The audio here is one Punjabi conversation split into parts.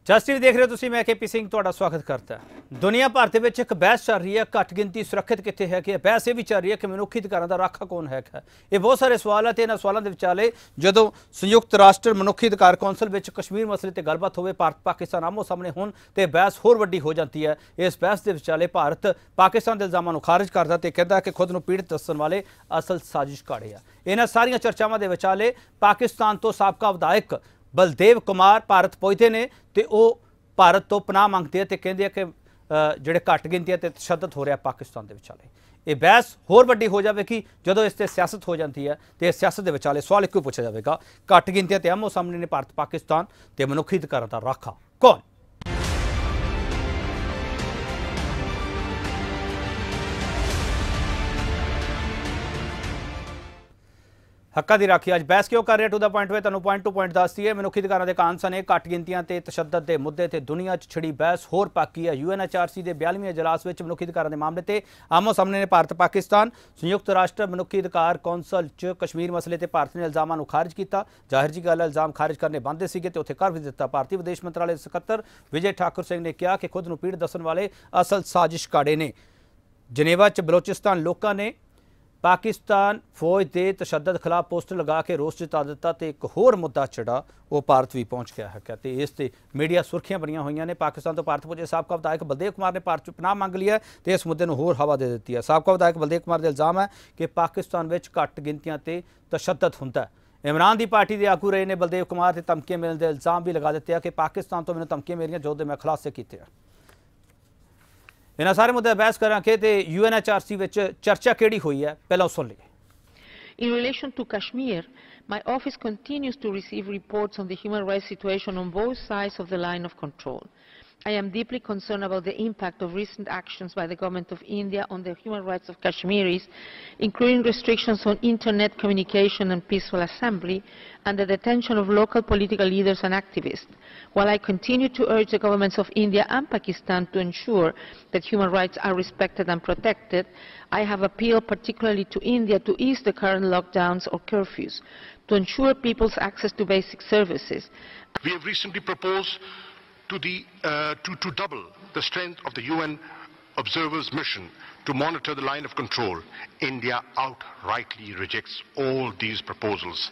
ਜਸਟ ਟੀਵੀ ਦੇਖ ਰਹੇ ਹੋ ਤੁਸੀਂ। ਮੈਂ KP ਸਿੰਘ ਤੁਹਾਡਾ ਸਵਾਗਤ ਕਰਦਾ। ਦੁਨੀਆ ਭਰ ਦੇ ਵਿੱਚ ਇੱਕ ਬਹਿਸ ਚੱਲ ਰਹੀ ਹੈ, ਘੱਟ ਗਿਣਤੀ ਸੁਰੱਖਿਅਤ ਕਿੱਥੇ ਹੈ ਕਿ ਬਹਿਸ ਇਹ ਵੀ ਚੱਲ ਰਹੀ ਹੈ ਕਿ ਮਨੁੱਖੀ ਅਧਿਕਾਰਾਂ ਦਾ ਰਾਖਾ ਕੌਣ ਹੈਗਾ। ਇਹ ਬਹੁਤ ਸਾਰੇ ਸਵਾਲ ਹੈ ਤੇ ਇਹਨਾਂ ਸਵਾਲਾਂ ਦੇ ਵਿਚਾਲੇ ਜਦੋਂ ਸੰਯੁਕਤ ਰਾਸ਼ਟਰ ਮਨੁੱਖੀ ਅਧਿਕਾਰ ਕੌਂਸਲ ਵਿੱਚ ਕਸ਼ਮੀਰ ਮਸਲੇ ਤੇ ਗੱਲਬਾਤ ਹੋਵੇ, ਭਾਰਤ ਪਾਕਿਸਤਾਨ ਆਮੋ ਸਾਹਮਣੇ ਹੋਣ ਤੇ ਬਹਿਸ ਹੋਰ ਵੱਡੀ ਹੋ ਜਾਂਦੀ ਹੈ। ਇਸ ਬਹਿਸ ਦੇ ਵਿਚਾਲੇ ਭਾਰਤ ਪਾਕਿਸਤਾਨ ਦੇ ਇਲਜ਼ਾਮਾਂ ਨੂੰ ਖਾਰਜ ਕਰਦਾ ਤੇ ਕਹਿੰਦਾ ਕਿ ਖੁਦ ਨੂੰ ਪੀੜਤ ਦੱਸਣ ਵਾਲੇ ਅਸਲ ਸਾਜ਼ਿਸ਼ਘਾੜੇ ਆ। ਇਹਨਾਂ ਸਾਰੀਆਂ ਚਰਚਾਵਾਂ ਦੇ ਵਿਚਾਲੇ ਪਾਕਿਸਤਾਨ ਤੋਂ ਸਾਬਕਾ ਵਿਧਾਇਕ ਬਲਦੇਵ ਕੁਮਾਰ ਭਾਰਤ ਪਹੁੰਚਦੇ ਨੇ ਤੇ ਉਹ ਭਾਰਤ ਤੋਂ ਪਨਾਹ ਮੰਗਦੇ ਆ ਤੇ ਕਹਿੰਦੇ ਆ ਕਿ ਜਿਹੜੇ ਘੱਟ ਗਿਣਤੀਆਂ ਤੇ ਤਸ਼ੱਦਦ ਹੋ ਰਿਹਾ ਪਾਕਿਸਤਾਨ ਦੇ ਵਿਚਾਲੇ। ਇਹ ਬਹਿਸ ਹੋਰ ਵੱਡੀ ਹੋ ਜਾਵੇਗੀ ਜਦੋਂ ਇਸ ਤੇ ਸਿਆਸਤ ਹੋ ਜਾਂਦੀ ਹੈ ਤੇ ਇਸ ਸਿਆਸਤ ਦੇ ਵਿਚਾਲੇ ਸਵਾਲ ਇੱਕੋ ਪੁੱਛਿਆ ਜਾਵੇਗਾ, ਘੱਟ ਗਿਣਤੀਆਂ ਤੇ ਆਮੋ ਸਾਹਮਣੇ ਨੇ ਭਾਰਤ ਪਾਕਿਸਤਾਨ ਤੇ ਮਨੁੱਖੀ ਅਧਿਕਾਰਾਂ ਦਾ ਰਾਖਾ ਕੌਣ। ਹੱਕਾਂ ਦੀ ਰਾਖੀ ਅੱਜ ਬਹਿਸ ਕਿਉਂ ਕਰ ਰਿਹਾ ਟੂ ਦਾ ਪੁਆਇੰਟ ਵੇ ਤੁਹਾਨੂੰ ਪੁਆਇੰਟ ਟੂ ਪੁਆਇੰਟ ਦੱਸਦੀ ਹੈ। ਮਨੁੱਖੀ ਅਧਿਕਾਰਾਂ ਦੇ ਕਾਨੂੰਨ ਨੇ ਘੱਟ ਗਿਣਤੀਆਂ ਤੇ ਤਸ਼ੱਦਦ ਦੇ ਮੁੱਦੇ ਤੇ ਦੁਨੀਆ 'ਚ ਛਿੜੀ ਬਹਿਸ ਹੋਰ ਪੱਕੀ ਹੈ। UNHRC ਦੇ 42ਵੇਂ ਇਜਲਾਸ ਵਿੱਚ ਮਨੁੱਖੀ ਅਧਿਕਾਰਾਂ ਦੇ ਮਾਮਲੇ ਤੇ ਆਮੋ ਸਾਹਮਣੇ ਨੇ ਭਾਰਤ ਪਾਕਿਸਤਾਨ। ਸੰਯੁਕਤ ਰਾਸ਼ਟਰ ਮਨੁੱਖੀ ਅਧਿਕਾਰ ਕੌਂਸਲ 'ਚ ਕਸ਼ਮੀਰ ਮਸਲੇ ਤੇ ਭਾਰਤ ਨੇ ਇਲਜ਼ਾਮਾਂ ਨੂੰ ਖਾਰਜ ਕੀਤਾ। ਜ਼ਾਹਿਰ ਜੀ ਗੱਲ ਹੈ, ਇਲਜ਼ਾਮ ਖਾਰਜ ਕਰਨੇ ਬਣਦੇ ਸੀਗੇ ਤੇ ਉੱਥੇ ਕਰ ਵੀ ਦਿੱਤਾ। ਭਾਰਤੀ ਵਿਦੇਸ਼ ਮੰਤਰਾਲੇ ਦੇ ਸਕੱਤਰ ਵਿਜੇ ਠਾਕੁਰ ਸਿੰਘ ਨੇ ਕਿਹਾ ਕਿ ਖੁਦ ਨੂੰ ਪੀੜ ਦੱਸਣ ਵਾਲੇ ਅਸਲ ਸਾਜ਼ਿਸ਼ਘਾੜੇ ਨੇ। ਜਨੇਵਾ 'ਚ ਬਲੋਚਿਸਤਾਨ ਲੋਕਾਂ ਨੇ ਪਾਕਿਸਤਾਨ ਫੌਜ ਦੇ ਤਸ਼ੱਦਦ ਖਿਲਾਫ ਪੋਸਟਰ ਲਗਾ ਕੇ ਰੋਸ ਜਤਾ ਦਿੱਤਾ ਤੇ ਇੱਕ ਹੋਰ ਮੁੱਦਾ ਜਿਹੜਾ ਉਹ ਭਾਰਤ ਵੀ ਪਹੁੰਚ ਗਿਆ ਹੈ ਤੇ ਇਸ ਤੇ ਮੀਡੀਆ ਸੁਰਖੀਆਂ ਬਣੀਆਂ ਹੋਈਆਂ ਨੇ। ਪਾਕਿਸਤਾਨ ਤੋਂ ਭਾਰਤ ਪਹੁੰਚੇ ਸਾਬਕਾ ਵਿਧਾਇਕ ਬਲਦੇਵ ਕੁਮਾਰ ਨੇ ਭਾਰਤ 'ਚ ਪਨਾਹ ਮੰਗ ਲਿਆ ਤੇ ਇਸ ਮੁੱਦੇ ਨੂੰ ਹੋਰ ਹਵਾ ਦੇ ਦਿੱਤੀ ਹੈ। ਸਾਬਕਾ ਵਿਧਾਇਕ ਬਲਦੇਵ ਕੁਮਾਰ ਦਾ ਇਲਜ਼ਾਮ ਹੈ ਕਿ ਪਾਕਿਸਤਾਨ ਵਿੱਚ ਘੱਟ ਗਿਣਤੀਆਂ ਤੇ ਤਸ਼ੱਦਦ ਹੁੰਦਾ ਹੈ। ਇਮਰਾਨ ਦੀ ਪਾਰਟੀ ਦੇ ਆਗੂ ਰਹੇ ਨੇ ਬਲਦੇਵ ਕੁਮਾਰ ਤੇ ਧਮਕੀਆਂ ਮਿਲਣ ਦੇ ਇਲਜ਼ਾਮ ਵੀ ਲਗਾ ਦਿੱਤੇ ਆ ਕਿ ਪਾਕਿਸਤਾਨ ਤੋਂ ਮੈਨੂੰ ਧਮਕੀਆਂ ਮਿਲੀਆਂ ਜੋ ਦੇ ਮੈਂ ਖੁਲਾਸੇ ਕੀਤੇ ਆ। ਇਹਨਾਂ ਸਾਰੇ ਮੁੱਦੇ ਬਹਿਸ ਕਰਾਂਗੇ ਤੇ UNHRC ਵਿੱਚ ਚਰਚਾ ਕਿਹੜੀ ਹੋਈ ਹੈ ਪਹਿਲਾਂ ਸੁਣ ਲਈਏ। In relation to Kashmir, my office continues to receive reports on the human rights situation on both sides of the line of control. I am deeply concerned about the impact of recent actions by the government of India on the human rights of Kashmiris, including restrictions on internet communication and peaceful assembly, and the detention of local political leaders and activists. While I continue to urge the governments of India and Pakistan to ensure that human rights are respected and protected, I have appealed particularly to India to ease the current lockdowns or curfews, to ensure people's access to basic services. We have recently proposed to double the strength of the UN observers mission to monitor the line of control. India outrightly rejects all these proposals.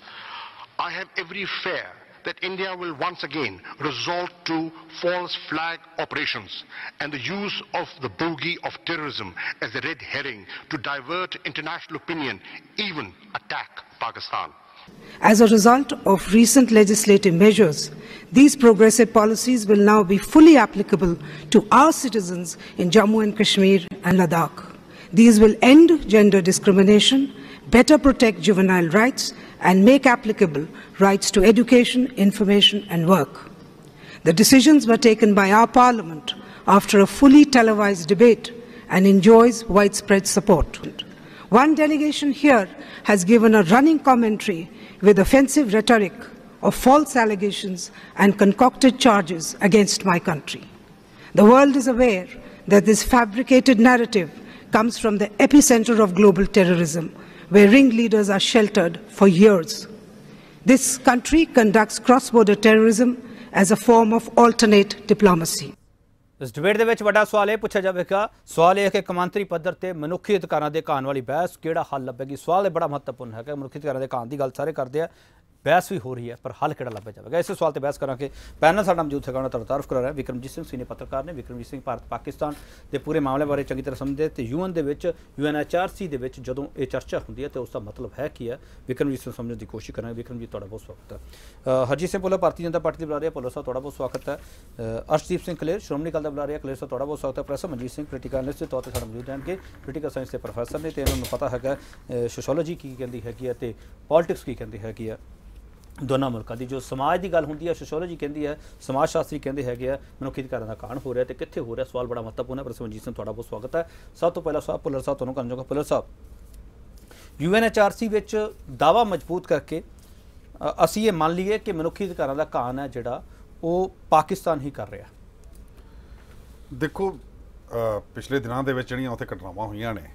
I have every fear that India will once again resort to false flag operations and the use of the bogey of terrorism as a red herring to divert international opinion, even attack Pakistan. As a result of recent legislative measures, these progressive policies will now be fully applicable to our citizens in Jammu and Kashmir and Ladakh. These will end gender discrimination, better protect juvenile rights, and make applicable rights to education, information and work. The decisions were taken by our Parliament after a fully televised debate and enjoys widespread support. One delegation here has given a running commentary with offensive rhetoric of false allegations and concocted charges against my country. The world is aware that this fabricated narrative comes from the epicenter of global terrorism, where ringleaders are sheltered for years. This country conducts cross-border terrorism as a form of alternate diplomacy. ਇਸ ਡਿਬੇਟ ਦੇ ਵਿੱਚ ਵੱਡਾ ਸਵਾਲ ਇਹ ਪੁੱਛਿਆ ਜਾਵੇਗਾ, ਸਵਾਲ ਇਹ ਹੈ ਕਿ ਕੌਮਾਂਤਰੀ ਪੱਧਰ ਤੇ ਮਨੁੱਖੀ ਅਧਿਕਾਰਾਂ ਦੇ ਕਾਨੂੰਨ ਵਾਲੀ ਬਹਿਸ ਕਿਹੜਾ ਹੱਲ ਲੱਭੇਗੀ। ਸਵਾਲ ਇਹ ਬੜਾ ਮਹੱਤਵਪੂਰਨ ਹੈ ਕਿ ਮਨੁੱਖੀ ਅਧਿਕਾਰਾਂ ਦੇ ਕਾਨੂੰਨ ਦੀ ਗੱਲ ਸਾਰੇ ਕਰਦੇ ਆ, ਬਹਿਸ ਵੀ ਹੋ ਰਹੀ ਹੈ ਪਰ ਹੱਲ ਕਿਹੜਾ ਲੱਭਿਆ ਜਾਵੇਗਾ। ਇਸੇ ਸਵਾਲ ਤੇ ਬਹਿਸ ਕਰਾਂਗੇ। ਪੈਨਲ ਸਾਡਾ ਮੌਜੂਦ ਹੈਗਾ, ਉਹਨਾਂ ਦਾ ਤਾਰਫ ਕਰਾ ਰਿਹਾ ਵਿਕਰਮਜੀਤ ਸਿੰਘ ਸੀਨੀਅਰ ਪੱਤਰਕਾਰ ਨੇ। ਵਿਕਰਮਜੀਤ ਸਿੰਘ ਭਾਰਤ ਪਾਕਿਸਤਾਨ ਦੇ ਪੂਰੇ ਮਾਮਲੇ ਬਾਰੇ ਚੰਗੀ ਤਰ੍ਹਾਂ ਸਮਝਦੇ ਤੇ UN ਦੇ ਵਿੱਚ UNHRC ਦੇ ਵਿੱਚ ਜਦੋਂ ਇਹ ਚਰਚਾ ਹੁੰਦੀ ਹੈ ਤੇ ਉਸ ਦਾ ਮਤਲਬ ਹੈ ਕੀ ਹੈ, ਵਿਕਰਮਜੀਤ ਸਿੰਘ ਸਮਝਣ ਦੀ ਕੋਸ਼ਿਸ਼ ਕਰਾਂਗੇ। ਵਿਕਰਮਜੀਤ ਤੁਹਾਡਾ ਬਹੁਤ ਸਵਾਗਤ ਹੈ। ਹਰਜੀਤ ਸਿੰਘ ਭੁੱਲਰ ਭਾਰਤੀ ਜਨਤਾ ਪਾਰਟੀ ਦੇ ਬੁਲਾ ਰਹੇ, ਭੁੱਲਰ ਸਾਹਿਬ ਤੁਹਾਡਾ ਬਹੁਤ ਸਵਾਗਤ ਹੈ। ਅਰਸ਼ਦੀਪ ਸਿੰਘ ਕਲੇਰ ਸ਼੍ਰੋਮਣੀ ਅਕਾਲੀ ਦਲ ਦਾ ਬੁਲਾ ਰਿਹਾ, ਕਲੇਰ ਸਾਹਿਬ ਤੁਹਾਡਾ ਬਹੁਤ ਸਵਾਗਤ ਹੈ। Professor Manjeet Singh political analyst ਦੇ ਤੌਰ ਤੇ ਸਾਡੇ ਮੌਜੂਦ ਰਹਿਣਗੇ, ਪੋਲੀਟੀਕਲ ਸਾਇੰਸ ਦੇ ਪ੍ਰੋਫੈਸਰ ਨੇ ਤੇ ਇਹਨਾਂ ਨੂੰ ਪਤਾ ਹੈਗਾ ਸੋਸ਼ੋਲੋਜੀ ਕੀ ਕਹਿੰਦੀ ਹੈਗੀ ਹੈ ਤੇ ਪੋਲੀਟਿਕਸ ਕੀ ਕਹਿੰਦੀ ਹੈਗੀ ਹੈ। ਦੋਨਾਂ ਮੁਲਕਾਂ ਦੀ ਜੋ ਸਮਾਜ ਦੀ ਗੱਲ ਹੁੰਦੀ ਹੈ ਸੋਸ਼ੋਲੋਜੀ ਕਹਿੰਦੀ ਹੈ, ਸਮਾਜ ਸ਼ਾਸਤਰੀ ਕਹਿੰਦੇ ਹੈਗੇ ਆ ਮਨੁੱਖੀ ਅਧਿਕਾਰਾਂ ਦਾ ਕਾਣ ਹੋ ਰਿਹਾ ਤੇ ਕਿੱਥੇ ਹੋ ਰਿਹਾ। ਸਵਾਲ ਬੜਾ ਮਹੱਤਵਪੂਰਨ ਹੈ। ਪ੍ਰੋਫੈਸਰ ਮਨਜੀਤ ਸਿੰਘ ਤੁਹਾਡਾ ਬਹੁਤ ਸਵਾਗਤ ਹੈ। ਸਭ ਤੋਂ ਪਹਿਲਾਂ ਸਾਹਿਬ ਭੁੱਲਰ ਸਾਹਿਬ ਤੁਹਾਨੂੰ ਕਰਨ ਚਾਹਾਂਗਾ। ਭੁੱਲਰ ਸਾਹਿਬ, UNHRC ਵਿੱਚ ਦਾਅਵਾ ਮਜ਼ਬੂਤ ਕਰਕੇ ਅਸੀਂ ਇਹ ਮੰਨ ਲਈਏ ਕਿ ਮਨੁੱਖੀ ਅਧਿਕਾਰਾਂ ਦਾ ਕਾਣ ਹੈ ਜਿਹੜਾ ਉਹ ਪਾਕਿਸਤਾਨ ਹੀ ਕਰ ਰਿਹਾ। ਦੇਖੋ, ਪਿਛਲੇ ਦਿਨਾਂ ਦੇ ਵਿੱਚ ਜਿਹੜੀਆਂ ਉੱਥੇ ਘਟਨਾਵਾਂ ਹੋਈਆਂ ਨੇ,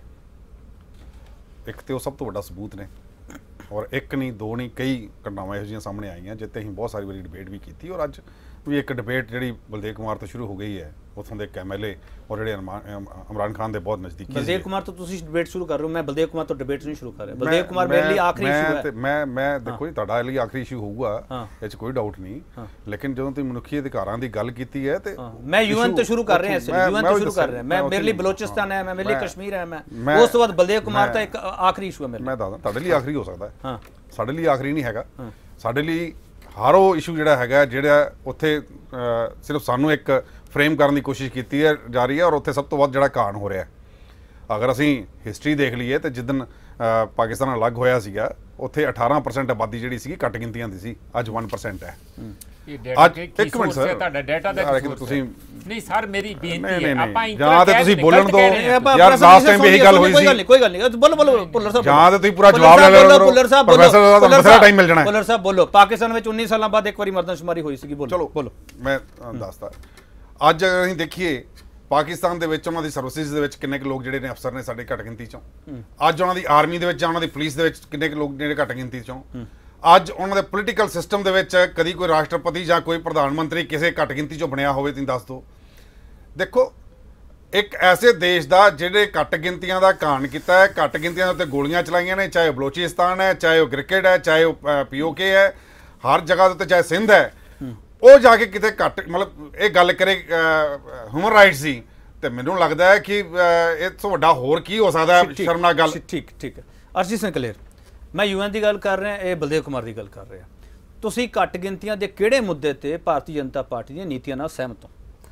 ਇੱਕ ਤੇ ਉਹ ਸਭ ਤੋਂ ਵੱਡਾ ਸਬੂਤ ਨੇ ਔਰ ਇੱਕ ਨਹੀਂ ਦੋ ਨਹੀਂ ਕਈ ਘਟਨਾਵਾਂ ਇਹੋ ਜਿਹੀਆਂ ਸਾਹਮਣੇ ਆਈਆਂ ਜਿੱਤੇ ਅਸੀਂ ਬਹੁਤ ਸਾਰੀ ਵਾਰੀ ਡਿਬੇਟ ਵੀ ਕੀਤੀ ਔਰ ਅੱਜ ਵੀ ਇੱਕ ਡਿਬੇਟ ਜਿਹੜੀ ਬਲਦੇਵ ਕੁਮਾਰ ਤੋਂ ਸ਼ੁਰੂ ਹੋ ਗਈ ਹੈ, ਉੱਥੋਂ ਦੇ ਇੱਕ MLA ਔਰ ਜਿਹੜੇ ਇਮਰਾਨ ਖਾਨ ਦੇ ਬਹੁਤ ਨਜ਼ਦੀਕੀ ਬਲਦੇਵ ਕੁਮਾਰ ਤੋਂ ਤੁਸੀਂ ਡਿਬੇਟ ਸ਼ੁਰੂ ਕਰ ਰਹੇ ਹੋ, ਮੈਂ ਬਲਦੇਵ ਕੁਮਾਰ ਤੋਂ ਡਿਬੇਟ ਨਹੀਂ ਸ਼ੁਰੂ ਕਰ ਰਿਹਾ। ਬਲਦੇਵ ਕੁਮਾਰ ਮੇਰੇ ਲਈ ਆਖਰੀ ਇਸ਼ੂ ਹੈ। ਮੈਂ ਦੇਖੋ ਜੀ, ਤੁਹਾਡਾ ਲਈ ਆਖਰੀ ਇਸ਼ੂ ਹੋਊਗਾ, ਇਹ 'ਚ ਕੋਈ ਡਾਊਟ ਨਹੀਂ, ਲੇਕਿਨ ਜਦੋਂ ਤੁਸੀਂ ਮਨੁੱਖੀ ਅਧਿਕਾਰਾਂ ਦੀ ਗੱਲ ਕੀਤੀ ਹੈ ਤੇ ਮੈਂ UN ਤੋਂ ਸ਼ੁਰੂ ਕਰ ਰਿਹਾ, UN ਤੋਂ ਸ਼ੁਰੂ ਕਰ ਰਿਹਾ, ਮੈਂ ਮੇਰੇ ਲਈ ਬਲੋਚਿਸਤਾਨ ਹੈ, ਮੈਂ ਮੇਰੇ ਲਈ ਕਸ਼ਮੀਰ ਹੈ, ਮੈਂ ਉਸ ਤੋਂ ਬਾਅਦ ਬਲਦੇਵ ਕੁਮਾਰ ਦਾ ਇੱਕ ਆਖਰੀ ਇਸ਼ੂ ਹੈ ਮੇਰੇ। ਮੈਂ ਦੱਸਦਾ ਤੁਹਾਡੇ ਲਈ ਆਖਰੀ ਹੋ ਸਕਦਾ ਹੈ, ਸਾਡੇ ਲਈ ਆਖਰੀ ਨਹੀਂ ਹੈਗਾ। ਸਾਡੇ ਲਈ ਹਰ ਉਹ ਇਸ਼ੂ ਜਿਹੜਾ ਹੈਗਾ, ਜਿਹੜਾ ਉੱਥੇ ਸਿਰਫ ਸਾਨੂੰ ਇੱਕ ਫਰੇਮ ਕਰਨ ਦੀ ਕੋਸ਼ਿਸ਼ ਕੀਤੀ ਹੈ ਜਾ ਰਹੀ ਹੈ, ਔਰ ਉੱਥੇ ਸਭ ਤੋਂ ਵੱਧ ਜਿਹੜਾ ਕਾਰਨ ਹੋ ਰਿਹਾ। ਅਗਰ ਅਸੀਂ ਹਿਸਟਰੀ ਦੇਖ ਲਈਏ ਤਾਂ ਜਿੱਦਣ ਪਾਕਿਸਤਾਨ ਅਲੱਗ ਹੋਇਆ ਸੀਗਾ, ਉੱਥੇ 18% ਆਬਾਦੀ ਜਿਹੜੀ ਸੀਗੀ ਘੱਟ ਗਿਣਤੀਆਂ ਦੀ ਸੀ, ਅੱਜ 1% ਹੈ। ਅੱਜ ਇੱਕ ਮਿੰਟ ਸਰ, ਤੁਹਾਡਾ ਡਾਟਾ ਦਾ ਤੁਸੀਂ ਨਹੀਂ ਸਰ, ਮੇਰੀ ਬੇਨਤੀ ਹੈ ਆਪਾਂ ਜਾਂ ਤੇ ਤੁਸੀਂ ਬੋਲਣ ਦੋ ਯਾਰ, ਲਾਸਟ ਟਾਈਮ ਵੀ ਇਹੀ ਗੱਲ ਹੋਈ ਸੀ। ਕੋਈ ਗੱਲ ਨਹੀਂ, ਬੋਲੋ ਭੁੱਲਰ ਸਾਹਿਬ, ਜਾਂ ਤੇ ਤੁਸੀਂ ਪੂਰਾ ਜਵਾਬ ਲੈ ਲਓ। ਭੁੱਲਰ ਸਾਹਿਬ ਪ੍ਰੋਫੈਸਰ ਦਾ ਬਥੇਰਾ ਟਾਈਮ ਮਿਲ ਜਾਣਾ। ਭੁੱਲਰ ਸਾਹਿਬ ਬੋਲੋ, ਪਾਕਿਸਤਾਨ ਵਿੱਚ 19 ਸਾਲਾਂ ਬਾਅਦ ਇੱਕ ਵਾਰੀ ਮਰਦਮਸ਼ੁਮਾਰੀ ਹੋਈ ਸੀਗੀ, ਬੋਲੋ। ਚਲੋ ਮੈਂ ਦੱਸਦਾ, ਅੱਜ ਅਗਰ ਅਸੀਂ ਦੇਖੀਏ ਪਾਕਿਸਤਾਨ ਦੇ ਵਿੱਚ ਉਹਨਾਂ ਦੀ ਸਰਵਿਸਿਜ਼ ਦੇ ਵਿੱਚ ਕਿੰਨੇ ਕੁ ਲੋਕ ਜਿਹੜੇ ਨੇ ਅਫਸਰ ਨੇ ਸਾਡੇ ਘੱਟ ਗਿਣਤੀ ਚੋਂ, ਅੱਜ ਉਹਨਾਂ ਦੀ ਆਰਮੀ ਦੇ ਵਿੱਚ ਜਾਂ ਉਹਨਾਂ ਦੀ ਪੁਲਿਸ ਦੇ ਵਿੱਚ ਕਿੰਨੇ ਕੁ ਲੋਕ ਜਿਹੜੇ ਘੱਟ ਗਿਣਤੀ ਚੋਂ, ਅੱਜ ਉਹਨਾਂ ਦੇ ਪੋਲੀਟੀਕਲ ਸਿਸਟਮ ਦੇ ਵਿੱਚ ਕਦੀ ਕੋਈ ਰਾਸ਼ਟਰਪਤੀ ਜਾਂ ਕੋਈ ਪ੍ਰਧਾਨ ਮੰਤਰੀ ਕਿਸੇ ਘੱਟ ਗਿਣਤੀ ਚੋਂ ਬਣਿਆ ਹੋਵੇ, ਤੁਸੀਂ ਦੱਸ ਦਿਓ। ਦੇਖੋ, ਇੱਕ ਐਸੇ ਦੇਸ਼ ਦਾ ਜਿਹੜੇ ਘੱਟ ਗਿਣਤੀਆਂ ਦਾ ਕਾਣ ਕੀਤਾ ਹੈ, ਘੱਟ ਗਿਣਤੀਆਂ ਦੇ ਉੱਤੇ ਗੋਲੀਆਂ ਚਲਾਈਆਂ ਨੇ, ਚਾਹੇ ਉਹ ਬਲੋਚਿਸਤਾਨ ਹੈ, ਚਾਹੇ ਉਹ ਕ੍ਰਿਕਟ ਹੈ, ਚਾਹੇ ਉਹ POK ਹੈ, ਹਰ ਜਗ੍ਹਾ ਦੇ ਉੱਤੇ, ਚਾਹੇ ਸਿੰਧ ਹੈ, ਉਹ ਜਾ ਕੇ ਕਿਤੇ ਘੱਟ ਮਤਲਬ ਇਹ ਗੱਲ ਕਰੇ ਹਿਊਮਨ ਰਾਈਟਸ ਦੀ, ਤੇ ਮੈਨੂੰ ਲੱਗਦਾ ਹੈ ਕਿ ਇਹ ਤੋਂ ਵੱਡਾ ਹੋਰ ਕੀ ਹੋ ਸਕਦਾ ਹੈ ਸ਼ਰਮਨਾਕ ਗੱਲ। ਠੀਕ ਹੈ ਅਰਜੀਤ ਸਿੰਘ ਕਲੇਰ, ਮੈਂ UN ਦੀ ਗੱਲ ਕਰ ਰਿਹਾ, ਇਹ ਬਲਦੇਵ ਕੁਮਾਰ ਦੀ ਗੱਲ ਕਰ ਰਿਹਾ। ਤੁਸੀਂ ਘੱਟ ਗਿਣਤੀਆਂ ਦੇ ਕਿਹੜੇ ਮੁੱਦੇ ਤੇ ਭਾਰਤੀ ਜਨਤਾ ਪਾਰਟੀ ਦੀਆਂ ਨੀਤੀਆਂ ਨਾਲ ਸਹਿਮਤ ਹੋ?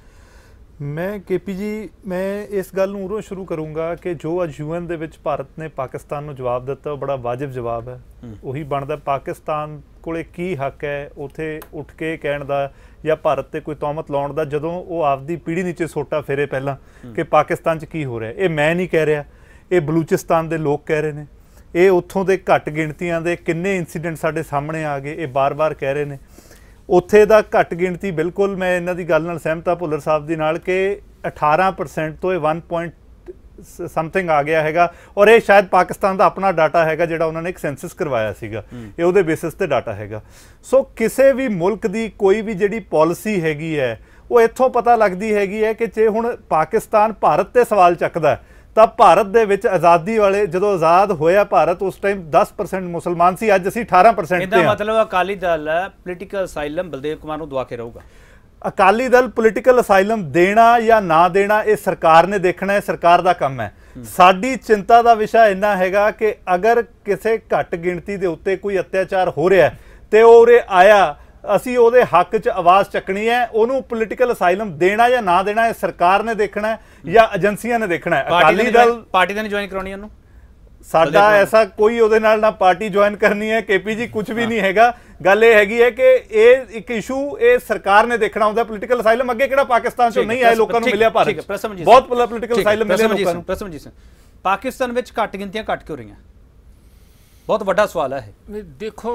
ਮੈਂ KP ਜੀ, ਮੈਂ ਇਸ ਗੱਲ ਨੂੰ ਉਰੋਂ ਸ਼ੁਰੂ ਕਰੂੰਗਾ ਕਿ ਜੋ ਅੱਜ UN ਦੇ ਵਿੱਚ ਭਾਰਤ ਨੇ ਪਾਕਿਸਤਾਨ ਨੂੰ ਜਵਾਬ ਦਿੱਤਾ, ਉਹ ਬੜਾ ਵਾਜਬ ਜਵਾਬ ਹੈ। ਉਹੀ ਬਣਦਾ ਪਾਕਿਸਤਾਨ ਕੋਲੇ ਕੀ ਹੱਕ ਹੈ ਉੱਥੇ ਉੱਠ ਕੇ ਕਹਿਣ ਦਾ ਜਾਂ ਭਾਰਤ ਤੇ ਕੋਈ ਤੌਹਮਤ ਲਾਉਣ ਦਾ, ਜਦੋਂ ਉਹ ਆਪਦੀ ਪੀੜ੍ਹੀ ਨੀਚੇ ਸੋਟਾ ਫੇਰੇ ਪਹਿਲਾਂ ਕਿ ਪਾਕਿਸਤਾਨ 'ਚ ਕੀ ਹੋ ਰਿਹਾ। ਇਹ ਮੈਂ ਨਹੀਂ ਕਹਿ ਰਿਹਾ, ਇਹ ਬਲੂਚਿਸਤਾਨ ਦੇ ਲੋਕ ਕਹਿ ਰਹੇ ਨੇ, ਇਹ ਉੱਥੋਂ ਦੇ ਘੱਟ ਗਿਣਤੀਆਂ ਦੇ ਕਿੰਨੇ ਇੰਸੀਡੈਂਟ ਸਾਡੇ ਸਾਹਮਣੇ ਆ ਗਏ, ਇਹ ਬਾਰ-ਬਾਰ ਕਹਿ ਰਹੇ ਨੇ। ਉੱਥੇ ਦਾ ਘੱਟ ਗਿਣਤੀ, ਬਿਲਕੁਲ ਮੈਂ ਇਹਨਾਂ ਦੀ ਗੱਲ ਨਾਲ ਸਹਿਮਤ ਹਾਂ ਭੁੱਲਰ ਸਾਹਿਬ ਦੀ ਨਾਲ ਕਿ 18% ਤੋਂ ਇਹ 1 ਸਮਥਿੰਗ ਆ ਗਿਆ ਹੈਗਾ, ਔਰ ਇਹ ਸ਼ਾਇਦ ਪਾਕਿਸਤਾਨ ਦਾ ਆਪਣਾ ਡਾਟਾ ਹੈਗਾ ਜਿਹੜਾ ਉਹਨਾਂ ਨੇ ਇੱਕ ਸੈਂਸਸ ਕਰਵਾਇਆ ਸੀਗਾ, ਇਹ ਉਹਦੇ ਬੇਸਿਸ ਤੇ ਡਾਟਾ ਹੈਗਾ। ਸੋ ਕਿਸੇ ਵੀ ਮੁਲਕ ਦੀ ਕੋਈ ਵੀ ਜਿਹੜੀ ਪਾਲਿਸੀ ਹੈਗੀ ਹੈ, ਉਹ ਇੱਥੋਂ ਪਤਾ ਲੱਗਦੀ ਹੈਗੀ ਹੈ ਕਿ ਜੇ ਹੁਣ ਪਾਕਿਸਤਾਨ ਭਾਰਤ ਤੇ ਸਵਾਲ ਚੱਕਦਾ ਤਾਂ ਭਾਰਤ ਦੇ ਵਿੱਚ ਆਜ਼ਾਦੀ ਵਾਲੇ, ਜਦੋਂ ਆਜ਼ਾਦ ਹੋਇਆ ਭਾਰਤ, ਉਸ ਟਾਈਮ 10% ਮੁਸਲਮਾਨ ਸੀ, ਅੱਜ ਅਸੀਂ 18% ਇਹਦਾ ਮਤਲਬ ਅਕਾਲੀ ਦਲ ਪੋਲੀਟੀਕਲ ਅਸਾਈਲਮ ਬਲਦੇਵ ਕੁਮਾਰ ਨੂੰ ਦਵਾ ਕੇ ਰਹੂਗਾ। ਅਕਾਲੀ ਦਲ ਪੋਲੀਟੀਕਲ ਅਸਾਈਲਮ ਦੇਣਾ ਜਾਂ ਨਾ ਦੇਣਾ ਇਹ ਸਰਕਾਰ ਨੇ ਦੇਖਣਾ ਹੈ, ਸਰਕਾਰ ਦਾ ਕੰਮ ਹੈ। ਸਾਡੀ ਚਿੰਤਾ ਦਾ ਵਿਸ਼ਾ ਇੰਨਾ ਹੈਗਾ ਕਿ ਅਗਰ ਕਿਸੇ ਘੱਟ ਗਿਣਤੀ ਦੇ ਉੱਤੇ ਕੋਈ ਅਤਿਆਚਾਰ ਹੋ ਰਿਹਾ ਤੇ ਉਹ ਉਰੇ ਆਇਆ, ਅਸੀਂ ਉਹਦੇ ਹੱਕ 'ਚ ਆਵਾਜ਼ ਚੱਕਣੀ ਹੈ। ਉਹਨੂੰ ਪੋਲੀਟੀਕਲ ਅਸਾਈਲਮ ਦੇਣਾ ਜਾਂ ਨਾ ਦੇਣਾ ਇਹ ਸਰਕਾਰ ਨੇ ਦੇਖਣਾ ਹੈ ਜਾਂ ਏਜੰਸੀਆਂ ਨੇ ਦੇਖਣਾ ਹੈ। ਅਕਾਲੀ ਦਲ ਪਾਰਟੀ ਨੇ ਜੁਆਇਨ ਕਰਾਉਣੀ ਉਹਨੂੰ, ਸਾਡਾ ਐਸਾ ਕੋਈ ਉਹਦੇ ਨਾਲ ਨਾ ਪਾਰਟੀ ਜੁਆਇਨ ਕਰਨੀ ਹੈ KP ਜੀ, ਕੁਝ ਵੀ ਨਹੀਂ ਹੈਗਾ। ਗੱਲ ਇਹ ਹੈਗੀ ਹੈ ਕਿ ਇਹ ਇੱਕ ਇਸ਼ੂ ਇਹ ਸਰਕਾਰ ਨੇ ਦੇਖਣਾ ਹੁੰਦਾ। ਪੋਲੀਟੀਕਲ ਅਸਾਈਲਮ ਅੱਗੇ ਕਿਹੜਾ ਪਾਕਿਸਤਾਨ ਚੋਂ ਨਹੀਂ ਆਏ ਲੋਕਾਂ ਨੂੰ ਮਿਲਿਆ, ਭਾਰਤ ਬਹੁਤ ਪੋਲੀਟੀਕਲ ਅਸਾਈਲਮ ਮਿਲਿਆ ਲੋਕਾਂ ਨੂੰ। ਪ੍ਰਸਮਜੀਤ ਸਿੰਘ, ਪਾਕਿਸਤਾਨ ਵਿੱਚ ਘੱਟ ਗਿਣਤੀਆਂ ਘੱਟ ਕਿਉਂ ਰਹੀਆਂ? ਬਹੁਤ ਵੱਡਾ ਸਵਾਲ ਹੈ ਇਹ। ਦੇਖੋ,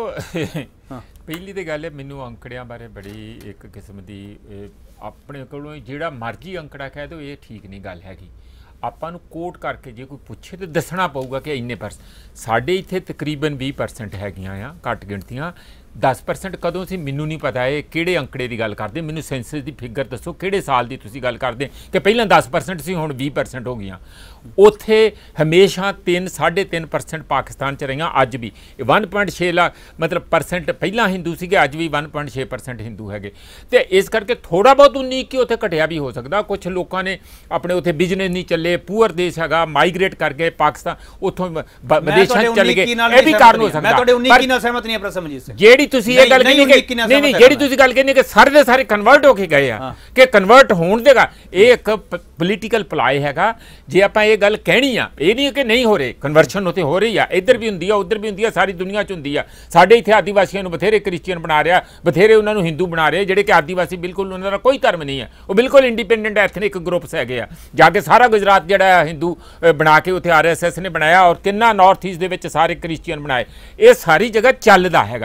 ਪਹਿਲੀ ਤਾਂ ਗੱਲ ਹੈ, ਮੈਨੂੰ ਅੰਕੜਿਆਂ ਬਾਰੇ ਬੜੀ ਇੱਕ ਕਿਸਮ ਦੀ ਆਪਣੇ ਕੋਲੋਂ ਜਿਹੜਾ ਮਰਜ਼ੀ ਅੰਕੜਾ ਕਹਿ ਦਿਓ, ਇਹ ਠੀਕ ਨਹੀਂ ਗੱਲ ਹੈਗੀ। ਆਪਾਂ ਨੂੰ ਕੋਟ ਕਰਕੇ ਜੇ ਕੋਈ ਪੁੱਛੇ ਤਾਂ ਦੱਸਣਾ ਪਊਗਾ ਕਿ ਇੰਨੇ ਸਾਡੇ ਇੱਥੇ ਤਕਰੀਬਨ 20% ਹੈਗੀਆਂ ਆ ਘੱਟ ਗਿਣਤੀਆਂ। 10% ਕਦੋਂ ਸੀ ਮੈਨੂੰ ਨਹੀਂ ਪਤਾ, ਇਹ ਕਿਹੜੇ ਅੰਕੜੇ ਦੀ ਗੱਲ ਕਰਦੇ, ਮੈਨੂੰ ਸੈਂਸਸ ਦੀ ਫਿਗਰ ਦੱਸੋ, ਕਿਹੜੇ ਸਾਲ ਦੀ ਤੁਸੀਂ ਗੱਲ ਕਰਦੇ ਕਿ ਪਹਿਲਾਂ 10% ਸੀ ਹੁਣ 20% ਹੋ ਗਈਆਂ। ਉੱਥੇ ਹਮੇਸ਼ਾ 3-3.5% ਪਾਕਿਸਤਾਨ 'ਚ ਰਹੀਆਂ, ਅੱਜ ਵੀ 1.6 ਲੱਖ ਮਤਲਬ % ਪਹਿਲਾਂ ਹਿੰਦੂ ਸੀਗੇ, ਅੱਜ ਵੀ 1.6% ਹਿੰਦੂ ਹੈਗੇ। ਤੇ ਇਸ ਕਰਕੇ ਥੋੜਾ ਬਹੁਤ 19-21 ਉੱਥੇ ਘਟਿਆ ਵੀ ਹੋ ਸਕਦਾ। ਕੁਛ ਲੋਕਾਂ ਨੇ ਆਪਣੇ ਉੱਥੇ ਬਿਜ਼ਨਸ ਨਹੀਂ ਚੱਲੇ, ਪੂਅਰ ਦੇਸ਼ ਹੈਗਾ, ਮਾਈਗ੍ਰੇਟ ਕਰ ਗਏ ਪਾਕਿਸਤਾਨ, ਉੱਥੋਂ ਵਿਦੇਸ਼ਾਂ 'ਚ ਚਲੇ ਗਏ, ਇਹ ਵੀ ਕਾਰਨ ਹੋ ਸਕਦਾ। ਮੈਂ ਤੁਹਾਡੇ 19 ਨਾਲ ਸਹਿਮਤ ਨਹੀਂ, ਪ੍ਰਸਮਜੀਤ ਸਿੰਘ। ਜਿਹੜੀ ਤੁਸੀਂ ਇਹ ਗੱਲ ਕਹਿੰਦੇ ਕਿ ਨਹੀਂ, ਜਿਹੜੀ ਤੁਸੀਂ ਗੱਲ ਕਹਿੰਦੇ ਕਿ ਸਾਰੇ ਦੇ ਸਾਰੇ ਕਨਵਰਟ ਹੋ ਕੇ ਗਏ ਆ, ਕਿ ਕਨਵਰਟ ਹੋਣ ਦੇਗਾ, ਇਹ ਇੱਕ ਪੋਲੀਟੀਕਲ ਪਲਾਈ ਹੈਗਾ। ਜੇ ਆਪਾਂ ਇਹ ਗੱਲ ਕਹਿਣੀ ਆ, ਇਹ ਨਹੀਂ ਕਿ ਨਹੀਂ ਹੋ ਰਹੇ, ਕਨਵਰਸ਼ਨ ਉੱਥੇ ਹੋ ਰਹੀ ਆ, ਇੱਧਰ ਵੀ ਹੁੰਦੀ ਆ, ਉੱਧਰ ਵੀ ਹੁੰਦੀ ਆ, ਸਾਰੀ ਦੁਨੀਆ 'ਚ ਹੁੰਦੀ ਆ। ਸਾਡੇ ਇੱਥੇ ਆਦੀਵਾਸੀਆਂ ਨੂੰ ਬਥੇਰੇ ਕ੍ਰਿਸਚੀਅਨ ਬਣਾ ਰਿਹਾ, ਬਥੇਰੇ ਉਹਨਾਂ ਨੂੰ ਹਿੰਦੂ ਬਣਾ ਰਹੇ, ਜਿਹੜੇ ਕਿ ਆਦੀਵਾਸੀ ਬਿਲਕੁਲ ਉਹਨਾਂ ਦਾ ਕੋਈ ਧਰਮ ਨਹੀਂ ਹੈ, ਉਹ ਬਿਲਕੁਲ ਇੰਡੀਪੈਂਡੈਂਟ ਐਥਨਿਕ ਗਰੁੱਪਸ ਹੈਗੇ ਆ। ਜਾ ਕੇ ਸਾਰਾ ਗੁਜਰਾਤ ਜਿਹੜਾ ਹਿੰਦੂ ਬਣਾ ਕੇ ਉੱਥੇ RSS ਨੇ ਬਣਾਇਆ, ਔਰ ਕਿੰਨਾ ਨਾਰਥ ਈਸਟ ਦੇ ਵਿੱਚ ਸਾਰੇ ਕ੍ਰਿਸਚੀਅਨ ਬਣਾਏ। ਇਹ ਸਾਰੀ ਜਗ੍ਹਾ ਚੱਲਦਾ ਹੈਗਾ।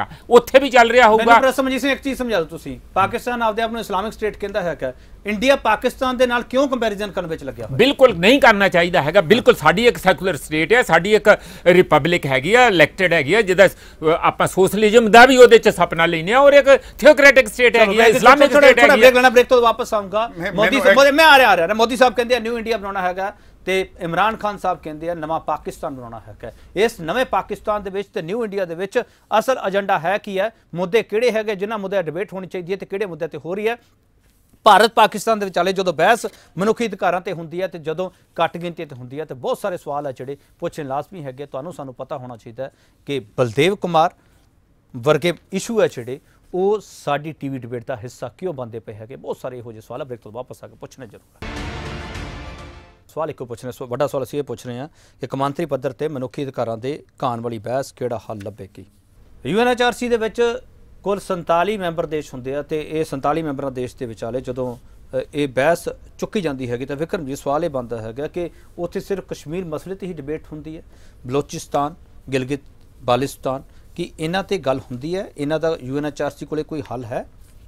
ਉੱਥੇ ਵੀ ਚੱਲ ਰਿਹਾ ਹੋਊਗਾ। ਮੈਨੂੰ ਪ੍ਰਸਮਜੀਤ ਸਿੰਘ ਇੱਕ ਚੀਜ਼ ਸਮਝਾ ਦਿਓ ਤੁਸੀਂ, ਪਾਕਿਸਤਾਨ ਆਪਦੇ ਆਪ ਨੂੰ ਇਸਲਾਮਿਕ ਸਟੇਟ ਕਹਿੰਦਾ ਹੈਗਾ, ਇੰਡੀਆ ਪਾਕਿਸਤਾਨ ਦੇ ਨਾਲ ਕਿਉਂ ਕੰਪੈਰੀਜ਼ਨ ਕਰਨ ਵਿੱਚ ਲੱਗਿਆ ਹੋਇਆ? ਬਿਲਕੁਲ ਨਹੀਂ ਕਰਨਾ ਚਾਹੀਦਾ ਹੈਗਾ। ਬਿਲਕੁਲ ਸਾਡੀ ਇੱਕ ਸੈਕੂਲਰ ਸਟੇਟ ਹੈ, ਸਾਡੀ ਇੱਕ ਰਿਪਬਲਿਕ ਹੈਗੀ ਆ, ਇਲੈਕਟਡ ਹੈਗੀ ਆ, ਜਿਹਦਾ ਆਪਾਂ ਸੋਸ਼ਲਿਜ਼ਮ ਦਾ ਵੀ ਉਹਦੇ 'ਚ ਸਪਨਾ ਲੈਂਦੇ ਆ, ਔਰ ਇੱਕ ਥਿਓਕ੍ਰੈਟਿਕ ਸਟੇਟ ਹੈਗੀ ਆ, ਇਸਲਾਮਿਕ ਸਟੇਟ ਹੈਗੀ ਆ। ਬ੍ਰੇਕ ਲੈਣਾ, ਬ੍ਰੇਕ ਤੋਂ ਵਾਪਸ ਆਊਂਗਾ। ਮੈਂ ਆ ਰਿਹਾ ਮੋਦੀ ਸਾਹਿਬ ਕਹਿੰਦੇ ਆ ਨਿਊ ਇੰਡੀਆ ਬਣਾਉਣਾ ਹੈਗਾ, ਤੇ ਇਮਰਾਨ ਖਾਨ ਸਾਹਿਬ ਕਹਿੰਦੇ ਆ ਨਵਾਂ ਪਾਕਿਸਤਾਨ ਬਣਾਉਣਾ ਹੈਗਾ। ਇਸ ਨਵੇਂ ਪਾਕਿਸਤਾਨ ਦੇ ਵਿੱਚ ਤੇ ਨਿਊ ਇੰਡੀਆ ਦੇ ਵਿੱਚ ਅਸਲ ਏਜੰਡਾ ਹੈ ਕੀ ਹੈ? ਮੁੱਦੇ ਕਿਹੜੇ ਹੈਗੇ ਜਿਨ੍ਹਾਂ ਮੁੱਦਿਆਂ ਡਿਬੇਟ ਹੋਣੀ ਚਾਹੀਦੀ ਹੈ ਤੇ ਕਿਹੜੇ ਮੁੱਦਿਆਂ ਤੇ ਹੋ ਰਹੀ ਹੈ? ਭਾਰਤ ਪਾਕਿਸਤਾਨ ਦੇ ਵਿਚਾਲੇ ਜਦੋਂ ਬਹਿਸ ਮਨੁੱਖੀ ਅਧਿਕਾਰਾਂ ਤੇ ਹੁੰਦੀ ਹੈ ਤੇ ਜਦੋਂ ਘੱਟ ਗਿਣਤੀ ਤੇ ਹੁੰਦੀ ਹੈ ਤੇ ਬਹੁਤ ਸਾਰੇ ਸਵਾਲ ਆ ਜਿਹੜੇ ਪੁੱਛਣ ਲਾਜ਼ਮੀ ਹੈਗੇ। ਤੁਹਾਨੂੰ ਸਾਨੂੰ ਪਤਾ ਹੋਣਾ ਚਾਹੀਦਾ ਕਿ ਬਲਦੇਵ ਕੁਮਾਰ ਵਰਗੇ ਇਸ਼ੂ ਹੈ ਜਿਹੜੇ ਉਹ ਸਾਡੀ ਟੀਵੀ ਡਿਬੇਟ ਦਾ ਹਿੱਸਾ ਕਿਉਂ ਬਣਦੇ ਪਏ ਹੈਗੇ। ਬਹੁਤ ਸਾਰੇ ਇਹੋ ਜਿਹੇ ਸਵਾਲ ਬ੍ਰੇਕ ਤੋਂ ਵਾਪਸ ਆ ਕੇ ਪੁੱਛਣੇ ਜ਼ਰੂਰ ਹੈ। ਸਵਾਲ ਇੱਕੋ ਪੁੱਛ ਰਹੇ, ਵੱਡਾ ਸਵਾਲ ਅਸੀਂ ਇਹ ਪੁੱਛ ਰਹੇ ਹਾਂ ਕਿ ਕੌਮਾਂਤਰੀ ਪੱਧਰ ਤੇ ਮਨੁੱਖੀ ਅਧਿਕਾਰਾਂ ਦੇ ਘਾਣ ਵਾਲੀ ਬਹਿਸ ਕਿਹੜਾ ਹੱਲ ਲੱਭੇਗੀ? UNHRC ਦੇ ਵਿੱਚ ਕੁੱਲ 47 ਮੈਂਬਰ ਦੇਸ਼ ਹੁੰਦੇ ਆ ਤੇ ਇਹ 47 ਮੈਂਬਰਾਂ ਦੇਸ਼ ਦੇ ਵਿਚਾਲੇ ਜਦੋਂ ਇਹ ਬਹਿਸ ਚੁੱਕੀ ਜਾਂਦੀ ਹੈਗੀ ਤਾਂ ਵਿਕਰਮ ਜੀ ਸਵਾਲ ਇਹ ਬਣਦਾ ਹੈਗਾ ਕਿ ਉੱਥੇ ਸਿਰਫ ਕਸ਼ਮੀਰ ਮਸਲੇ ਤੇ ਹੀ ਡਿਬੇਟ ਹੁੰਦੀ ਹੈ, ਬਲੋਚਿਸਤਾਨ, ਗਿਲਗਿਤ ਬਾਲਿਸਤਾਨ, ਕੀ ਇਹਨਾਂ ਤੇ ਗੱਲ ਹੁੰਦੀ ਹੈ? ਇਹਨਾਂ ਦਾ UNHRC ਕੋਲੇ ਕੋਈ ਹੱਲ ਹੈ?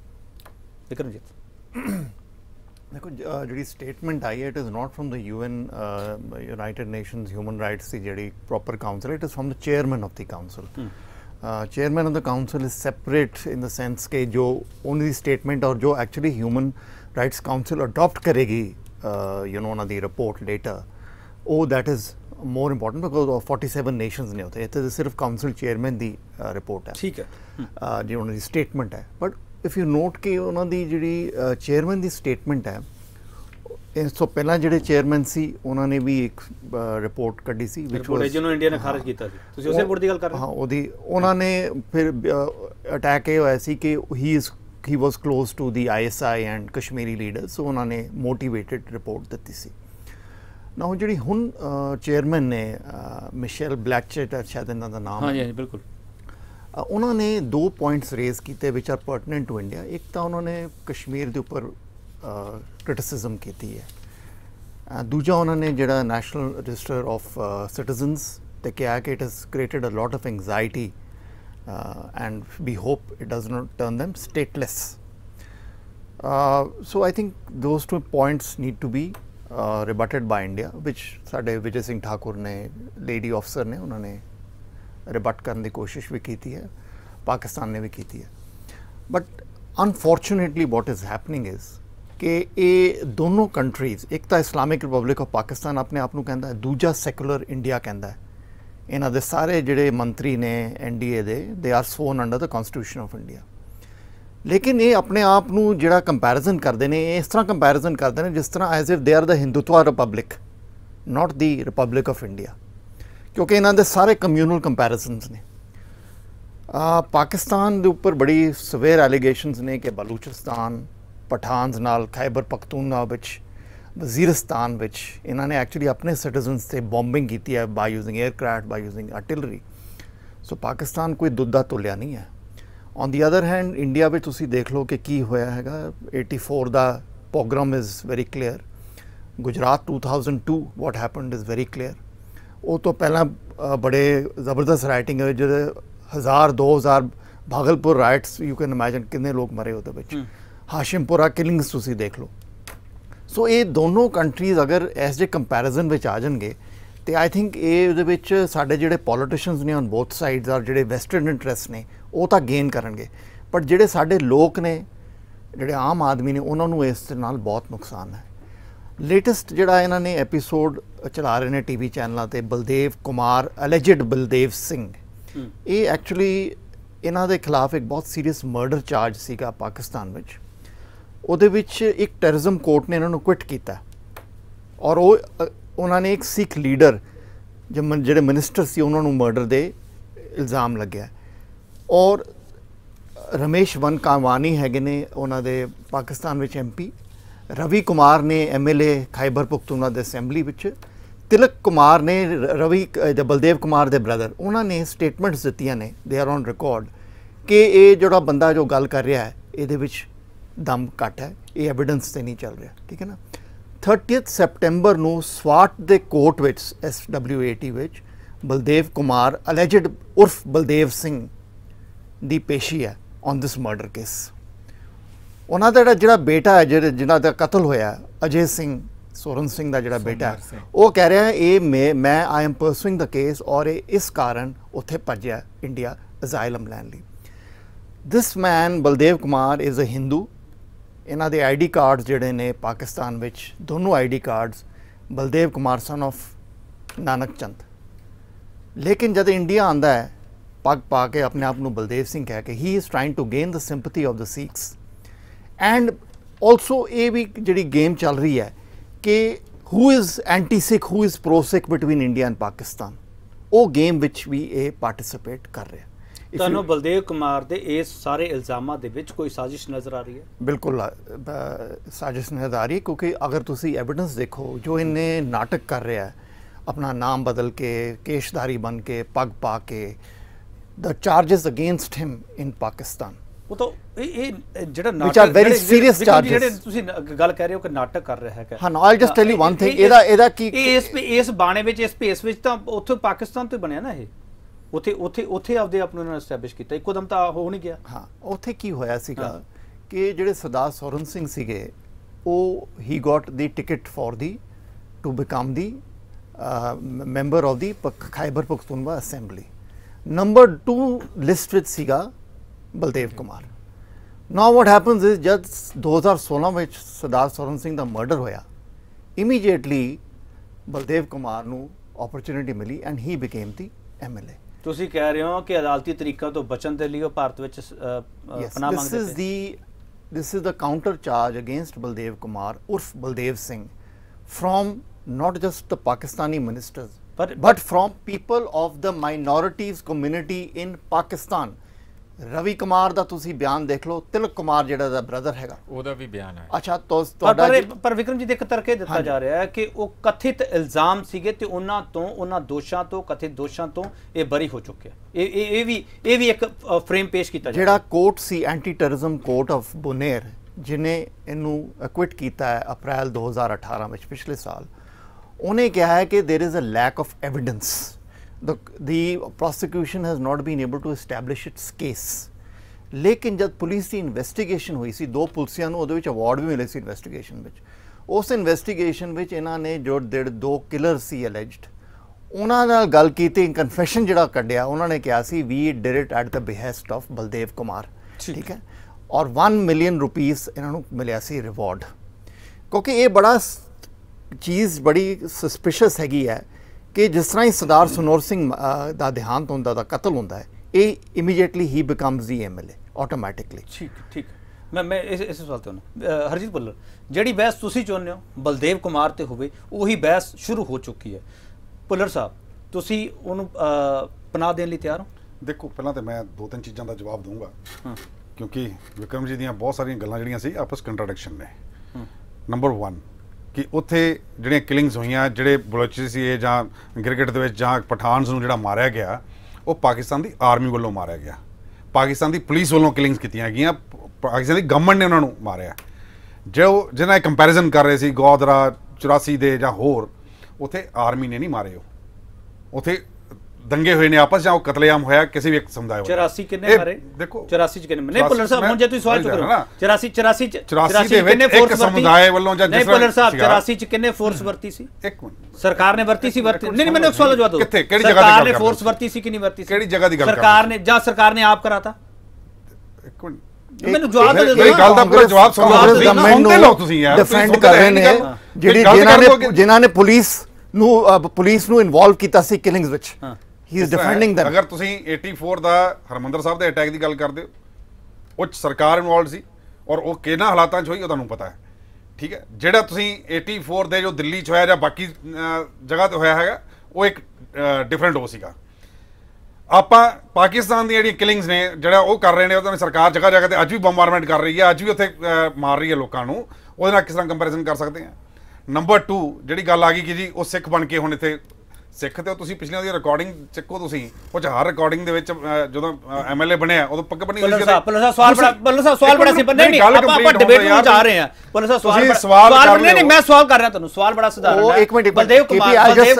ਵਿਕਰਮਜੀਤ देखो जी स्टेटमेंट आई है it is not from the UN United Nations human rights की जी proper council, it is from the chairman of the council. Chairman of the council is separate in the sense के जो उनकी स्टेटमेंट और जो actually human rights council adopt करेगी उन्होंने दी रिपोर्ट लेटर, वो that is more important because 47 nations ने होते इतने सिर्फ काउंसिल चेयरमैन की रिपोर्ट है, ठीक है जी उन्होंने स्टेटमेंट है। बट इफ यू नोट कि उन्होंने जी चेयरमैन की स्टेटमेंट है, इस तो पहला जो चेयरमैन सी उन्होंने भी एक रिपोर्ट कढ़ी सी इंडिया ने खारिज कीता सी, तुसीं उस रिपोर्ट दी गल कर रहे हो? हाँ ओदी उन्होंने फिर अटैक ये होया सी कि he was close to the ISI and Kashmiri leaders, so उन्होंने मोटिवेटेड रिपोर्ट दी सी ना। हुण जिहड़ी हुण चेयरमैन ने मिशेल ब्लैचेट शायद इन्हां दा नाम, हाँ जी बिल्कुल, उन्होंने 2 पॉइंट्स रेज किए which are pertinent to India. एक तो उन्होंने कश्मीर के उपर क्रिटिसिज्म की है, दूजा उन्होंने जिहड़ा नैशनल रजिस्टर ऑफ सिटीजनस ते कहा कि it has created a lot of anxiety and we hope it does not turn them stateless. So I think those 2 points need to be rebutted by India, which साडे विजय सिंह ठाकुर ने लेडी ऑफिसर ने उन्होंने रिबट करने की कोशिश भी की है, पाकिस्तान ने भी की है। But unfortunately what is happening is कि ये दोनों कंट्रीज़, एक तो इस्लामिक रिपब्लिक ऑफ पाकिस्तान अपने आप को कहता है, दूजा सैकुलर इंडिया कहता है। इन्हां दे सारे जिहड़े मंत्री ने NDA they are sworn under the constitution of India, लेकिन ये अपने आप को जिहड़ा कंपैरिजन करते हैं इस तरह कंपैरिजन करते हैं जिस तरह as if they are the Hindutva republic not the republic of India, क्योंकि इन्हां दे सारे कम्यूनल कंपैरिजनस ने। पाकिस्तान के उपर बड़ी सवेर एलीगेशनस ने कि बलूचिस्तान पठानस नाल खैबर पख्तूनख्वा विच वजीरिस्तान विच इन्होंने एक्चुअली अपने सिटीजनस से बॉम्बिंग की है by using aircraft, by using artillery. So Pakistan कोई दुद्धा तुलिया नहीं है। On the other hand India में तुसी देख लो कि की होया हैगा। 84 का pogrom is very clear, Gujarat 2002 what happened is very clear. वो तो पहला बड़े ज़बरदस्त राइटिंग है जो 1000-2000 Bhagalpur riots you can imagine कितने लोग मरे उहदे। हाशिमपुरा किलिंग्स तुसी देख लो। सो ये दोनों कंट्रीज़ अगर एज ए कंपैरिजन में आ जाएंगे तो आई थिंक ये साढ़े जोड़े पॉलिटिशियंस ने ऑन बोथ साइड्स और जोड़े वैसटर्न इंटरस्ट ने वो तो गेन करेंगे, बट जोड़े साढ़े लोग ने जोड़े आम आदमी ने उन्होंने इस नाल बहुत नुकसान है। लेटेस्ट जोड़ा इन्होंने एपीसोड चला रहे हैं TV चैनलों पर बलदेव कुमार एलिजिड बलदेव सिंह, ये एक्चुअली इन्हों के खिलाफ एक बहुत सीरीयस मर्डर चार्ज सीगा पाकिस्तान में। ਉਹਦੇ ਵਿੱਚ एक टैरिज्म कोर्ट ने इन्होंने क्विट किया और उन्होंने एक सिख लीडर जो मिनिस्टर से उन्होंने मर्डर के इल्ज़ाम लग्या। और रमेश वनकावानी हैगे ने उन्होंने पाकिस्तान में MP, रवि कुमार ने MLA खैबर पख्तूनख्वा के असैम्बली विच, तिलक कुमार ने बलदेव कुमार के ब्रदर उन्होंने स्टेटमेंट्स दित्तियां ने, दे आर ऑन रिकॉर्ड कि ये जो बंदा जो गल कर रहा है ये दम घट है, ये एविडेंस से नहीं चल रहा, ठीक है ना। 30 सितंबर को स्वाट के court which SWAT which Baldev Kumar alleged उर्फ बलदेव सिंह ਦੀ ਪੇਸ਼ੀ ਹੈ ਔਨ ਦਿਸ ਮਰਡਰ ਕੇਸ। ਉਹਨਾਂ ਦਾ ਜਿਹੜਾ ਬੇਟਾ ਹੈ ਜਿਹਨਾਂ ਦਾ ਕਤਲ ਹੋਇਆ, ਅਜੇ ਸਿੰਘ ਸੋਰਨ ਸਿੰਘ ਦਾ ਜਿਹੜਾ ਬੇਟਾ ਹੈ, ਉਹ ਕਹਿ ਰਿਹਾ ਇਹ ਮੈਂ ਆਈ ਐਮ ਪਰਸੂਇੰਗ ਦਾ ਕੇਸ ਔਰ ਇਹ ਇਸ ਕਾਰਨ ਉੱਥੇ ਭੱਜਿਆ ਇੰਡੀਆ ਅਜ਼ਾਈਲਮ ਲੈਣ ਲਈ। This man Baldev Kumar is a Hindu. ਇਹਨਾਂ ਦੇ ਆਈਡੀ ਕਾਰਡਸ ਜਿਹੜੇ ਨੇ ਪਾਕਿਸਤਾਨ ਵਿੱਚ, ਦੋਨੋਂ ID cards Baldev Kumar son of Nanak Chand. ਲੇਕਿਨ ਜਦ ਇੰਡੀਆ ਆਉਂਦਾ ਹੈ ਪੱਗ ਪਾ ਕੇ ਆਪਣੇ ਆਪ ਨੂੰ ਬਲਦੇਵ ਸਿੰਘ ਕਹਿ ਕੇ, he is trying to gain the sympathy of the Sikhs. And also ਇਹ ਵੀ ਜਿਹੜੀ ਗੇਮ ਚੱਲ ਰਹੀ ਹੈ ਕਿ who is anti Sikh, who is pro Sikh between India and Pakistan, ਉਹ ਗੇਮ ਵਿੱਚ ਵੀ ਇਹ ਪਾਰਟਿਸਿਪੇਟ ਕਰ ਰਿਹਾ। ਤੁਹਾਨੂੰ ਬਲਦੇਵ ਕੁਮਾਰ ਦੇ ਇਸ ਸਾਰੇ ਇਲਜ਼ਾਮਾਂ ਦੇ ਵਿੱਚ ਕੋਈ ਸਾਜ਼ਿਸ਼ ਨਜ਼ਰ ਆ ਰਹੀ ਹੈ? ਬਿਲਕੁਲ ਸਾਜ਼ਿਸ਼ ਨਜ਼ਰ ਆ ਰਹੀ ਹੈ, ਕਿਉਂਕਿ ਅਗਰ ਤੁਸੀਂ ਐਵੀਡੈਂਸ ਦੇਖੋ, ਜੋ ਇਹਨੇ ਨਾਟਕ ਕਰ ਰਿਹਾ ਹੈ ਆਪਣਾ ਨਾਮ ਬਦਲ ਕੇ, ਕੇਸ਼ਧਾਰੀ ਬਣ ਕੇ, ਪੱਗ ਪਾ ਕੇ, the charges against him in Pakistan, ਉਹ ਤਾਂ ਇਹ ਜਿਹੜਾ which are very serious charges, ਜਿਹੜੇ ਤੁਸੀਂ ਗੱਲ ਕਹਿ ਰਹੇ ਹੋ ਕਿ ਨਾਟਕ ਕਰ ਰਿਹਾ ਹੈਗਾ। ਹਾਂ, I'll just tell you one thing, ਇਹਦਾ ਕੀ ਇਸ ਬਾਣੇ ਵਿੱਚ, ਇਸ ਪੇਸ ਵਿੱਚ ਤਾਂ ਉੱਥੇ ਪਾਕਿਸਤਾਨ ਤੋਂ ਬਣਿਆ ਨਾ ਇਹ, ਉੱਥੇ ਆਪਦੇ ਆਪ ਨੂੰ ਐਸਟੈਬਲਿਸ਼ ਕੀਤਾ, ਇੱਕੋਦਮ ਤਾਂ ਹੋ ਨਹੀਂ ਗਿਆ। ਹਾਂ, ਉੱਥੇ ਕੀ ਹੋਇਆ ਸੀਗਾ ਕਿ ਜਿਹੜੇ ਸਰਦਾਰ ਸੋਰਨ ਸਿੰਘ ਸੀਗੇ, ਉਹ ਹੀ got the ticket for the to become the member of the Khyber Pakhtunkhwa assembly. Number 2 list ਵਿੱਚ ਸੀਗਾ Baldev Kumar. Now what happens is ਜਦ 2016 ਵਿੱਚ ਸਰਦਾਰ ਸੋਰਨ ਸਿੰਘ ਦਾ ਮਰਡਰ ਹੋਇਆ, ਇਮੀਡੀਏਟਲੀ ਬਲਦੇਵ ਕੁਮਾਰ ਨੂੰ ਓਪਰਚੁਨਿਟੀ ਮਿਲੀ and he became the MLA। ਤੁਸੀਂ ਕਹਿ ਰਹੇ ਹੋ ਕਿ ਅਦਾਲਤੀ ਤਰੀਕਾਂ ਤੋਂ ਬਚਣ ਦੇ ਲਈ ਉਹ ਭਾਰਤ ਵਿੱਚ ਪਨਾਹ ਮੰਗਦੇ ਸੀ। This is the counter charge against Baldev Kumar urf Baldev Singh from not just the Pakistani ministers but from people of the minorities community in Pakistan। Ravi Kumar ਦਾ ਤੁਸੀਂ ਬਿਆਨ ਦੇਖ ਲਓ, ਤਿਲਕ ਕੁਮਾਰ ਜਿਹੜਾ ਦਾ ਬ੍ਰਦਰ ਹੈਗਾ, ਉਹਦਾ ਵੀ ਬਿਆਨ ਹੈ। ਅੱਛਾ, ਤੁਹਾਡਾ ਪਰ ਵਿਕਰਮ ਜੀ ਦੇ ਇੱਕ ਤਰਕ ਇਹ ਦਿੱਤਾ ਜਾ ਰਿਹਾ ਹੈ ਕਿ ਉਹ ਕਥਿਤ ਇਲਜ਼ਾਮ ਸੀਗੇ ਤੇ ਉਹਨਾਂ ਦੋਸ਼ਾਂ ਤੋਂ, ਕਥਿਤ ਦੋਸ਼ਾਂ ਤੋਂ ਇਹ ਬਰੀ ਹੋ ਚੁੱਕਿਆ। ਇਹ ਵੀ ਇੱਕ ਫਰੇਮ ਪੇਸ਼ ਕੀਤਾ ਜਾ ਜਿਹੜਾ ਕੋਰਟ ਸੀ anti terrorism court of Buner, ਜਿਹਨੇ ਇਹਨੂੰ ਐਕਵਿਟ ਕੀਤਾ ਹੈ ਅਪ੍ਰੈਲ 2018 ਵਿੱਚ, ਪਿਛਲੇ ਸਾਲ, ਉਹਨੇ ਕਿਹਾ ਹੈ ਕਿ there is a lack of evidence। The prosecution has not been able to establish its case। ਲੇਕਿਨ ਜਦ ਪੁਲਿਸ ਦੀ ਇਨਵੈਸਟੀਗੇਸ਼ਨ ਹੋਈ ਸੀ, 2 ਪੁਲਿਸੀਆਂ ਨੂੰ ਉਹਦੇ ਵਿੱਚ ਅਵਾਰਡ ਵੀ ਮਿਲੇ ਸੀ ਇਨਵੈਸਟੀਗੇਸ਼ਨ ਵਿੱਚ। ਉਸ ਇਨਵੈਸਟੀਗੇਸ਼ਨ ਵਿੱਚ ਇਹਨਾਂ ਨੇ ਜੋ 2 ਕਿਲਰ ਸੀ ਅਲੈਜਡ, ਉਹਨਾਂ ਨਾਲ ਗੱਲ ਕੀਤੀ, ਕਨਫੈਸ਼ਨ ਜਿਹੜਾ ਕੱਢਿਆ, ਉਹਨਾਂ ਨੇ ਕਿਹਾ ਸੀ we did it at the behest of Baldev Kumar. ਠੀਕ ਹੈ, ਔਰ 1 ਮਿਲੀਅਨ ਰੁਪੀਸ ਇਹਨਾਂ ਨੂੰ ਮਿਲਿਆ ਸੀ ਰਿਵਾਰਡ। ਕਿਉਂਕਿ ਇਹ ਬੜਾ ਚੀਜ਼ ਬੜੀ ਸਸਪੀਸ਼ੀਅਸ ਹੈਗੀ ਹੈ ਕਿ ਜਿਸ ਤਰ੍ਹਾਂ ਹੀ ਸਰਦਾਰ ਸਨੋਰ ਸਿੰਘ ਦਾ ਦੇਹਾਂਤ ਹੁੰਦਾ, ਦਾ ਕਤਲ ਹੁੰਦਾ ਹੈ, ਇਹ ਇਮੀਡੀਏਟਲੀ ਹੀ ਬਿਕਮਸ ਦੀ MLA ਆਟੋਮੈਟਿਕਲੀ। ਠੀਕ। ਮੈਂ ਇਸ ਸਵਾਲ ਤੇ ਹਾਂ ਹਰਜੀਤ ਭੁੱਲਰ, ਜਿਹੜੀ ਬਹਿਸ ਤੁਸੀਂ ਚਾਹੁੰਦੇ ਹੋ ਬਲਦੇਵ ਕੁਮਾਰ ਤੇ ਹੋਵੇ, ਉਹੀ ਬਹਿਸ ਸ਼ੁਰੂ ਹੋ ਚੁੱਕੀ ਹੈ। ਭੁੱਲਰ ਸਾਹਿਬ, ਤੁਸੀਂ ਉਹਨੂੰ ਪਨਾਹ ਦੇਣ ਲਈ ਤਿਆਰ ਹੋ? ਦੇਖੋ, ਪਹਿਲਾਂ ਤਾਂ ਮੈਂ 2-3 ਚੀਜ਼ਾਂ ਦਾ ਜਵਾਬ ਦਊਂਗਾ, ਕਿਉਂਕਿ ਵਿਕਰਮ ਜੀ ਦੀਆਂ ਬਹੁਤ ਸਾਰੀਆਂ ਗੱਲਾਂ ਜਿਹੜੀਆਂ ਸੀ ਆਪਸ ਕੰਟਰਾਡਿਕਸ਼ਨ ਨੇ। ਨੰਬਰ 1 ਕਿ ਉੱਥੇ ਜਿਹੜੀਆਂ ਕਿਲਿੰਗਸ ਹੋਈਆਂ, ਜਿਹੜੇ ਬਲੋਚਿਸਤਾਨ ਜਾਂ ਗਿਲਗਿਟ ਦੇ ਵਿੱਚ ਜਾਂ ਪਠਾਨਸ ਨੂੰ ਜਿਹੜਾ ਮਾਰਿਆ ਗਿਆ, ਉਹ ਪਾਕਿਸਤਾਨ ਦੀ ਆਰਮੀ ਵੱਲੋਂ ਮਾਰਿਆ ਗਿਆ, ਪਾਕਿਸਤਾਨ ਦੀ ਪੁਲਿਸ ਵੱਲੋਂ ਕਿਲਿੰਗਸ ਕੀਤੀਆਂ ਗਈਆਂ, ਪਾਕਿਸਤਾਨ ਦੀ ਗਵਰਨਮੈਂਟ ਨੇ ਉਹਨਾਂ ਨੂੰ ਮਾਰਿਆ। ਜੋ ਜਿਹਨਾਂ ਕੰਪੈਰੀਜ਼ਨ ਕਰ ਰਹੇ ਸੀ ਗੋਦਰਾ 84 ਦੇ ਜਾਂ ਹੋਰ, ਉੱਥੇ ਆਰਮੀ ਨੇ ਨਹੀਂ ਮਾਰੇ, ਉੱਥੇ ਦੰਗੇ ਹੋਏ ਨੇ ਆਪਸ, ਜਾਂ ਉਹ ਕਤਲੇਆਮ ਹੋਇਆ ਕਿਸੇ ਵੀ ਇੱਕ ਸਮੁਦਾਇ ਵੱਲੋਂ। 84 ਕਿੰਨੇ ਮਾਰੇ? ਦੇਖੋ 84 ਚ ਕਿੰਨੇ? ਨਹੀਂ ਭੁੱਲਰ ਸਾਹਿਬ, ਹੁਣ ਜੇ ਤੁਸੀਂ ਸਵਾਲ ਚੁੱਕ ਰਹੇ ਹੋ 84 ਦੇ ਵਿੱਚ ਇੱਕ ਸਮੁਦਾਇ ਵੱਲੋਂ ਜਾਂ ਨਹੀਂ ਭੁੱਲਰ ਸਾਹਿਬ 84 ਚ ਕਿੰਨੇ ਫੋਰਸ ਵਰਤੀ ਸੀ? ਇੱਕ ਮਿੰਟ, ਸਰਕਾਰ ਨੇ ਵਰਤੀ ਸੀ? ਨਹੀਂ, ਮੈਨੂੰ ਇੱਕ ਸਵਾਲ ਜਵਾਬ ਦਿਓ, ਕਿੱਥੇ, ਕਿਹੜੀ ਜਗ੍ਹਾ ਦੀ ਗੱਲ ਸਰਕਾਰ ਨੇ ਫੋਰਸ ਵਰਤੀ ਸੀ ਕਿ ਨਹੀਂ ਵਰਤੀ ਸੀ? ਕਿਹੜੀ ਜਗ੍ਹਾ ਦੀ ਗੱਲ ਸਰਕਾਰ ਨੇ, ਜਾਂ ਸਰਕਾਰ ਨੇ ਆਪ ਕਰਾਤਾ? ਇੱਕ ਮਿੰਟ, ਮੈਨੂੰ ਜਵਾਬ ਦੇ ਦਿਓ। ਮੇਰੀ ਗੱਲ ਦਾ ਪੂਰਾ ਜਵਾਬ ਸੁਣੋ, ਸੁਣਦੇ ਲਓ ਤੁਸੀਂ ਯਾਰ। ਡਿਫੈਂਡ ਕਰ ਰਹੇ ਨੇ ਜਿਨ੍ਹਾਂ ਨੇ ਪੁਲਿਸ ਨੂੰ ਇਨਵੋਲਵ ਕੀਤਾ ਸੀ ਕਿਲਿੰਗਸ ਵਿੱਚ। He is defending them। ਅਗਰ ਤੁਸੀਂ 84 ਦਾ ਹਰਮੰਦਰ ਸਾਹਿਬ ਦੇ ਅਟੈਕ ਦੀ ਗੱਲ ਕਰਦੇ ਹੋ, ਉਹ 'ਚ ਸਰਕਾਰ ਇਨਵੋਲਵ ਸੀ ਔਰ ਉਹ ਕਿਹਨਾਂ ਹਾਲਾਤਾਂ 'ਚ ਹੋਈ ਉਹ ਤੁਹਾਨੂੰ ਪਤਾ ਹੈ। ਠੀਕ ਹੈ, ਜਿਹੜਾ ਤੁਸੀਂ 84 ਦੇ ਜੋ ਦਿੱਲੀ 'ਚ ਹੋਇਆ ਜਾਂ ਬਾਕੀ ਜਗ੍ਹਾ 'ਤੇ ਹੋਇਆ ਹੈਗਾ, ਉਹ ਇੱਕ ਡਿਫਰੈਂਟ ਉਹ ਸੀਗਾ। ਆਪਾਂ ਪਾਕਿਸਤਾਨ ਦੀਆਂ ਜਿਹੜੀਆਂ ਕਿਲਿੰਗਸ ਨੇ, ਜਿਹੜਾ ਉਹ ਕਰ ਰਹੇ ਨੇ, ਉਹਦੇ ਨਾਲ ਸਰਕਾਰ ਜਗ੍ਹਾ ਜਗ੍ਹਾ 'ਤੇ ਅੱਜ ਵੀ ਬੰਬਾਰਮੈਂਟ ਕਰ ਰਹੀ ਹੈ, ਅੱਜ ਵੀ ਉੱਥੇ ਮਾਰ ਰਹੀ ਹੈ ਲੋਕਾਂ ਨੂੰ, ਉਹਦੇ ਨਾਲ ਕਿਸ ਤਰ੍ਹਾਂ ਕੰਪੈਰੀਜ਼ਨ ਕਰ ਸਕਦੇ ਹਾਂ। ਨੰਬਰ 2 ਜਿਹੜੀ ਗੱਲ ਆ ਗਈ ਕਿ ਜੀ ਉਹ ਸਿੱਖ ਬਣ ਕੇ ਹੁਣ ਇੱਥੇ ਸਿੱਖ ਤੇ ਤੁਸੀਂ ਪਿਛਲੀਆਂ ਦੀ ਰਿਕਾਰਡਿੰਗ ਚੱਕੋ, ਤੁਸੀਂ ਉਹ ਚ ਹਰ ਰਿਕਾਰਡਿੰਗ ਦੇ ਵਿੱਚ ਜਦੋਂ ਐਮਐਲਏ ਬਣਿਆ ਉਦੋਂ ਪੱਗ ਬੰਨੀ ਹੋਈ ਸੀ। ਪੁਲਿਸ ਸਾਹਿਬ ਸਵਾਲ ਬੜਾ ਸਿੰਪਲ ਨਹੀਂ ਆਪਾਂ ਡਿਬੇਟ ਨੂੰ ਜਾ ਰਹੇ ਹਾਂ। ਪੁਲਿਸ ਸਾਹਿਬ ਸਵਾਲ ਨਹੀਂ ਮੈਂ ਸਵਾਲ ਕਰ ਰਿਹਾ ਤੁਹਾਨੂੰ, ਸਵਾਲ ਬੜਾ ਸਧਾਰਨ ਹੈ। ਇੱਕ ਮਿੰਟ ਬਲਦੇਵ ਕੁਮਾਰ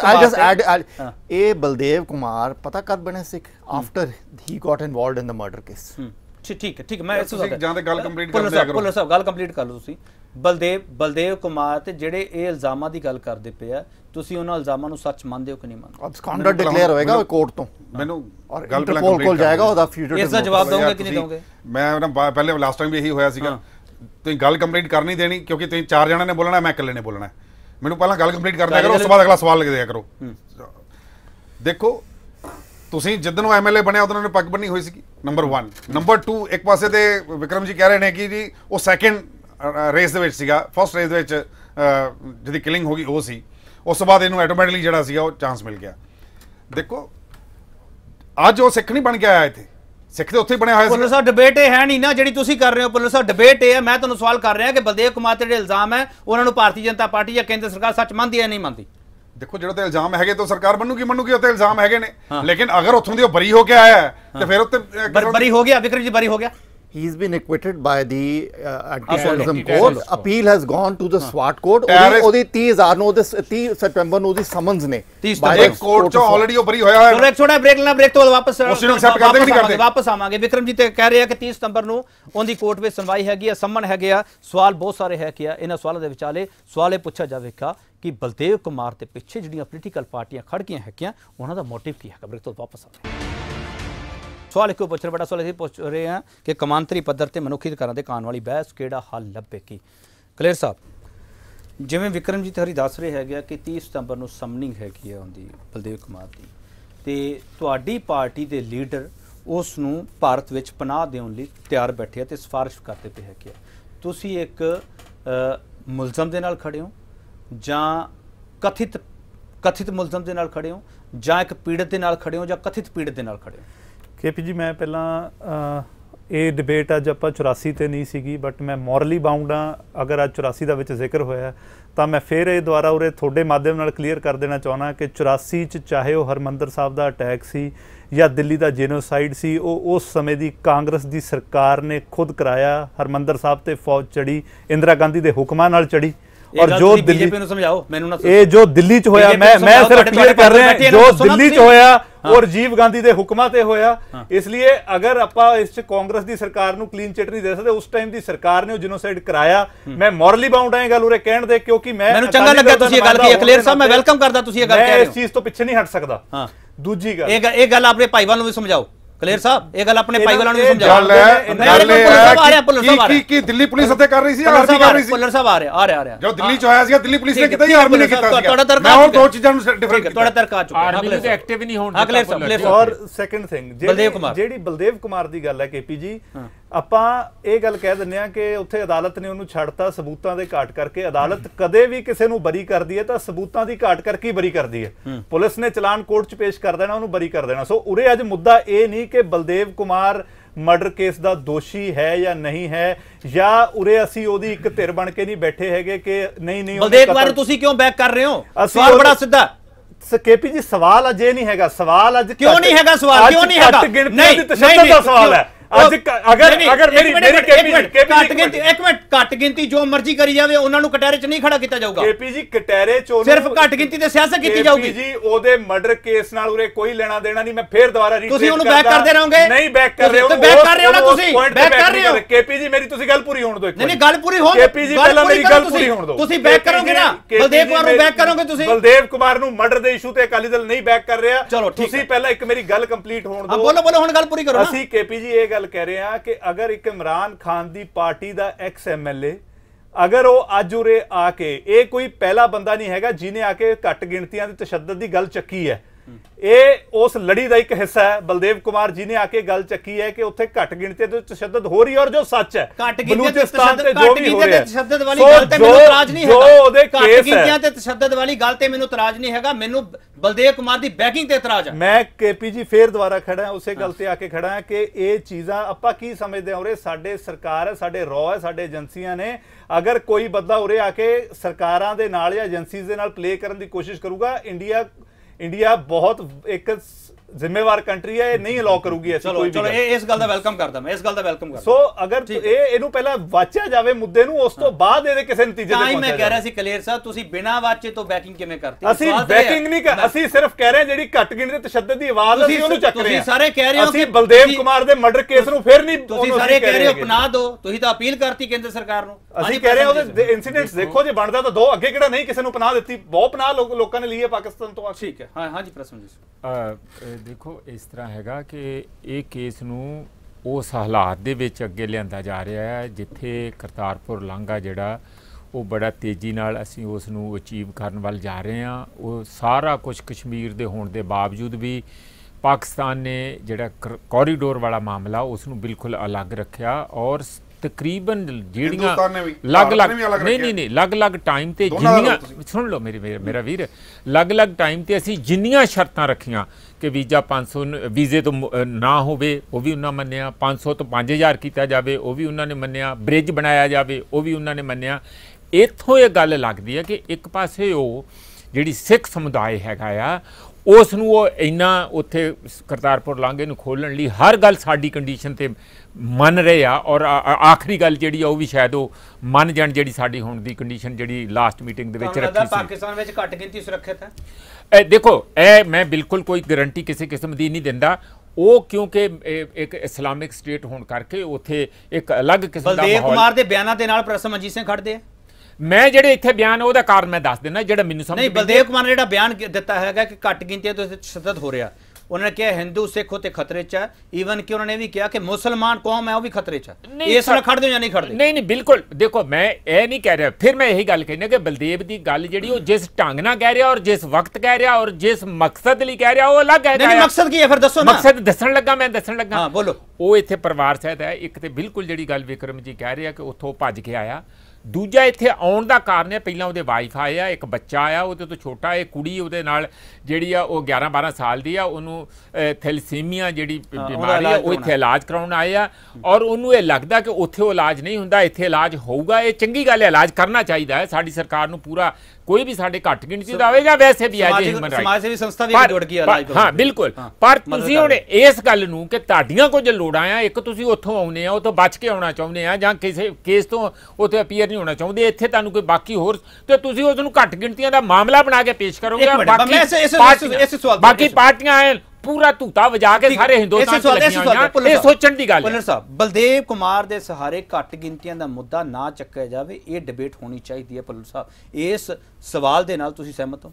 ਇਹ ਬਲਦੇਵ ਕੁਮਾਰ ਪਤਾ ਕਦ ਬਣੇ Sikh? After he got involved in the murder case. ਠੀਕ ਹੈ ਮੈਂ ਜਾਂ ਤੇ ਗੱਲ ਕੰਪਲੀਟ ਕਰ ਲਿਆ ਕਰੋ। ਪੁਲਿਸ ਸਾਹਿਬ ਗੱਲ ਕੰਪਲੀਟ ਕਰ ਲਓ ਤੁਸੀਂ। ਬਲਦੇਵ ਕੁਮਾਰ ਤੇ ਜਿਹੜੇ ਇਹ ਇਲਜ਼ਾਮਾਂ ਦੀ ਗੱਲ ਕਰਦੇ ਪਏ ਆ, ਤੁਸੀਂ ਉਹਨਾਂ ਇਲਜ਼ਾਮਾਂ ਨੂੰ ਸੱਚ ਮੰਨਦੇ ਹੋ ਕਿ ਨਹੀਂ ਮੰਨਦੇ? ਅਬਸਕਾਂਡਰ ਡਿਕਲੇਅਰ ਹੋਏਗਾ ਕੋਰਟ ਤੋਂ, ਮੈਨੂੰ ਗੱਲ ਕੋਲ ਜਾਏਗਾ, ਉਹਦਾ ਫਿਊਚਰ ਇਸ ਦਾ ਜਵਾਬ ਦੋਗੇ ਕਿ ਨਹੀਂ ਦੋਗੇ? ਮੈਂ ਪਹਿਲੇ ਲਾਸਟ ਟਾਈਮ ਵੀ ਇਹੀ ਹੋਇਆ ਸੀਗਾ, ਤੁਸੀਂ ਗੱਲ ਕੰਪਲੀਟ ਕਰ ਨਹੀਂ ਦੇਣੀ ਕਿਉਂਕਿ ਤੁਸੀਂ 4 ਜਣਾਂ ਨੇ ਬੋਲਣਾ, ਮੈਂ ਇਕੱਲੇ ਨੇ ਬੋਲਣਾ। ਮੈਨੂੰ ਪਹਿਲਾਂ ਗੱਲ ਕੰਪਲੀਟ ਕਰ ਦਿਆ ਕਰੋ, ਉਸ ਤੋਂ ਬਾਅਦ ਅਗਲਾ ਸਵਾਲ ਲਿਖ ਦਿਆ ਕਰੋ। ਦੇਖੋ ਤੁਸੀਂ ਜਿੱਦਣ ਉਹ ਐਮਐਲਏ ਬਣਿਆ ਉਦੋਂ ਉਹਨੇ ਪੱਗ ਬੰਨੀ ਹੋਈ ਸੀ, ਨੰਬਰ 1। ਨੰਬਰ 2, ਇੱਕ ਪਾਸੇ ਤੇ ਵਿਕਰਮ ਜੀ ਕਹਿ ਰਹੇ ਨੇ ਕਿ ਜੀ ਉਹ ਸੈਕਿੰਡ ਰੇਸ ਦੇ ਵਿੱਚ ਸੀਗਾ, ਫਸਟ ਰੇਸ ਦੇ ਵਿੱਚ ਜਿਹਦੀ ਕਿਲਿੰਗ ਹੋ ਗਈ ਉਹ ਸੀ, ਉਸ ਤੋਂ ਬਾਅਦ ਇਹਨੂੰ ਆਟੋਮੈਟਿਕਲੀ ਜਿਹੜਾ ਸੀਗਾ ਉਹ ਚਾਂਸ ਮਿਲ ਗਿਆ। ਦੇਖੋ ਅੱਜ ਉਹ ਸਿੱਖ ਨਹੀਂ ਬਣ ਕੇ ਆਇਆ ਇੱਥੇ, ਸਿੱਖ ਤੇ ਉੱਥੇ ਬਣਿਆ ਹੋਇਆ ਸੀ। ਪੁਲਿਸ ਸਾਹਿਬ ਡਿਬੇਟ ਇਹ ਹੈ ਨਹੀਂ ਨਾ ਜਿਹੜੀ ਤੁਸੀਂ ਕਰ ਰਹੇ ਹੋ। ਪੁਲਿਸ ਸਾਹਿਬ ਡਿਬੇਟ ਇਹ ਹੈ, ਮੈਂ ਤੁਹਾਨੂੰ ਸਵਾਲ ਕਰ ਰਿਹਾ ਕਿ ਬਲਦੇਵ ਕੁਮਾਰ ਤੇ ਜਿਹੜੇ ਇਲਜ਼ਾਮ ਹੈ ਉਹਨਾਂ ਨੂੰ ਭਾਰਤੀ ਜਨਤਾ ਪਾਰਟੀ ਜਾਂ ਕੇਂਦਰ ਸਰਕਾਰ ਸੱਚ ਮੰਨਦੀ ਹੈ ਨਹੀਂ ਮੰਨਦੀ? ਦੇਖੋ ਜਿਹੜੇ ਤੇ ਇਲਜ਼ਾਮ ਹੈਗੇ ਤਾਂ ਸਰਕਾਰ ਮੰਨੂਗੀ ਉੱਤੇ ਇਲਜ਼ਾਮ ਹੈਗੇ ਨੇ, ਲੇਕਿਨ ਅਗਰ ਉੱਥੋਂ ਦੀ ਉਹ ਬਰੀ ਹੋ ਕੇ ਆਇਆ ਹੈ ਤੇ ਫਿਰ ਉੱਤੇ ਬਰੀ ਹੋ ਗਿਆ, ਵਿਕਰਮ ਜੀ ਬਰੀ ਹੋ ਗਿਆ। He's been acquitted by the anti-terrorism court. Appeal has gone to the SWAT court. ਉਹਦੀ 30,000 ਨੂੰ, 30 ਸਤੰਬਰ ਨੂੰ ਉਹਦੀ ਸਮਨਸ ਨੇ ਕੋਰਟ ਚੋਂ ਆਲਰੇਡੀ ਉਹ ਬਰੀ ਹੋਇਆ ਹੈ। ਚਲੋ ਇੱਕ ਛੋਟਾ ਬ੍ਰੇਕ ਲੈਣਾ, ਬ੍ਰੇਕ ਤੋਂ ਵਾਪਸ ਆਵਾਂਗੇ। ਵਿਕਰਮ ਜੀ ਤੇ ਕਹਿ ਰਹੇ ਆ ਕਿ 30 ਸਤੰਬਰ ਨੂੰ ਉਹਦੀ ਕੋਰਟ ਵਿੱਚ ਸੁਣਵਾਈ ਹੈਗੀ ਆ, ਸੰਮਨ ਹੈਗੇ ਆ, ਸਵਾਲ ਬਹੁਤ ਸਾਰੇ ਹੈ ਕਿ ਇਹਨਾਂ ਸਵਾਲਾਂ ਦੇ ਵਿਚਾਲੇ ਸਵਾਲ ਇਹ ਪੁੱਛਿਆ ਜਾਵੇਗਾ ਕਿ ਬਲਦੇਵ ਕੁਮਾਰ ਦੇ ਪਿੱਛੇ ਜਿਹੜੀਆਂ ਪੋਲੀਟੀਕਲ ਪਾਰਟੀਆਂ ਖੜ ਗਈਆਂ ਹੈਗੀਆਂ ਉਹਨਾਂ ਦਾ ਮੋਟਿਵ ਕੀ ਹੈਗਾ? ਬ੍ਰੇਕ ਤੋਂ ਵਾਪਸ ਆਵਾਂਗੇ। ਸਵਾਲ ਇੱਕੋ ਪੁੱਛ ਰਹੇ, ਬੜਾ ਸਵਾਲ ਇਹ ਪੁੱਛ ਰਹੇ ਹਾਂ ਕਿ ਕੌਮਾਂਤਰੀ ਪੱਧਰ ਤੇ ਮਨੁੱਖੀ ਅਧਿਕਾਰਾਂ ਦੇ ਕਾਨੂੰਨ ਵਾਲੀ ਬਹਿਸ ਕਿਹੜਾ ਹੱਲ ਲੱਭੇਗੀ? ਕਲੇਰ ਸਾਹਿਬ, ਜਿਵੇਂ ਵਿਕਰਮ ਜੀ ਹਰੀ ਦੱਸ ਰਹੇ ਹੈਗੇ ਕਿ 30 ਸਤੰਬਰ ਨੂੰ ਸਮਨਿੰਗ ਹੈਗੀ ਆ ਉਹਦੀ ਬਲਦੇਵ ਕੁਮਾਰ ਦੀ, ਤੇ ਤੁਹਾਡੀ ਪਾਰਟੀ ਦੇ ਲੀਡਰ ਉਸ ਨੂੰ ਭਾਰਤ ਵਿੱਚ ਪਨਾਹ ਦੇਣ ਲਈ ਤਿਆਰ ਬੈਠੇ ਆ ਤੇ ਸਿਫਾਰਿਸ਼ ਕਰਦੇ ਪਏ ਹੈਗੇ ਆ। ਤੁਸੀਂ ਇੱਕ ਮੁਲਜ਼ਮ ਦੇ ਨਾਲ ਖੜੇ ਹੋ ਜਾਂ ਕਥਿਤ ਮੁਲਜ਼ਮ ਦੇ ਨਾਲ ਖੜੇ ਹੋ, ਜਾਂ ਇੱਕ ਪੀੜਤ ਦੇ ਨਾਲ ਖੜੇ ਹੋ, ਜਾਂ ਕਥਿਤ ਪੀੜਤ ਦੇ ਨਾਲ ਖੜੇ ਹੋ? KP ਜੀ, ਮੈਂ ਪਹਿਲਾਂ ਇਹ ਡਿਬੇਟ ਅੱਜ ਆਪਾਂ 84 ਤੇ ਨਹੀਂ ਸੀਗੀ, ਬਟ ਮੈਂ ਮੋਰਲੀ ਬਾਉਂਡ ਹਾਂ। ਅਗਰ ਅੱਜ 84 ਦਾ ਵਿੱਚ ਜ਼ਿਕਰ ਹੋਇਆ ਤਾਂ ਮੈਂ ਫਿਰ ਇਹ ਦੁਆਰਾ ਉਰੇ ਤੁਹਾਡੇ ਮਾਧਿਅਮ ਨਾਲ ਕਲੀਅਰ ਕਰ ਦੇਣਾ ਚਾਹੁੰਦਾ ਕਿ 84 ਚ ਚਾਹੇ ਉਹ ਹਰਮੰਦਰ ਸਾਹਿਬ ਦਾ ਅਟੈਕ ਸੀ ਜਾਂ ਦਿੱਲੀ ਦਾ ਜੈਨੋਸਾਈਡ ਸੀ, ਉਹ ਉਸ ਸਮੇਂ ਦੀ ਕਾਂਗਰਸ ਦੀ ਸਰਕਾਰ ਨੇ ਖੁਦ ਕਰਾਇਆ। ਹਰਮੰਦਰ ਸਾਹਿਬ ਤੇ ਫੌਜ ਚੜੀ, ਇੰਦਰਾ ਗਾਂਧੀ ਦੇ ਹੁਕਮਾਂ ਨਾਲ ਚੜੀ। ਔਰ ਜੋ ਦਿੱਲੀ ਨੂੰ ਸਮਝਾਓ, ਮੈਨੂੰ ਨਾ ਇਹ ਜੋ ਦਿੱਲੀ ਚ ਹੋਇਆ, ਮੈਂ ਸਿਰਫ ਕਲੀਅਰ ਕਰ ਰਿਹਾ, ਜੋ ਦਿੱਲੀ ਚ ਹੋਇਆ ਉਹ ਰਾਜੀਵ ਗਾਂਧੀ ਦੇ ਹੁਕਮਾਂ ਤੇ ਹੋਇਆ। ਇਸ ਲਈ ਅਗਰ ਆਪਾਂ ਇਸ ਚ ਕਾਂਗਰਸ ਦੀ ਸਰਕਾਰ ਨੂੰ ਕਲੀਨ ਚਿੱਟ ਨਹੀਂ ਦੇ ਸਕਦੇ, ਉਸ ਟਾਈਮ ਦੀ ਸਰਕਾਰ ਨੇ ਉਹ ਜੈਨੋਸਾਈਡ ਕਰਾਇਆ। ਮੈਂ ਮੋਰਲੀ ਬਾਉਂਡ ਹਾਂ ਇਹ ਗੱਲ ਉਰੇ ਕਹਿਣ ਦੇ, ਕਿਉਂਕਿ ਮੈਨੂੰ ਚੰਗਾ ਲੱਗਾ ਤੁਸੀਂ ਇਹ ਗੱਲ ਕਹੀ। ਕਲੀਅਰ ਸਾਹਿਬ, ਮੈਂ ਵੈਲਕਮ ਕਰਦਾ ਤੁਸੀਂ ਇਹ ਗੱਲ ਕਹਿ ਰਹੇ ਹੋ। ਇਸ ਚੀਜ਼ ਤੋਂ ਪਿੱਛੇ ਨਹੀਂ ਹਟ ਸਕਦਾ। ਦੂਜੀ ਗੱਲ, ਇਹ ਗੱਲ ਆਪਣੇ ਭਾਈਵਾਲ ਨੂੰ ਵੀ ਸਮਝਾਓ। ਕਲੀਅਰ ਸਾਹਿਬ, ਇਹ ਗੱਲ ਆਪਣੇ ਭਾਈਵਾਲਾਂ ਨੂੰ ਸਮਝਾਓ। ਕੀ ਦਿੱਲੀ ਪੁਲਿਸ ਉੱਥੇ ਕਰ ਰਹੀ ਸੀ, ਆਰਮੀ ਕਰ ਰਹੀ ਸੀ? ਪੁਲਿਸ ਸਾਹਿਬ ਆ ਰਿਹਾ ਜੋ ਦਿੱਲੀ ਚ ਹੋਇਆ ਸੀ ਦਿੱਲੀ ਪੁਲਿਸ ਨੇ ਕੀਤਾ ਜਾਂ ਆਰਮੀ ਨੇ ਕੀਤਾ ਸੀ? ਮੈਂ ਉਹ ਦੋ ਚੀਜ਼ਾਂ ਨੂੰ ਡਿਫਰੈਂਟ ਕੀਤਾ। ਤੁਹਾਡਾ ਤਰਕ ਆ ਚੁੱਕਾ, ਆਰਮੀ ਨੇ ਐਕਟਿਵ ਹੀ ਨਹੀਂ ਹੋਣ ਦਿੱਤਾ। ਕਲੀਅਰ ਸਾਹਿਬ, ਔਰ ਸੈਕੰਡ ਥਿੰਗ ਜਿਹੜੀ ਬਲਦੇਵ ਕੁਮਾਰ ਦੀ ਗੱਲ ਹੈ KP ਜੀ, ਆਪਾਂ ਇਹ ਗੱਲ ਕਹਿ ਦਿੰਦੇ ਆ ਕਿ ਉੱਥੇ ਅਦਾਲਤ ਨੇ ਉਹਨੂੰ ਛੱਡਤਾ ਸਬੂਤਾਂ ਦੇ ਘਾਟ ਕਰਕੇ। ਅਦਾਲਤ ਕਦੇ ਵੀ ਕਿਸੇ ਨੂੰ ਬਰੀ ਕਰਦੀ ਹੈ ਤਾਂ ਸਬੂਤਾਂ ਦੀ ਘਾਟ ਕਰਕੇ ਹੀ ਬਰੀ ਕਰਦੀ ਹੈ। ਪੁਲਿਸ ਨੇ ਚਲਾਨ ਕੋਰਟ 'ਚ ਪੇਸ਼ ਕਰ ਦੇਣਾ, ਉਹਨੂੰ ਬਰੀ ਕਰ ਦੇਣਾ। ਸੋ ਉਰੇ ਅੱਜ ਮੁੱਦਾ ਇਹ ਨਹੀਂ ਕਿ ਬਲਦੇਵ ਕੁਮਾਰ ਮਰਡਰ ਕੇਸ ਦਾ ਦੋਸ਼ੀ ਹੈ ਜਾਂ ਨਹੀਂ ਹੈ, ਜਾਂ ਉਰੇ ਅਸੀਂ ਉਹਦੀ ਇੱਕ ਧਿਰ ਬਣ ਕੇ ਨਹੀਂ ਬੈਠੇ ਹੈਗੇ ਕਿ ਨਹੀਂ ਬਲਦੇਵ ਕੁਮਾਰ ਤੁਸੀਂ ਕਿਉਂ ਬੈਕ ਕਰ ਰਹੇ ਹੋ? ਸਵਾਲ ਬੜਾ ਸਿੱਧਾ। KP ਜੀ, ਸਵਾਲ ਅੱਜ ਇਹ ਨਹੀਂ ਹੈਗਾ। ਸਵਾਲ ਅੱਜ ਕਿਉਂ ਨਹੀਂ ਹੈਗਾ? ਸਵਾਲ ਕਿਉਂ ਨਹੀਂ ਹੈਗਾ? ਨਹੀਂ, ਤਸ਼ੱਦਦ ਦਾ ਸਵਾਲ ਹੈ। ਅੱਜ ਅਗਰ ਮੇਰੀ ਘੱਟ ਗਿਣਤੀ ਜੋ ਮਰਜ਼ੀ ਕਰੀ ਜਾਵੇ ਉਹਨਾਂ ਨੂੰ ਕਟਹਿਰੇ 'ਚ ਨਹੀਂ ਖੜਾ ਕੀਤਾ ਜਾਊਗਾ। KP ਜੀ, ਕਟਹਿਰੇ 'ਚ ਸਿਰਫ ਘੱਟ ਗਿਣਤੀ ਤੇ ਸਿਆਸਤ ਕੀਤੀ ਜਾਊਗੀ ਜੀ। ਉਹਦੇ ਮਰਡਰ ਕੇਸ ਨਾਲ ਉਰੇ ਕੋਈ ਲੈਣਾ ਦੇਣਾ ਨਹੀਂ। ਮੈਂ ਫੇਰ ਦੁਬਾਰਾ ਰੀਟ੍ਰੀਟ ਤੁਸੀਂ ਉਹਨੂੰ ਬੈਕ ਕਰਦੇ ਰਹੋਗੇ? ਨਹੀਂ ਬੈਕ ਕਰ ਰਹੇ ਹੋ, ਬੈਕ ਕਰ ਰਹੇ ਹੋ ਨਾ ਤੁਸੀਂ, ਬੈਕ ਕਰ ਰਹੇ ਹੋ। KP ਜੀ, ਮੇਰੀ ਤੁਸੀਂ ਗੱਲ ਪੂਰੀ ਹੋਣ ਦਿਓ। ਨਹੀਂ ਗੱਲ ਪੂਰੀ ਹੋਣ। KP ਜੀ, ਪਹਿਲਾਂ ਮੇਰੀ ਗੱਲ ਪੂਰੀ ਹੋਣ ਦਿਓ। ਤੁਸੀਂ ਬੈਕ ਕਰੋਗੇ ਨਾ ਬਲਦੇਵ ਕੁਮਾਰ ਨੂੰ? ਬੈਕ ਕਰੋਗੇ ਤੁਸੀਂ? ਬਲਦੇਵ ਕੁਮਾਰ ਨੂੰ ਮਰਡਰ ਦੇ ਇਸ਼ੂ ਤੇ ਅਕਾਲੀ ਦਲ ਨਹੀਂ ਬੈਕ ਕਰ ਰਿਹਾ। ਤੁਸੀਂ ਪਹਿਲਾਂ ਇੱਕ ਮੇਰੀ ਗੱਲ ਕੰਪਲੀਟ ਹੋਣ ਦਿਓ। ਬੋਲੋ ਹੁਣ ਗੱਲ ਪੂਰੀ ਕਰੋ। ਅਸੀਂ KP ਜੀ ਇਹ ਗੱਲ ਕਹਿ ਰਹੇ ਹਾਂ ਕਿ ਅਗਰ ਇੱਕ ਇਮਰਾਨ ਖਾਨ ਦੀ ਪਾਰਟੀ ਦਾ ਐਕਸ MLA ਅਗਰ ਉਹ ਅੱਜ ਉਰੇ ਆ ਕੇ, ਇਹ ਕੋਈ ਪਹਿਲਾ ਬੰਦਾ ਨਹੀਂ ਹੈਗਾ ਜਿਹਨੇ ਆ ਕੇ ਘੱਟ ਗਿਣਤੀਆਂ ਦੀ ਤਸ਼ੱਦਦ ਦੀ ਗੱਲ ਚੱਕੀ ਹੈ। ਇਹ ਉਸ ਲੜੀ ਦਾ ਇੱਕ ਹਿੱਸਾ ਹੈ। ਬਲਦੇਵ ਕੁਮਾਰ ਜੀ ਨੇ ਆ ਕੇ ਗੱਲ ਚੱਕੀ ਹੈ ਕਿ ਉੱਥੇ ਘੱਟ ਗਿਣਤੀ ਤੇ ਤਸ਼ੱਦਦ ਹੋ ਰਹੀ ਹੈ, ਔਰ ਜੋ ਸੱਚ ਹੈ ਬਲੂਚਿਸਤਾਨ ਤੇ ਜੋ ਵੀ ਹੋ ਰਿਹਾ ਹੈ, ਤਸ਼ੱਦਦ ਵਾਲੀ ਗੱਲ ਤੇ ਮੈਨੂੰ ਇਤਰਾਜ਼ ਨਹੀਂ ਹੈਗਾ। ਜੋ ਉਹਦੇ ਘੱਟ ਗਿਣਤੀਆਂ ਤੇ ਤਸ਼ੱਦਦ ਵਾਲੀ ਗੱਲ ਤੇ ਮੈਨੂੰ ਇਤਰਾਜ਼ ਨਹੀਂ ਹੈਗਾ। ਮੈਨੂੰ ਬਲਦੇਵ ਕੁਮਾਰ ਦੀ ਬੈਕਿੰਗ ਤੇ ਇਤਰਾਜ਼ ਹੈ। ਮੈਂ KP ਜੀ ਫੇਰ ਦੁਬਾਰਾ ਖੜਾ ਹਾਂ, ਉਸੇ ਗੱਲ ਤੇ ਆ ਕੇ ਖੜਾ ਹਾਂ ਕਿ ਇਹ ਚੀਜ਼ਾਂ ਆਪਾਂ ਕੀ ਸਮਝਦੇ ਹਾਂ ਉਰੇ? ਸਾਡੇ ਸਰਕਾਰ ਹੈ, ਸਾਡੇ ਰॉ ਹੈ, ਸਾਡੇ ਏਜੰਸੀਆਂ ਨੇ। ਅਗਰ ਕੋਈ ਬੰਦਾ ਉਰੇ ਆ ਕੇ ਸਰਕਾਰਾਂ ਦੇ ਨਾਲ ਜਾਂ ਏਜੰਸੀਜ਼ ਦੇ ਨਾਲ ਪਲੇ ਕਰਨ ਦੀ ਕੋਸ਼ਿਸ਼ ਕਰੂਗਾ, ਇੰਡੀਆ ਬਹੁਤ ਇੱਕ ਜ਼ਿੰਮੇਵਾਰ ਕੰਟਰੀ ਹੈ, ਇਹ ਨਹੀਂ ਅਲਾਉ ਕਰੂਗੀ ਐਸੀ ਕੋਈ ਵੀ ਚਲੋ ਇਸ ਗੱਲ ਦਾ ਵੈਲਕਮ ਕਰਦਾ ਮੈਂ, ਇਸ ਗੱਲ ਦਾ ਵੈਲਕਮ ਕਰਦਾ। ਸੋ ਅਗਰ ਇਹਨੂੰ ਪਹਿਲਾਂ ਵਾਚਿਆ ਜਾਵੇ ਮੁੱਦੇ ਨੂੰ, ਉਸ ਤੋਂ ਬਾਅਦ ਇਹਦੇ ਕਿਸੇ ਨਤੀਜੇ ਤੇ ਪਹੁੰਚਿਆ ਜਾਵੇ। ਮੈਂ ਕਹਿ ਰਿਹਾ ਸੀ ਕਲੀਅਰ ਸਾਹਿਬ, ਤੁਸੀਂ ਬਿਨਾਂ ਵਾਚੇ ਤੋਂ ਬੈਕਿੰਗ ਕਿਵੇਂ ਕਰਤੀ? ਅਸੀਂ ਬੈਕਿੰਗ ਨਹੀਂ ਕਰ, ਅਸੀਂ ਸਿਰਫ ਕਹਿ ਰਹੇ ਹਾਂ ਜਿਹੜੀ ਘੱਟ ਗਿਣਤੀ ਤੇ ਤਸ਼ੱਦਦ ਦੀ ਆਵਾਜ਼ ਅਸੀਂ ਉਹਨੂੰ ਚੱਕ ਰਹੇ ਹਾਂ। ਤੁਸੀਂ ਸਾਰੇ ਕਹਿ ਰਹੇ ਹੋ ਅਸੀਂ ਬਲਦੇਵ ਕੁਮਾਰ ਦੇ ਮਰਡਰ ਕੇਸ ਨੂੰ ਫਿਰ ਨਹੀਂ, ਤੁਸੀਂ ਸਾਰੇ ਕਹਿ ਰਹੇ ਹੋ ਅਪਣਾ ਦਿਓ, ਤੁਸੀਂ ਤਾਂ ਅਪੀਲ ਕਰਤੀ ਕੇਂਦਰ ਸਰਕਾਰ ਨੂੰ। ਅਸੀਂ ਕਹਿ ਰਹੇ ਹਾਂ ਉਹਦੇ ਇਨਸੀਡੈਂਟਸ ਦੇਖੋ, ਜੇ ਬਣਦਾ ਤਾਂ ਦੋ, ਅੱਗੇ ਕਿਹੜਾ ਨਹੀਂ ਕਿਸੇ ਨੂੰ ਪਨਾਹ ਦਿੱਤੀ, ਬਹੁਤ ਪਨਾਹ ਲੋਕਾਂ ਨੇ ਲਈ ਹੈ ਪਾਕਿਸਤਾਨ ਤੋਂ। ਠੀਕ ਹੈ, ਹਾਂ ਜੀ ਪ੍ਰਸਮਜੀਤ। ਦੇਖੋ ਇਸ ਤਰ੍ਹਾਂ ਹੈਗਾ ਕਿ ਇਹ ਕੇਸ ਨੂੰ ਉਸ ਹਾਲਾਤ ਦੇ ਵਿੱਚ ਅੱਗੇ ਲਿਆਂਦਾ ਜਾ ਰਿਹਾ ਹੈ ਜਿੱਥੇ ਕਰਤਾਰਪੁਰ ਲਾਂਘਾ ਜਿਹੜਾ ਉਹ ਬੜਾ ਤੇਜ਼ੀ ਨਾਲ ਅਸੀਂ ਉਸ ਨੂੰ ਅਚੀਵ ਕਰਨ ਵੱਲ ਜਾ ਰਹੇ ਹਾਂ। ਉਹ ਸਾਰਾ ਕੁਝ ਕਸ਼ਮੀਰ ਦੇ ਹੋਣ ਦੇ ਬਾਵਜੂਦ ਵੀ ਪਾਕਿਸਤਾਨ ਨੇ ਜਿਹੜਾ ਕੋਰੀਡੋਰ ਵਾਲਾ ਮਾਮਲਾ ਉਸ ਨੂੰ ਬਿਲਕੁਲ ਅਲੱਗ ਰੱਖਿਆ ਔਰ ਤਕਰੀਬਨ ਜਿਹੜੀਆਂ ਅਲੱਗ-ਅਲੱਗ ਟਾਈਮ ਤੇ ਜਿੰਨੀਆਂ, ਸੁਣ ਲਓ ਮੇਰਾ ਵੀਰ, ਅਲੱਗ-ਅਲੱਗ ਟਾਈਮ ਤੇ ਅਸੀਂ ਜਿੰਨੀਆਂ ਸ਼ਰਤਾਂ ਰੱਖੀਆਂ ਕਿ ਵੀਜ਼ਾ 500 ਵੀਜ਼ੇ ਤੋਂ ਨਾ ਹੋਵੇ ਉਹ ਵੀ ਉਹਨਾਂ ਮੰਨਿਆ, 500 ਤੋਂ 5000 ਕੀਤਾ ਜਾਵੇ ਉਹ ਵੀ ਉਹਨਾਂ ਨੇ ਮੰਨਿਆ, ਬ੍ਰਿਜ ਬਣਾਇਆ ਜਾਵੇ ਉਹ ਵੀ ਉਹਨਾਂ ਨੇ ਮੰਨਿਆ। ਇੱਥੋਂ ਇਹ ਗੱਲ ਲੱਗਦੀ ਹੈ ਕਿ ਇੱਕ ਪਾਸੇ ਉਹ ਜਿਹੜੀ ਸਿੱਖ ਸਮੁਦਾਇ ਹੈਗਾ ਆ ਉਸ ਨੂੰ ਉਹ ਇੰਨਾ ਉੱਥੇ ਕਰਤਾਰਪੁਰ ਲਾਂਘੇ ਨੂੰ ਖੋਲ੍ਹਣ ਲਈ ਹਰ ਗੱਲ ਸਾਡੀ ਕੰਡੀਸ਼ਨ ਤੇ ਮੰਨ ਰਹੇ ਆ ਔਰ ਆਖਰੀ ਗੱਲ ਜਿਹੜੀ ਆ ਉਹ ਵੀ ਸ਼ਾਇਦ ਉਹ ਮੰਨ ਜਾਣ ਜਿਹੜੀ ਸਾਡੀ ਹੁਣ ਦੀ ਕੰਡੀਸ਼ਨ ਜਿਹੜੀ ਲਾਸਟ ਮੀਟਿੰਗ ਦੇ ਵਿੱਚ ਰੱਖੀ ਸੀ। ਪਾਕਿਸਤਾਨ ਵਿੱਚ ਘੱਟ ਗਿਣਤੀ ਸੁਰੱਖਿਅਤ ਹੈ? ਦੇਖੋ ਇਹ ਮੈਂ ਬਿਲਕੁਲ ਕੋਈ ਗਰੰਟੀ ਕਿਸੇ ਕਿਸਮ ਦੀ ਨਹੀਂ ਦਿੰਦਾ, ਉਹ ਕਿਉਂਕਿ ਇੱਕ ਇਸਲਾਮਿਕ ਸਟੇਟ ਹੋਣ ਕਰਕੇ ਉੱਥੇ ਇੱਕ ਅਲੱਗ ਕਿਸਮ ਦਾ ਬਲਦੇਵ ਕੁਮਾਰ ਦੇ ਬਿਆਨਾਂ ਦੇ ਨਾਲ ਪ੍ਰਸਮਜੀਤ ਸਿੰਘ ਖੜਦੇ ਆ। ਮੈਂ ਜਿਹੜੇ ਇੱਥੇ ਬਿਆਨ ਉਹਦਾ ਕਾਰਨ ਮੈਂ ਦੱਸ ਦਿੰਦਾ ਜਿਹੜਾ ਮੈਨੂੰ ਸਮਝ ਨਹੀਂ। ਬਲਦੇਵ ਕੁਮਾਰ ਨੇ ਜਿਹੜਾ ਬਿਆਨ ਦਿੱਤਾ ਹੈਗਾ ਕਿ ਘੱਟ ਗਿਣਤੀਆਂ ਤੋਂ ਤਸ਼ੱਦਦ ਹੋ ਰਿਹਾ, ਉਹਨਾਂ ਨੇ ਕਿਹਾ ਹਿੰਦੂ ਸਿੱਖ ਉਤੇ ਖਤਰੇ 'ਚ ਹੈ, ਈਵਨ ਕਿ ਉਹਨਾਂ ਨੇ ਵੀ ਕਿਹਾ ਕਿ ਮੁਸਲਮਾਨ ਕੌਮ ਹੈ ਉਹ ਵੀ ਖਤਰੇ 'ਚ ਹੈ। ਇਸ ਨਾਲ ਖੜਦੇ ਹੋ ਜਾਂ ਨਹੀਂ ਖੜਦੇ? ਨਹੀਂ ਬਿਲਕੁਲ। ਦੇਖੋ ਮੈਂ ਇਹ ਨਹੀਂ ਕਹਿ ਰਿਹਾ, ਫਿਰ ਮੈਂ ਇਹੀ ਗੱਲ ਕਹਿੰਦਾ ਕਿ ਬਲਦੇਵ ਦੀ ਗੱਲ ਜਿਹੜੀ ਉਹ ਜਿਸ ਢੰਗ ਨਾਲ ਕਹਿ ਰਿਹਾ ਔਰ ਜਿਸ ਵਕਤ ਕਹਿ ਰਿਹਾ ਔਰ ਜਿਸ ਮਕਸਦ ਲਈ ਕਹਿ ਰਿਹਾ ਉਹ ਅਲੱਗ ਹੈ। ਨਹੀਂ ਮਕਸਦ ਕੀ ਹੈ ਫਿਰ ਦੱਸੋ ਨਾ। ਮਕਸਦ ਦੱਸਣ ਲੱਗਾ ਹਾਂ ਬੋਲੋ। ਉਹ ਇੱਥੇ ਪਰਿਵਾਰ ਸਹਿਤ ਹੈ। ਇੱਕ ਤੇ ਬਿਲਕੁਲ ਜਿਹੜੀ ਗੱਲ ਵਿਕਰਮ ਜੀ ਕਹਿ ਰਿਹਾ ਕਿ ਉੱਥੋਂ ਭੱਜ ਕੇ ਆਇਆ, ਦੂਜਾ ਇੱਥੇ ਆਉਣ ਦਾ ਕਾਰਨ ਹੈ ਪਹਿਲਾਂ ਉਹਦੇ ਵਾਈਫ ਆਏ ਆ, ਇੱਕ ਬੱਚਾ ਆਇਆ ਉਹਦੇ ਤੋਂ ਛੋਟਾ, ਇਹ ਕੁੜੀ ਉਹਦੇ ਨਾਲ ਜਿਹੜੀ ਆ ਉਹ 11-12 ਸਾਲ ਦੀ ਆ, ਉਹਨੂੰ ਥੈਲੇਸੀਮੀਆ ਜਿਹੜੀ ਬਿਮਾਰੀ ਆ ਉਹ ਇੱਥੇ ਇਲਾਜ ਕਰਾਉਣ ਆਏ ਆ ਔਰ ਉਹਨੂੰ ਇਹ ਲੱਗਦਾ ਕਿ ਉੱਥੇ ਉਹ ਇਲਾਜ ਨਹੀਂ ਹੁੰਦਾ, ਇੱਥੇ ਇਲਾਜ ਹੋਊਗਾ। ਇਹ ਚੰਗੀ ਗੱਲ ਹੈ, ਇਲਾਜ ਕਰਨਾ ਚਾਹੀਦਾ ਹੈ। ਸਾਡੀ ਸਰਕਾਰ ਨੂੰ ਪੂਰਾ ਕੋਈ ਵੀ ਸਾਡੇ ਘੱਟ ਗਿਣਤੀ ਦਾ ਹੋਵੇ ਜਾਂ ਵੈਸੇ ਵੀ ਆ ਜੇ ਹਿਊਮਨ ਰਾਈਟ ਸਮਾਜ ਸੇਵੀ ਸੰਸਥਾ ਵੀ ਜੁੜ ਗਈ ਇਲਾਜ ਹਾਂ ਬਿਲਕੁਲ। ਪਰ ਤੁਸੀਂ ਹੁਣ ਇਸ ਗੱਲ ਨੂੰ ਕਿ ਤੁਹਾਡੀਆਂ ਕੁਝ ਲੋੜਾਂ ਆ, ਇੱਕ ਤੁਸੀਂ ਉੱਥੋਂ ਆਉਨੇ ਆ, ਉਹ ਤੋਂ ਬਚ ਕੇ ਆਉਣਾ ਚਾਹੁੰਦੇ ਆ ਜਾਂ ਕਿਸੇ ਕੇਸ ਤੋਂ ਉੱਥੇ ਅਪੀਅਰ ਨਹੀਂ ਹੋਣਾ ਚਾਹੁੰਦੇ, ਇੱਥੇ ਤੁਹਾਨੂੰ ਕੋਈ ਬਾਕੀ ਹੋਰ ਤੇ ਤੁਸੀਂ ਉਸ ਨੂੰ ਘੱਟ ਗਿਣਤੀਆਂ ਦਾ ਮਾਮਲਾ ਬਣਾ ਕੇ ਪੇਸ਼ ਕਰੋਗੇ। ਬਾਕੀ ਪਾਰਟੀਆਂ ਪੂਰਾ ਧੂਤਾ ਵਜਾ ਕੇ ਸਾਰੇ ਹਿੰਦੁਸਤਾਨ ਚ ਲੱਗੀਆਂ ਹੋਈਆਂ, ਇਹ ਸੋਚਣ ਦੀ ਗੱਲ ਹੈ। ਸਾਹਿਬ ਬਲਦੇਵ ਕੁਮਾਰ ਦੇ ਸਹਾਰੇ ਘੱਟ ਗਿਣਤੀਆਂ ਦਾ ਮੁੱਦਾ ਨਾ ਚੱਕਿਆ ਜਾਵੇ, ਇਹ ਡਿਬੇਟ ਹੋਣੀ ਚਾਹੀਦੀ ਹੈ। ਭੁੱਲਰ ਸਾਹਿਬ ਇਸ ਸਵਾਲ ਦੇ ਨਾਲ ਤੁਸੀਂ ਸਹਿਮਤ ਹੋ?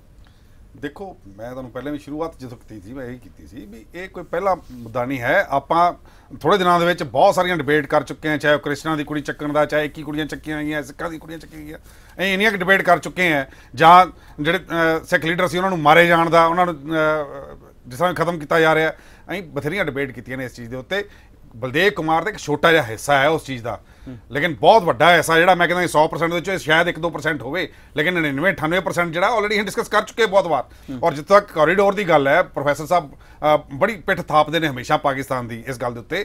ਦੇਖੋ ਮੈਂ ਤੁਹਾਨੂੰ ਪਹਿਲਾਂ ਵੀ ਸ਼ੁਰੂਆਤ ਜਦੋਂ ਕੀਤੀ ਸੀ ਮੈਂ ਇਹੀ ਕੀਤੀ ਸੀ ਵੀ ਇਹ ਕੋਈ ਪਹਿਲਾ ਮੁੱਦਾ ਨਹੀਂ ਹੈ। ਆਪਾਂ ਥੋੜੇ ਦਿਨਾਂ ਦੇ ਵਿੱਚ ਬਹੁਤ ਸਾਰੀਆਂ ਡਿਬੇਟ ਕਰ ਚੁੱਕੇ ਹਾਂ, ਚਾਹੇ ਕ੍ਰਿਸ਼ਨਾ ਦੀ ਕੁੜੀ ਚੱਕਣ ਦਾ, ਚਾਹੇ 21 ਕੁੜੀਆਂ ਚੱਕੀਆਂ ਗਈਆਂ, ਸਿੱਖਾਂ ਦੀ ਕੁੜੀਆਂ ਚੱਕੀਆਂ ਗਈਆਂ, ਅਸੀਂ ਇੰਨੀਆਂ ਡਿਬੇਟ ਕਰ ਚੁੱਕੇ ਹਾਂ। ਜਾਂ ਜਿਹੜੇ ਸਿੱਖ ਲੀਡਰ ਸੀ ਉਹਨਾਂ ਨੂੰ ਮਾਰੇ ਜਾਣ ਦਾ, ਉਹਨਾਂ ਨੂੰ ਜਿਸ ਤਰ੍ਹਾਂ ਖਤਮ ਕੀਤਾ ਜਾ ਰਿਹਾ, ਅਸੀਂ ਬਥੇਰੀਆਂ ਡਿਬੇਟ ਕੀਤੀਆਂ ਨੇ ਇਸ ਚੀਜ਼ ਦੇ ਉੱਤੇ। ਬਲਦੇਵ ਕੁਮਾਰ ਦਾ ਇੱਕ ਛੋਟਾ ਜਿਹਾ ਹਿੱਸਾ ਹੈ ਉਸ ਚੀਜ਼ ਦਾ, ਲੇਕਿਨ ਬਹੁਤ ਵੱਡਾ ਹਿੱਸਾ ਜਿਹੜਾ ਮੈਂ ਕਹਿੰਦਾ 100% ਦੇ ਵਿੱਚ ਸ਼ਾਇਦ 1-2% ਹੋਵੇ, ਲੇਕਿਨ 99-98% ਜਿਹੜਾ ਆਲਰੇਡੀ ਅਸੀਂ ਡਿਸਕਸ ਕਰ ਚੁੱਕੇ ਬਹੁਤ ਵਾਰ। ਔਰ ਜਿੱਥੇ ਤੱਕ ਕੋਰੀਡੋਰ ਦੀ ਗੱਲ ਹੈ, ਪ੍ਰੋਫੈਸਰ ਸਾਹਿਬ ਬੜੀ ਪਿੱਠ ਥਾਪਦੇ ਨੇ ਹਮੇਸ਼ਾ ਪਾਕਿਸਤਾਨ ਦੀ ਇਸ ਗੱਲ ਦੇ ਉੱਤੇ।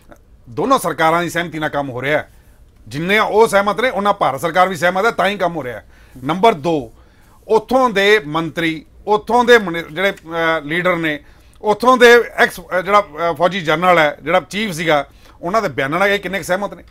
ਦੋਨੋਂ ਸਰਕਾਰਾਂ ਦੀ ਸਹਿਮਤੀ ਨਾਲ ਕੰਮ ਹੋ ਰਿਹਾ ਹੈ, ਜਿੰਨੇ ਉਹ ਸਹਿਮਤ ਨੇ ਉਹਨਾਂ ਭਾਰਤ ਸਰਕਾਰ ਵੀ ਸਹਿਮਤ ਹੈ, ਤਾਂ ਹੀ ਕੰਮ ਹੋ ਰਿਹਾ ਹੈ। ਨੰਬਰ 2, ਉੱਥੋਂ ਦੇ ਮੰਤਰੀ, ਉੱਥੋਂ ਦੇ ਜਿਹੜੇ ਲੀਡਰ ਨੇ, ਉੱਥੋਂ ਦੇ ਐਕਸ ਜਿਹੜਾ ਫੌਜੀ ਜਨਰਲ ਹੈ, ਜਿਹੜਾ ਚੀਫ ਸੀਗਾ, ਉਹਨਾਂ ਦੇ ਬਿਆਨਾਂ ਨਾਲ ਇਹ ਕਿੰਨੇ ਸਹਿਮਤ ਨੇ।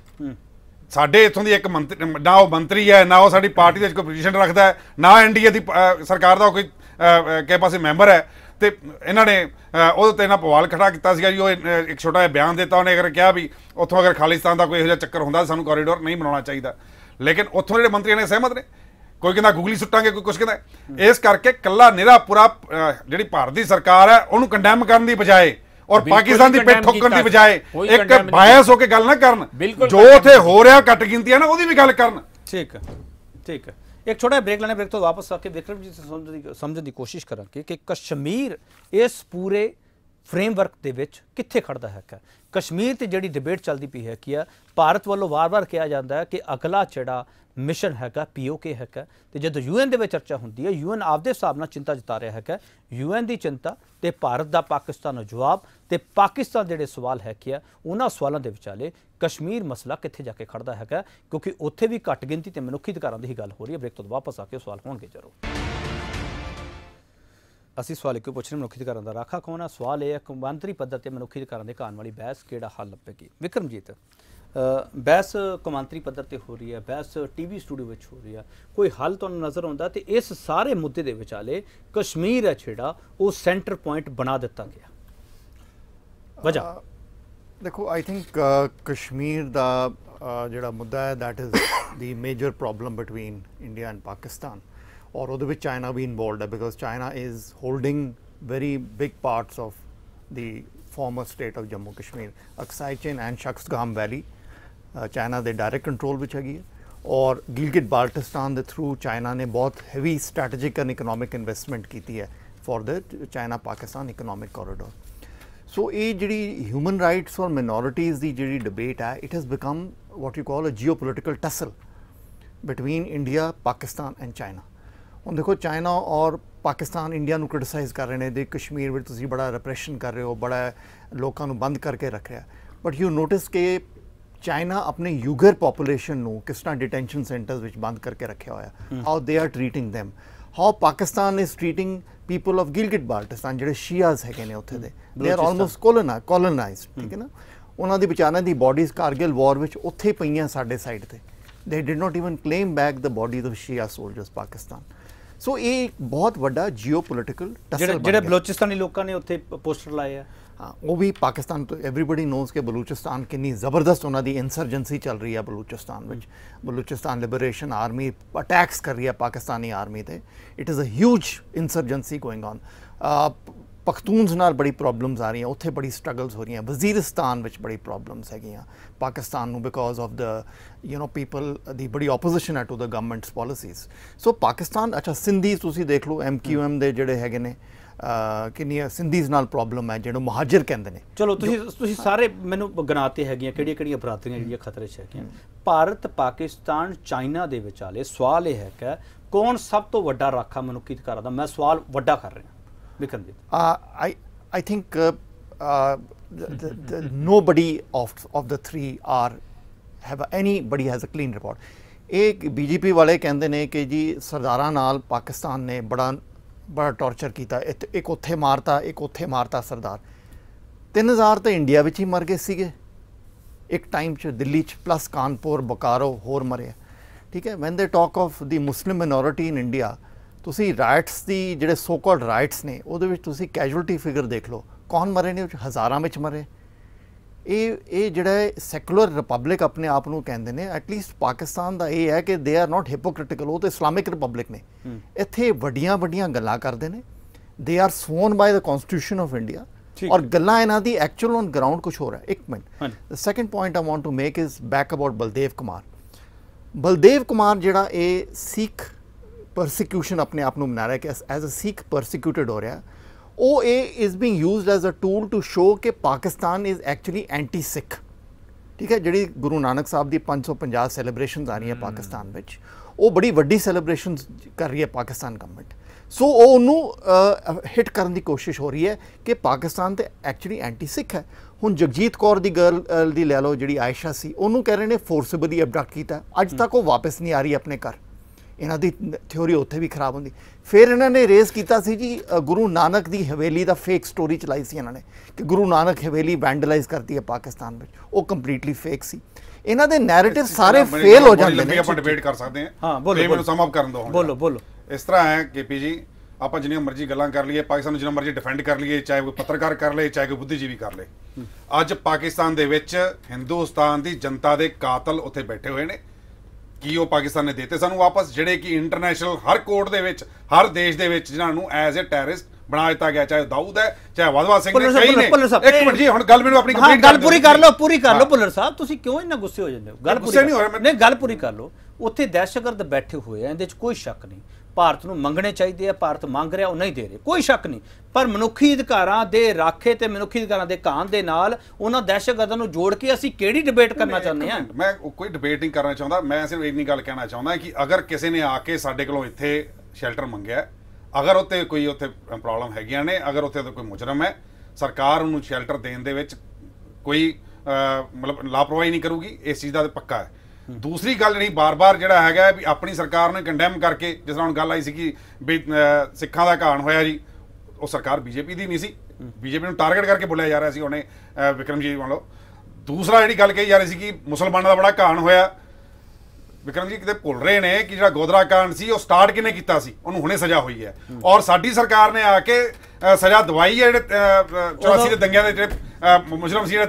ਸਾਡੇ ਇੱਥੋਂ ਦੀ ਇੱਕ ਮੰਤਰੀ, ਨਾ ਉਹ ਮੰਤਰੀ ਹੈ, ਨਾ ਉਹ ਸਾਡੀ ਪਾਰਟੀ ਦੇ ਵਿੱਚ ਕੋਈ ਪੋਜੀਸ਼ਨ ਰੱਖਦਾ ਹੈ, ਨਾ ਐਨਡੀਏ ਦੀ ਸਰਕਾਰ ਦਾ ਕੋਈ ਕਿਸੇ ਪਾਸੇ ਮੈਂਬਰ ਹੈ। ਤੇ ਇਹਨਾਂ ਨੇ ਉਹਦੇ ਤੇ ਇਹਨਾਂ ਪਵਾਲ ਖੜਾ ਕੀਤਾ ਸੀਗਾ ਜੀ। ਉਹ ਇੱਕ ਛੋਟਾ ਜਿਹਾ ਬਿਆਨ ਦਿੱਤਾ, ਉਹਨੇ ਅਗਰ ਕਿਹਾ ਵੀ ਉੱਥੋਂ ਅਗਰ ਖਾਲਿਸਤਾਨ ਦਾ ਕੋਈ ਇਹੋ ਜਿਹਾ ਚੱਕਰ ਹੁੰਦਾ ਸਾਨੂੰ ਕੋਰੀਡੋਰ ਨਹੀਂ ਬਣਾਉਣਾ ਚਾਹੀਦਾ, ਲੇਕਿਨ ਉੱਥੋਂ ਜਿਹੜੇ ਮੰਤਰੀਆਂ ਨੇ ਸਹਿਮਤ ਨੇ। ਕੋਈ ਕਹਿੰਦਾ ਗੂਗਲੀ ਸੁੱਟਾਂਗੇ, ਕੋਈ ਕੁਛ ਕਹਿੰਦਾ। ਇਸ ਕਰਕੇ ਕੱਲਾ ਨਿਰਾ ਪੂਰਾ ਜਿਹੜੀ ਭਾਰਤ ਦੀ ਸਰਕਾਰ ਹੈ ਉਹਨੂੰ ਕੰਡੈਮ ਕਰਨ ਦੀ ਬਜਾਏ ਔਰ ਪਾਕਿਸਤਾਨ ਦੀ ਪਿੱਠ ਠੋਕਣ ਦੀ ਬਜਾਏ ਇੱਕ ਬਾਇਸ ਹੋ ਕੇ ਗੱਲ ਨਾ ਕਰਨ, ਜੋ ਉੱਥੇ ਹੋ ਰਿਹਾ ਘੱਟ ਗਿਣਤੀਆਂ ਨਾ ਉਹਦੀ ਵੀ ਗੱਲ ਕਰਨ। ਠੀਕ ਹੈ, ਠੀਕ ਹੈ। ਇੱਕ ਛੋਟਾ ਬ੍ਰੇਕ ਲੈਣੇ, ਬ੍ਰੇਕ ਤੋਂ ਵਾਪਸ ਆ ਕੇ ਵਿਕਰਮ ਜੀ ਸਮਝਣ ਦੀ ਕੋਸ਼ਿਸ਼ ਕਰਾਂਗੇ ਕਿ ਕਸ਼ਮੀਰ ਇਸ ਪੂਰੇ ਫਰੇਮਵਰਕ ਦੇ ਵਿੱਚ ਕਿੱਥੇ ਖੜਦਾ ਹੈ। ਕਸ਼ਮੀਰ ਤੇ ਜਿਹੜੀ ਡਿਬੇਟ ਚੱਲਦੀ ਪਈ ਹੈ ਕਿ ਭਾਰਤ ਵੱਲੋਂ ਵਾਰ-ਵਾਰ ਕਿਹਾ ਜਾਂਦਾ ਹੈ ਕਿ ਅਗਲਾ ਜਿਹੜਾ ਮਿਸ਼ਨ ਹੈਗਾ POK ਹੈਗਾ, ਤੇ ਜਦੋਂ UN ਦੇ ਵਿੱਚ ਚਰਚਾ ਹੁੰਦੀ ਹੈ UN ਆਪਦੇ ਹਿਸਾਬ ਨਾਲ ਚਿੰਤਾ ਜਤਾ ਰਿਹਾ ਹੈਗਾ। UN ਦੀ ਚਿੰਤਾ ਤੇ ਭਾਰਤ ਦਾ ਪਾਕਿਸਤਾਨ ਨੂੰ ਜਵਾਬ ਤੇ ਪਾਕਿਸਤਾਨ ਜਿਹੜੇ ਸਵਾਲ ਹੈ ਕਿ ਉਹਨਾਂ ਸਵਾਲਾਂ ਦੇ ਵਿਚਾਲੇ ਕਸ਼ਮੀਰ ਮਸਲਾ ਕਿੱਥੇ ਜਾ ਕੇ ਖੜਦਾ ਹੈਗਾ, ਕਿਉਂਕਿ ਉੱਥੇ ਵੀ ਘੱਟ ਗਿਣਤੀ ਤੇ ਮਨੁੱਖੀ ਅਧਿਕਾਰਾਂ ਦੀ ਹੀ ਗੱਲ ਹੋ ਰਹੀ ਹੈ। ਬ੍ਰੇਕ ਤੋਂ ਵਾਪਸ ਆ ਕੇ ਸਵਾਲ ਹੋਣਗੇ ਜ਼ਰੂਰ। ਅਸੀਂ ਸਵਾਲ ਕਿਉਂ ਪੁੱਛ ਰਹੇ ਮਨੁੱਖੀ ਅਧਿਕਾਰਾਂ ਦਾ ਰਾਖਾ ਕੌਣ ਹੈ? ਸਵਾਲ ਇਹ ਹੈ ਕੌਮਾਂਤਰੀ ਪੱਧਰ ਤੇ ਮਨੁੱਖੀ ਅਧਿਕਾਰਾਂ ਦੇ ਕਾਰਨ ਵਾਲੀ ਬਹਿਸ ਕਿਹੜਾ ਹੱਲ ਲੱਭੇਗੀ? ਵਿਕਰਮਜੀਤ, ਬਹਿਸ ਕੌਮਾਂਤਰੀ ਪੱਧਰ ਤੇ ਹੋ ਰਹੀ ਹੈ, ਬਹਿਸ ਟੀਵੀ ਸਟੂਡੀਓ ਵਿੱਚ ਹੋ ਰਹੀ ਹੈ, ਕੋਈ ਹੱਲ ਤੁਹਾਨੂੰ ਨਜ਼ਰ ਆਉਂਦਾ? ਤੇ ਇਸ ਸਾਰੇ ਮੁੱਦੇ ਦੇ ਵਿਚਾਲੇ ਕਸ਼ਮੀਰ ਹੈ ਜਿਹੜਾ ਉਹ ਸੈਂਟਰ ਪੁਆਇੰਟ ਬਣਾ ਦਿੱਤਾ ਗਿਆ, ਵਜ੍ਹਾ ਦੇਖੋ ਆਈ ਥਿੰਕ ਕਸ਼ਮੀਰ ਦਾ ਜਿਹੜਾ ਮੁੱਦਾ ਹੈ that is the major problem between India and Pakistan, ਔਰ ਉਹਦੇ ਵਿੱਚ ਚਾਈਨਾ ਵੀ ਇਨਵੋਲਵਡ ਹੈ because China is holding very big parts of the former state of Jammu Kashmir, Aksai Chin and Shaksgam Valley China ਦੇ ਡਾਇਰੈਕਟ ਕੰਟਰੋਲ ਵਿੱਚ ਹੈਗੀ ਹੈ, ਔਰ ਗਿਲਗਿਟ ਬਾਲਟਿਸਤਾਨ ਦੇ ਥਰੂ ਚਾਈਨਾ ਨੇ ਬਹੁਤ heavy strategic and economic investment ਕੀਤੀ ਹੈ for the China Pakistan economic corridor. So ਇਹ ਜਿਹੜੀ ਹਿਊਮਨ ਰਾਈਟਸ ਔਰ ਮਿਨੋਰਿਟੀਜ਼ ਦੀ ਜਿਹੜੀ ਡਿਬੇਟ ਹੈ it has become what you call a geopolitical tussle between India, Pakistan and China। ਹੁਣ ਦੇਖੋ ਚਾਈਨਾ ਔਰ ਪਾਕਿਸਤਾਨ ਇੰਡੀਆ ਨੂੰ ਕ੍ਰਿਟਿਸਾਈਜ਼ ਕਰ ਰਹੇ ਨੇ ਦੇ ਕਸ਼ਮੀਰ ਵਿੱਚ ਤੁਸੀਂ ਬੜਾ ਰਿਪਰੈਸ਼ਨ ਕਰ ਰਹੇ ਹੋ, ਬੜਾ ਲੋਕਾਂ ਨੂੰ ਬੰਦ ਕਰਕੇ ਰੱਖ ਰਿਹਾ, ਬਟ ਯੂ ਨੋਟਿਸ ਕਿ ਚਾਈਨਾ ਆਪਣੇ ਯੂਗਰ ਪੋਪੂਲੇਸ਼ਨ ਨੂੰ ਕਿਸ ਤਰ੍ਹਾਂ ਡਿਟੈਂਸ਼ਨ ਸੈਂਟਰਸ ਵਿੱਚ ਬੰਦ ਕਰਕੇ ਰੱਖਿਆ ਹੋਇਆ, how they are treating them, how Pakistan is treating people of Gilgit Baltistan ਜਿਹੜੇ ਸ਼ੀਆਜ਼ ਹੈਗੇ ਨੇ ਉੱਥੇ ਦੇ, ਦੇ ਆਰ ਆਲਮੋਸਟ ਕੋਲੋਨਾਈਜ਼ਡ, ਠੀਕ ਹੈ ਨਾ, ਉਹਨਾਂ ਦੀ ਵਿਚਾਰਿਆਂ ਦੀ ਬੋਡੀਜ਼ ਕਾਰਗਿਲ ਵਾਰ ਵਿੱਚ ਉੱਥੇ ਪਈਆਂ ਸਾਡੇ ਸਾਈਡ ਤੇ, they did not even claim back the bodies of Shia soldiers Pakistan. So ਇਹ ਬਹੁਤ ਵੱਡਾ ਜੀਓਪੋਲਿਟੀਕਲ ਟਸਲ ਜਿਹੜੇ ਬਲੋਚਿਸਤਾਨੀ ਲੋਕਾਂ ਨੇ ਉੱਥੇ ਪੋਸਟਰ ਲਾਏ ਆ, ਹਾਂ ਉਹ ਵੀ ਪਾਕਿਸਤਾਨ ਤੋਂ ਐਵਰੀਬਡੀ ਨੋਜ਼ ਕਿ ਬਲੂਚਿਸਤਾਨ ਕਿੰਨੀ ਜ਼ਬਰਦਸਤ ਉਹਨਾਂ ਦੀ ਇਨਸਰਜੈਂਸੀ ਚੱਲ ਰਹੀ ਹੈ ਬਲੂਚਿਸਤਾਨ ਵਿੱਚ, ਬਲੂਚਿਸਤਾਨ ਲਿਬਰੇਸ਼ਨ ਆਰਮੀ ਅਟੈਕਸ ਕਰ ਰਹੀ ਹੈ ਪਾਕਿਸਤਾਨੀ ਆਰਮੀ ਤੇ, it is a huge insurgency going on. Pakhtuns ਨਾਲ ਬੜੀ ਪ੍ਰੋਬਲਮਸ ਆ ਰਹੀਆਂ, ਉੱਥੇ ਬੜੀ ਸਟਰਗਲਸ ਹੋ ਰਹੀਆਂ, ਵਜ਼ੀਰਿਸਤਾਨ ਵਿੱਚ ਬੜੀ ਪ੍ਰੋਬਲਮਸ ਹੈਗੀਆਂ ਪਾਕਿਸਤਾਨ ਨੂੰ ਬਿਕੋਜ਼ ਆਫ ਦ ਪੀਪਲ ਦੀ ਬੜੀ ਆਪੋਜੀਸ਼ਨ ਹੈ to the governments policies. So Pakistan, ਅੱਛਾ ਸਿੰਧੀ ਤੁਸੀਂ ਦੇਖ ਲਓ, MQM ਦੇ ਜਿਹੜੇ ਹੈਗੇ ਨੇ ਕਿੰਨੀਆਂ ਸਿੰਧੀਜ਼ ਨਾਲ ਪ੍ਰੋਬਲਮ ਹੈ ਜਿਹੜੇ ਮੁਹਾਜਿਰ ਕਹਿੰਦੇ ਨੇ। ਚਲੋ ਤੁਸੀਂ ਸਾਰੇ ਮੈਨੂੰ ਗਿਣਾਤੇ ਹੈਗੀਆਂ ਕਿਹੜੀਆਂ ਕਿਹੜੀਆਂ ਬਰਾਦਰੀਆਂ ਜਿਹੜੀਆਂ ਖਤਰੇ 'ਚ ਹੈਗੀਆਂ। ਭਾਰਤ ਪਾਕਿਸਤਾਨ ਚਾਈਨਾ ਦੇ ਵਿਚਾਲੇ ਸਵਾਲ ਇਹ ਹੈ ਕਿ ਕੌਣ ਸਭ ਤੋਂ ਵੱਡਾ ਰਾਖਾ ਮਨੁੱਖੀ ਅਧਿਕਾਰਾਂ ਦਾ? ਮੈਂ ਸਵਾਲ ਵੱਡਾ ਕਰ ਰਿਹਾ I think nobody of the three anybody has a clean report। एक BJP ਵਾਲੇ ਕਹਿੰਦੇ ਨੇ ਕਿ ਜੀ ਸਰਦਾਰਾਂ ਨਾਲ ਪਾਕਿਸਤਾਨ ਨੇ ਬੜਾ ਟੌਰਚਰ ਕੀਤਾ, ਇੱਕ ਉੱਥੇ ਮਾਰਤਾ ਇੱਕ ਉੱਥੇ ਮਾਰਤਾ ਸਰਦਾਰ। 3000 ਤਾਂ ਇੰਡੀਆ ਵਿੱਚ ਹੀ ਮਰ ਗਏ ਸੀਗੇ ਇੱਕ ਟਾਈਮ 'ਚ, ਦਿੱਲੀ 'ਚ ਪਲੱਸ ਕਾਨਪੁਰ ਬੋਕਾਰੋ ਹੋਰ ਮਰੇ, ਠੀਕ ਹੈ। when they talk of the Muslim minority in India, ਤੁਸੀਂ ਰਾਈਟਸ ਦੀ ਜਿਹੜੇ ਸੋ ਕਾਲਡ ਰਾਈਟਸ ਨੇ ਉਹਦੇ ਵਿੱਚ ਤੁਸੀਂ ਕੈਜੁਅਲਟੀ ਫਿਗਰ ਦੇਖ ਲਓ, ਕੌਣ ਮਰੇ ਨੇ, ਹਜ਼ਾਰਾਂ ਵਿੱਚ ਮਰੇ। ਇਹ ਜਿਹੜਾ ਸੈਕੂਲਰ ਰਿਪਬਲਿਕ ਆਪਣੇ ਆਪ ਨੂੰ ਕਹਿੰਦੇ ਨੇ, ਐਟਲੀਸਟ ਪਾਕਿਸਤਾਨ ਦਾ ਇਹ ਹੈ ਕਿ ਦੇ ਆਰ ਨਾਟ ਹਿਪੋਕ੍ਰਿਟੀਕਲ, ਉਹ ਤਾਂ ਇਸਲਾਮਿਕ ਰਿਪਬਲਿਕ ਨੇ, ਇੱਥੇ ਵੱਡੀਆਂ ਵੱਡੀਆਂ ਗੱਲਾਂ ਕਰਦੇ ਨੇ, they are sworn by the constitution of India, ਔਰ ਗੱਲਾਂ ਇਹਨਾਂ ਦੀ ਐਕਚੁਅਲ ਔਨ ਗਰਾਊਂਡ ਕੁਛ ਹੋ ਰਿਹਾ। ਇੱਕ minute, the second point I want to make is back about Baldev Kumar. Baldev Kumar ਜਿਹੜਾ ਇਹ ਸਿੱਖ ਪਰਸੀਕਿਊਸ਼ਨ ਆਪਣੇ ਆਪ ਨੂੰ ਮਨਾ ਰਿਹਾ ਕਿ ਐਜ਼ ਅ ਸਿੱਖ ਪਰਸੀਕਿਊਟਡ ਹੋ ਰਿਹਾ, ਉਹ ਇਹ is being used as a tool to show ਕਿ Pakistan is actually anti Sikh, ਠੀਕ ਹੈ। ਜਿਹੜੀ ਗੁਰੂ ਨਾਨਕ ਸਾਹਿਬ ਦੀ 550 ਸੈਲੀਬ੍ਰੇਸ਼ਨਸ ਆ ਰਹੀਆਂ ਪਾਕਿਸਤਾਨ ਵਿੱਚ, ਉਹ ਬੜੀ ਵੱਡੀ ਸੈਲੀਬ੍ਰੇਸ਼ਨਸ ਕਰ ਰਹੀ ਹੈ ਪਾਕਿਸਤਾਨ ਗਵਰਨਮੈਂਟ। ਸੋ ਉਹ ਉਹਨੂੰ ਹਿੱਟ ਕਰਨ ਦੀ ਕੋਸ਼ਿਸ਼ ਹੋ ਰਹੀ ਹੈ ਕਿ ਪਾਕਿਸਤਾਨ ਤੇ ਐਕਚੁਅਲੀ ਐਂਟੀ ਸਿੱਖ ਹੈ। ਹੁਣ ਜਗਜੀਤ ਕੌਰ ਦੀ ਗਰਲ ਦੀ ਲੈ ਲਓ ਜਿਹੜੀ ਆਇਸ਼ਾ ਸੀ, ਉਹਨੂੰ ਕਹਿ ਰਹੇ ਨੇ ਫੋਰਸਬਲੀ ਅਬਡਕਟ ਕੀਤਾ, ਅੱਜ ਤੱਕ ਉਹ ਵਾਪਸ ਨਹੀਂ ਆ ਰਹੀ ਆਪਣੇ ਘਰ। ਇਹਨਾਂ ਦੀ ਥਿਓਰੀ ਉੱਥੇ ਵੀ ਖਰਾਬ ਹੁੰਦੀ। ਫਿਰ ਇਹਨਾਂ ਨੇ ਰੇਜ਼ ਕੀਤਾ ਸੀ ਜੀ ਗੁਰੂ ਨਾਨਕ ਦੀ ਹਵੇਲੀ ਦਾ ਫੇਕ ਸਟੋਰੀ ਚਲਾਈ ਸੀ ਇਹਨਾਂ ਨੇ ਕਿ ਗੁਰੂ ਨਾਨਕ ਹਵੇਲੀ ਵੈਂਡਲਾਈਜ਼ ਕਰਤੀ ਹੈ ਪਾਕਿਸਤਾਨ ਵਿੱਚ, ਉਹ ਕੰਪਲੀਟਲੀ ਫੇਕ ਸੀ। ਇਹਨਾਂ ਦੇ ਨੈਰੇਟਿਵ ਸਾਰੇ ਫੇਲ ਹੋ ਜਾਂਦੇ ਨੇ। ਆਪਾਂ ਡਿਬੇਟ ਕਰ ਸਕਦੇ ਹਾਂ। ਹਾਂ ਬੋਲੋ, ਮੈਨੂੰ ਸਮ ਅਪ ਕਰਨ ਦਿਓ। ਬੋਲੋ। ਇਸ ਤਰ੍ਹਾਂ ਹੈ KP ਜੀ, ਆਪਾਂ ਜਿੰਨੀਆਂ ਮਰਜ਼ੀ ਗੱਲਾਂ ਕਰ ਲਈਏ, ਪਾਕਿਸਤਾਨ ਨੂੰ ਜਿੰਨਾ ਮਰਜ਼ੀ ਡਿਫੈਂਡ ਕਰ ਲਈਏ, ਚਾਹੇ ਕੋਈ ਪੱਤਰਕਾਰ ਕਰ ਲਏ, ਚਾਹੇ ਕੋਈ ਬੁੱਧੀਜੀਵੀ ਕਰ ਲਏ, ਅੱਜ ਪਾਕਿਸਤਾਨ ਦੇ ਵਿੱਚ ਹਿੰਦੁਸਤਾਨ ਦੀ ਜਨਤਾ ਦੇ ਕਾਤਲ ਉੱਥੇ ਬੈਠੇ ਹੋਏ ਨੇ। ਕੀ ਉਹ ਪਾਕਿਸਤਾਨ ਨੇ ਦਿੱਤੇ ਸਾਨੂੰ ਵਾਪਸ, ਜਿਹੜੇ ਕਿ ਇੰਟਰਨੈਸ਼ਨਲ ਹਰ ਕੋਰਟ ਦੇ ਵਿੱਚ, ਹਰ ਦੇਸ਼ ਦੇ ਵਿੱਚ ਜਿਹਨਾਂ ਨੂੰ ਐਜ਼ ਅ ਟੈਰਰਿਸਟ ਬਣਾ ਦਿੱਤਾ ਗਿਆ, ਚਾਹੇ ਦਾਊਦ ਹੈ, ਚਾਹੇ ਵਾਧਵਾ ਸਿੰਘ ਨੇ, ਕਈ ਨੇ। ਇੱਕ ਮਿੰਟ ਜੀ, ਹੁਣ ਗੱਲ ਮੈਨੂੰ ਆਪਣੀ ਕੰਪਲੀਟ ਗੱਲ ਪੂਰੀ ਕਰ ਲਓ ਭੁੱਲਰ ਸਾਹਿਬ, ਤੁਸੀਂ ਕਿਉਂ ਇੰਨਾ ਗੁੱਸੇ ਹੋ ਜਾਂਦੇ ਹੋ? ਗੱਲ ਪੂਰੀ ਕਰ ਲਓ। ਉੱਥੇ ਦਹਿਸ਼ਤਗਰਦ ਬੈਠੇ ਹੋਏ ਆ, ਇਹਦੇ 'ਚ ਕੋਈ ਸ਼ੱਕ ਨਹੀਂ। ਭਾਰਤ ਨੂੰ ਮੰਗਣੇ ਚਾਹੀਦੇ ਆ, ਭਾਰਤ ਮੰਗ ਰਿਹਾ, ਉਹ ਨਹੀਂ ਦੇ ਰਹੇ, ਕੋਈ ਸ਼ੱਕ ਨਹੀਂ। ਪਰ ਮਨੁੱਖੀ ਅਧਿਕਾਰਾਂ ਦੇ ਰਾਖੇ ਤੇ ਮਨੁੱਖੀ ਅਧਿਕਾਰਾਂ ਦੇ ਕਾਨੂੰਨ ਦੇ ਨਾਲ ਉਹਨਾਂ ਦਹਿਸ਼ਤਗਰਦਾਂ ਨੂੰ ਜੋੜ ਕੇ ਅਸੀਂ ਕਿਹੜੀ ਡਿਬੇਟ ਕਰਨਾ ਚਾਹੁੰਦੇ ਹਾਂ? ਮੈਂ ਕੋਈ ਡਿਬੇਟ ਨਹੀਂ ਕਰਨਾ ਚਾਹੁੰਦਾ, ਮੈਂ ਸਿਰਫ ਇੰਨੀ ਗੱਲ ਕਹਿਣਾ ਚਾਹੁੰਦਾ ਕਿ ਅਗਰ ਕਿਸੇ ਨੇ ਆ ਕੇ ਸਾਡੇ ਕੋਲੋਂ ਇੱਥੇ ਸ਼ੈਲਟਰ ਮੰਗਿਆ, ਅਗਰ ਉੱਥੇ ਕੋਈ ਉੱਥੇ ਪ੍ਰੋਬਲਮ ਹੈਗੀਆਂ ਨੇ, ਅਗਰ ਉੱਥੇ ਕੋਈ ਮੁਜਰਮ ਹੈ, ਸਰਕਾਰ ਉਹਨੂੰ ਸ਼ੈਲਟਰ ਦੇਣ ਦੇ ਵਿੱਚ ਕੋਈ ਮਤਲਬ ਲਾਪਰਵਾਹੀ ਨਹੀਂ ਕਰੂਗੀ, ਇਸ ਚੀਜ਼ ਦਾ ਪੱਕਾ ਹੈ। ਦੂਸਰੀ ਗੱਲ ਨਹੀਂ, ਬਾਰ-ਬਾਰ ਜਿਹੜਾ ਹੈਗਾ ਵੀ ਆਪਣੀ ਸਰਕਾਰ ਨੂੰ ਕੰਡੈਮ ਕਰਕੇ, ਜਿਸ ਤਰ੍ਹਾਂ ਹੁਣ ਗੱਲ ਆਈ ਸੀ ਕਿ ਵੀ ਸਿੱਖਾਂ ਦਾ ਘਾਣ ਹੋਇਆ ਜੀ, ਉਹ ਸਰਕਾਰ ਬੀਜੇਪੀ ਦੀ ਨਹੀਂ ਸੀ, ਬੀਜੇਪੀ ਨੂੰ ਟਾਰਗੇਟ ਕਰਕੇ ਬੋਲਿਆ ਜਾ ਰਿਹਾ ਸੀ ਉਹਨੇ ਵਿਕਰਮ ਜੀ ਮੰਨ ਲਓ। ਦੂਸਰਾ ਜਿਹੜੀ ਗੱਲ ਕਹੀ ਜਾ ਰਹੀ ਸੀ ਕਿ ਮੁਸਲਮਾਨਾਂ ਦਾ ਬੜਾ ਕਾਂਡ ਹੋਇਆ, ਵਿਕਰਮ ਜੀ ਕਿਤੇ ਭੁੱਲ ਰਹੇ ਨੇ ਕਿ ਜਿਹੜਾ ਗੋਧਰਾ ਕਾਂਡ ਸੀ ਉਹ ਸਟਾਰਟ ਕਿਹਨੇ ਕੀਤਾ ਸੀ, ਉਹਨੂੰ ਹੁਣੇ ਸਜ਼ਾ ਹੋਈ ਹੈ ਔਰ ਸਾਡੀ ਸਰਕਾਰ ਨੇ ਆ ਕੇ ਸਜ਼ਾ ਦਵਾਈ ਹੈ। ਜਿਹੜੇ 84 ਦੇ ਦੰਗਿਆਂ ਦੇ ਜਿਹੜੇ ਮੁਜਰਮ ਸੀ,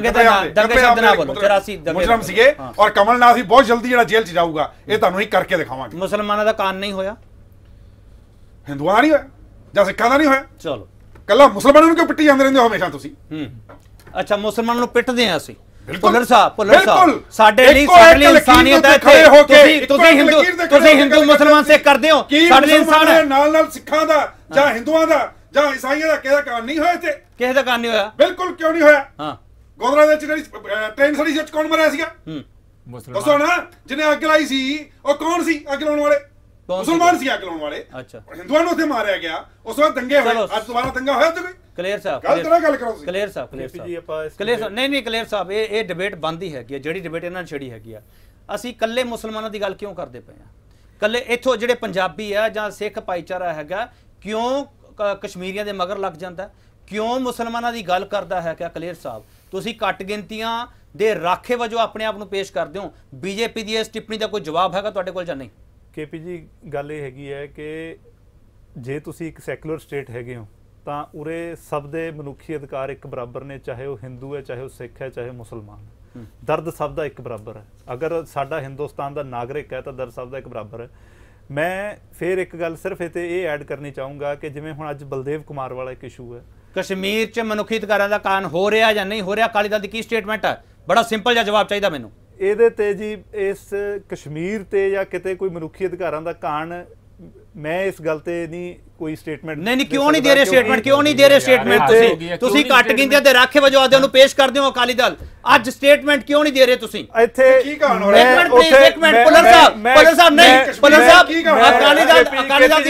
ਮੁਜਰਮ ਸੀਗੇ ਔਰ ਕਮਲਨਾਥ ਵੀ ਬਹੁਤ ਜਲਦੀ ਜਿਹੜਾ ਜੇਲ੍ਹ 'ਚ ਜਾਊਗਾ, ਇਹ ਤੁਹਾਨੂੰ ਹੀ ਕਰਕੇ ਦਿਖਾਵਾਂਗੇ। ਮੁਸਲਮਾਨਾਂ ਦਾ ਕਾਂਡ ਨਹੀਂ ਹੋਇਆ, ਹਿੰਦੂਆਂ ਦਾ ਨਹੀਂ ਹੋਇਆ ਜਾਂ ਸਿੱਖਾਂ ਦਾ ਨਹੀਂ ਹੋਇਆ, ਚਲੋ ਕੱਲਾ ਮੁਸਲਮਾਨਾਂ ਨੂੰ ਕਿਉਂ ਪਿੱਟੀ ਜਾਂਦੇ ਰਹਿੰਦੇ ਹੋ ਹਮੇਸ਼ਾ ਤੁਸੀਂ? ਅੱਛਾ ਮੁਸਲਮਾਨਾਂ ਨੂੰ ਪਿੱਟਦੇ ਆ ਅਸੀਂ? ਬਿਲਕੁਲ ਭੁੱਲਰ ਸਾਹਿਬ ਸਾਡੇ ਲਈ ਇਨਸਾਨੀਅਤ ਹੈ ਇੱਥੇ। ਤੁਸੀਂ ਹਿੰਦੂ ਮੁਸਲਮਾਨ ਸੇ ਕਰਦੇ ਹੋ, ਸਾਡੇ ਲਈ ਇਨਸਾਨ ਹੈ। ਨਾਲ ਸਿੱਖਾਂ ਦਾ ਜਾਂ ਹਿੰਦੂਆਂ ਦਾ ਜਾਂ ਈਸਾਈਆਂ ਦਾ ਕਿਸੇ ਦਾ ਕਾਂਡ ਨਹੀਂ ਹੋਇਆ ਇੱਥੇ? ਕਿਸੇ ਦਾ ਕਾਂਡ ਨਹੀਂ ਹੋਇਆ, ਬਿਲਕੁਲ ਕਿਉਂ ਨਹੀਂ ਹੋਇਆ? ਹਾਂ ਗੋਧਰਾ ਦੇ ਵਿੱਚ ਜਿਹੜੀ ਟ੍ਰੇਨ ਸੜੀ ਸੀ ਕੌਣ ਮਰਿਆ ਸੀਗਾ? ਦੱਸੋ ਨਾ, ਜਿਹਨੇ ਅੱਗ ਲਾਈ ਸੀ ਉਹ ਕੌਣ ਸੀ? ਅੱਗ ਲਾਉਣ ਵਾਲੇ ਮੁਸਲਮਾਨ ਸੀ, ਅੱਗ ਲਾਉਣ ਵਾਲੇ। ਅੱਛਾ ਹਿੰਦੂਆਂ ਨੂੰ ਉੱਥੇ ਮਾਰਿਆ ਗਿਆ, ਉਸ ਤੋਂ ਬਾਅਦ ਦੰਗੇ ਹੋਏ। ਅੱਜ ਦੁਬਾਰਾ ਦੰਗਾ ਹੋਇਆ ਉੱਥੇ ਕੋਈ? ਕਲੀਅਰ ਸਾਹਿਬ ਗੱਲ ਕਰੋ ਤੁਸੀਂ। ਕਲੀਅਰ ਸਾਹਿਬ ਨਹੀਂ ਕਲੀਅਰ ਸਾਹਿਬ, ਇਹ ਡਿਬੇਟ ਬੰਦ ਹੀ ਹੈਗੀ ਹੈ, ਜਿਹੜੀ ਡਿਬੇਟ ਇਹਨਾਂ ਨੇ ਛੇੜੀ ਹੈਗੀ ਆ। ਅਸੀਂ ਕੱਲੇ ਮੁਸਲਮਾਨਾਂ ਦੀ ਗੱਲ ਕਿਉਂ ਕਰਦੇ ਪਏ ਆ? ਕੱਲੇ ਇੱਥੋਂ ਜਿਹੜੇ ਪੰਜਾਬੀ ਆ ਜਾਂ ਸਿੱਖ ਭਾਈਚਾਰਾ ਹੈਗਾ, ਕਿਉਂ ਕਸ਼ਮੀਰੀਆਂ ਦੇ ਮਗਰ ਲੱਗ ਜਾਂਦਾ? ਕਿਉਂ ਮੁਸਲਮਾਨਾਂ ਦੀ ਗੱਲ ਕਰਦਾ ਹੈਗਾ? ਕਲੀਅਰ ਸਾਹਿਬ ਤੁਸੀਂ ਘੱਟ ਗਿਣਤੀਆਂ ਦੇ ਰਾਖੇ ਵਜੋਂ ਆਪਣੇ ਆਪ ਨੂੰ ਪੇਸ਼ ਕਰਦੇ ਹੋ, ਬੀਜੇਪੀ ਦੀ ਇਸ ਟਿੱਪਣੀ ਦਾ ਕੋਈ ਜਵਾਬ ਹੈਗਾ ਤੁਹਾਡੇ ਕੋਲ ਜਾਂ ਨਹੀਂ? KP ਜੀ ਗੱਲ ਇਹ ਹੈਗੀ ਹੈ ਕਿ ਜੇ ਤੁਸੀਂ ਇੱਕ ਸੈਕੂਲਰ ਸਟੇਟ ਹੈਗੇ ਹੋ ਤਾਂ ਉਰੇ ਸਭ ਦੇ ਮਨੁੱਖੀ ਅਧਿਕਾਰ ਇੱਕ ਬਰਾਬਰ ਨੇ, ਚਾਹੇ ਉਹ ਹਿੰਦੂ ਹੈ, ਚਾਹੇ ਉਹ ਸਿੱਖ ਹੈ, ਚਾਹੇ ਮੁਸਲਮਾਨ ਹੈ। ਦਰਦ ਸਭ ਦਾ ਇੱਕ ਬਰਾਬਰ ਹੈ। ਅਗਰ ਸਾਡਾ ਹਿੰਦੁਸਤਾਨ ਦਾ ਨਾਗਰਿਕ ਹੈ ਤਾਂ ਦਰਦ ਸਭ ਦਾ ਇੱਕ ਬਰਾਬਰ ਹੈ। ਮੈਂ ਫਿਰ ਇੱਕ ਗੱਲ ਸਿਰਫ ਇਹ ਐਡ ਕਰਨੀ ਚਾਹੂੰਗਾ ਕਿ ਜਿਵੇਂ ਹੁਣ ਅੱਜ ਬਲਦੇਵ ਕੁਮਾਰ ਵਾਲਾ ਇੱਕ ਇਸ਼ੂ ਹੈ, ਕਸ਼ਮੀਰ 'ਚ ਮਨੁੱਖੀ ਅਧਿਕਾਰਾਂ ਦਾ ਕਾਨੂੰਨ ਹੋ ਰਿਹਾ ਜਾਂ ਨਹੀਂ ਹੋ ਰਿਹਾ, ਅਕਾਲੀ ਦਲ ਦੀ ਕੀ ਸਟੇਟਮੈਂਟ ਹੈ? ਬੜਾ ਸਿੰਪਲ ਜਿਹਾ ਜਵਾਬ ਚਾਹੀਦਾ ਮੈਨੂੰ ਇਹਦੇ ਤੇ ਜੀ। ਇਸ ਕਸ਼ਮੀਰ ਤੇ ਜਾਂ ਕਿਤੇ ਕੋਈ ਮਨੁੱਖੀ ਅਧਿਕਾਰਾਂ ਦਾ ਕਾਰਨ, ਮੈਂ ਇਸ ਗੱਲ ਤੇ ਨਹੀਂ ਕੋਈ ਸਟੇਟਮੈਂਟ ਨਹੀਂ ਕਿਉਂ ਨਹੀਂ ਦੇ ਰਹੇ ਸਟੇਟਮੈਂਟ? ਕਿਉਂ ਨਹੀਂ ਦੇ ਰਹੇ ਸਟੇਟਮੈਂਟ? ਤੁਸੀਂ ਘੱਟ ਗਿਣਤੀਆਂ ਦੇ ਰਾਖੇ ਵਜੋਂ ਆਦੇ ਨੂੰ ਪੇਸ਼ ਕਰਦੇ ਹੋ ਅਕਾਲੀ ਦਲ, ਅੱਜ ਸਟੇਟਮੈਂਟ ਕਿਉਂ ਨਹੀਂ ਦੇ ਰਹੇ ਤੁਸੀਂ? ਇੱਥੇ ਇੱਕ ਮਿੰਟ ਪੁੱਲਰ ਸਾਹਿਬ ਨਹੀਂ, ਪੁੱਲਰ ਸਾਹਿਬ ਅਕਾਲੀ ਦਲ ਦੀ ਅਕਾਲੀ ਦਲ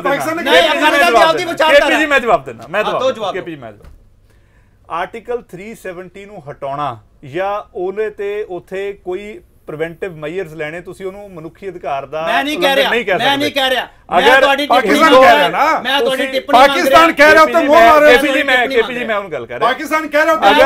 ਦੀ ਆਪਦੀ ਵਿਚਾਰਧਾਰਾ। KP ਜੀ ਮੈਂ ਜਵਾਬ ਦਿੰਦਾ, KP ਜੀ ਮੈਂ ਆਰਟੀਕਲ 370 ਨੂੰ ਹਟਾਉਣਾ ਜਾਂ ਉਹਨੇ ਤੇ ਉੱਥੇ ਕੋਈ ਪ੍ਰੀਵੈਂਟਿਵ ਮੈਜਰਸ ਲੈਣੇ, ਤੁਸੀਂ ਉਹਨੂੰ ਮਨੁੱਖੀ ਅਧਿਕਾਰ ਦਾ ਮੈਂ ਨਹੀਂ ਕਹਿ ਰਿਹਾ, ਮੈਂ ਨਹੀਂ ਕਹਿ ਰਿਹਾ। ਅਗਰ ਪਾਕਿਸਤਾਨ ਕਹਿ ਰਿਹਾ ਨਾ, ਮੈਂ ਤੁਹਾਡੀ ਟਿੱਪਣੀ ਪਾਕਿਸਤਾਨ ਕਹਿ ਰਿਹਾ ਉੱਤੇ ਮੋਹ ਮਾਰ ਰਿਹਾ। KP ਜੀ ਮੈਂ ਉਹਨੂੰ ਗੱਲ ਕਰ ਰਿਹਾ, ਪਾਕਿਸਤਾਨ ਕਹਿ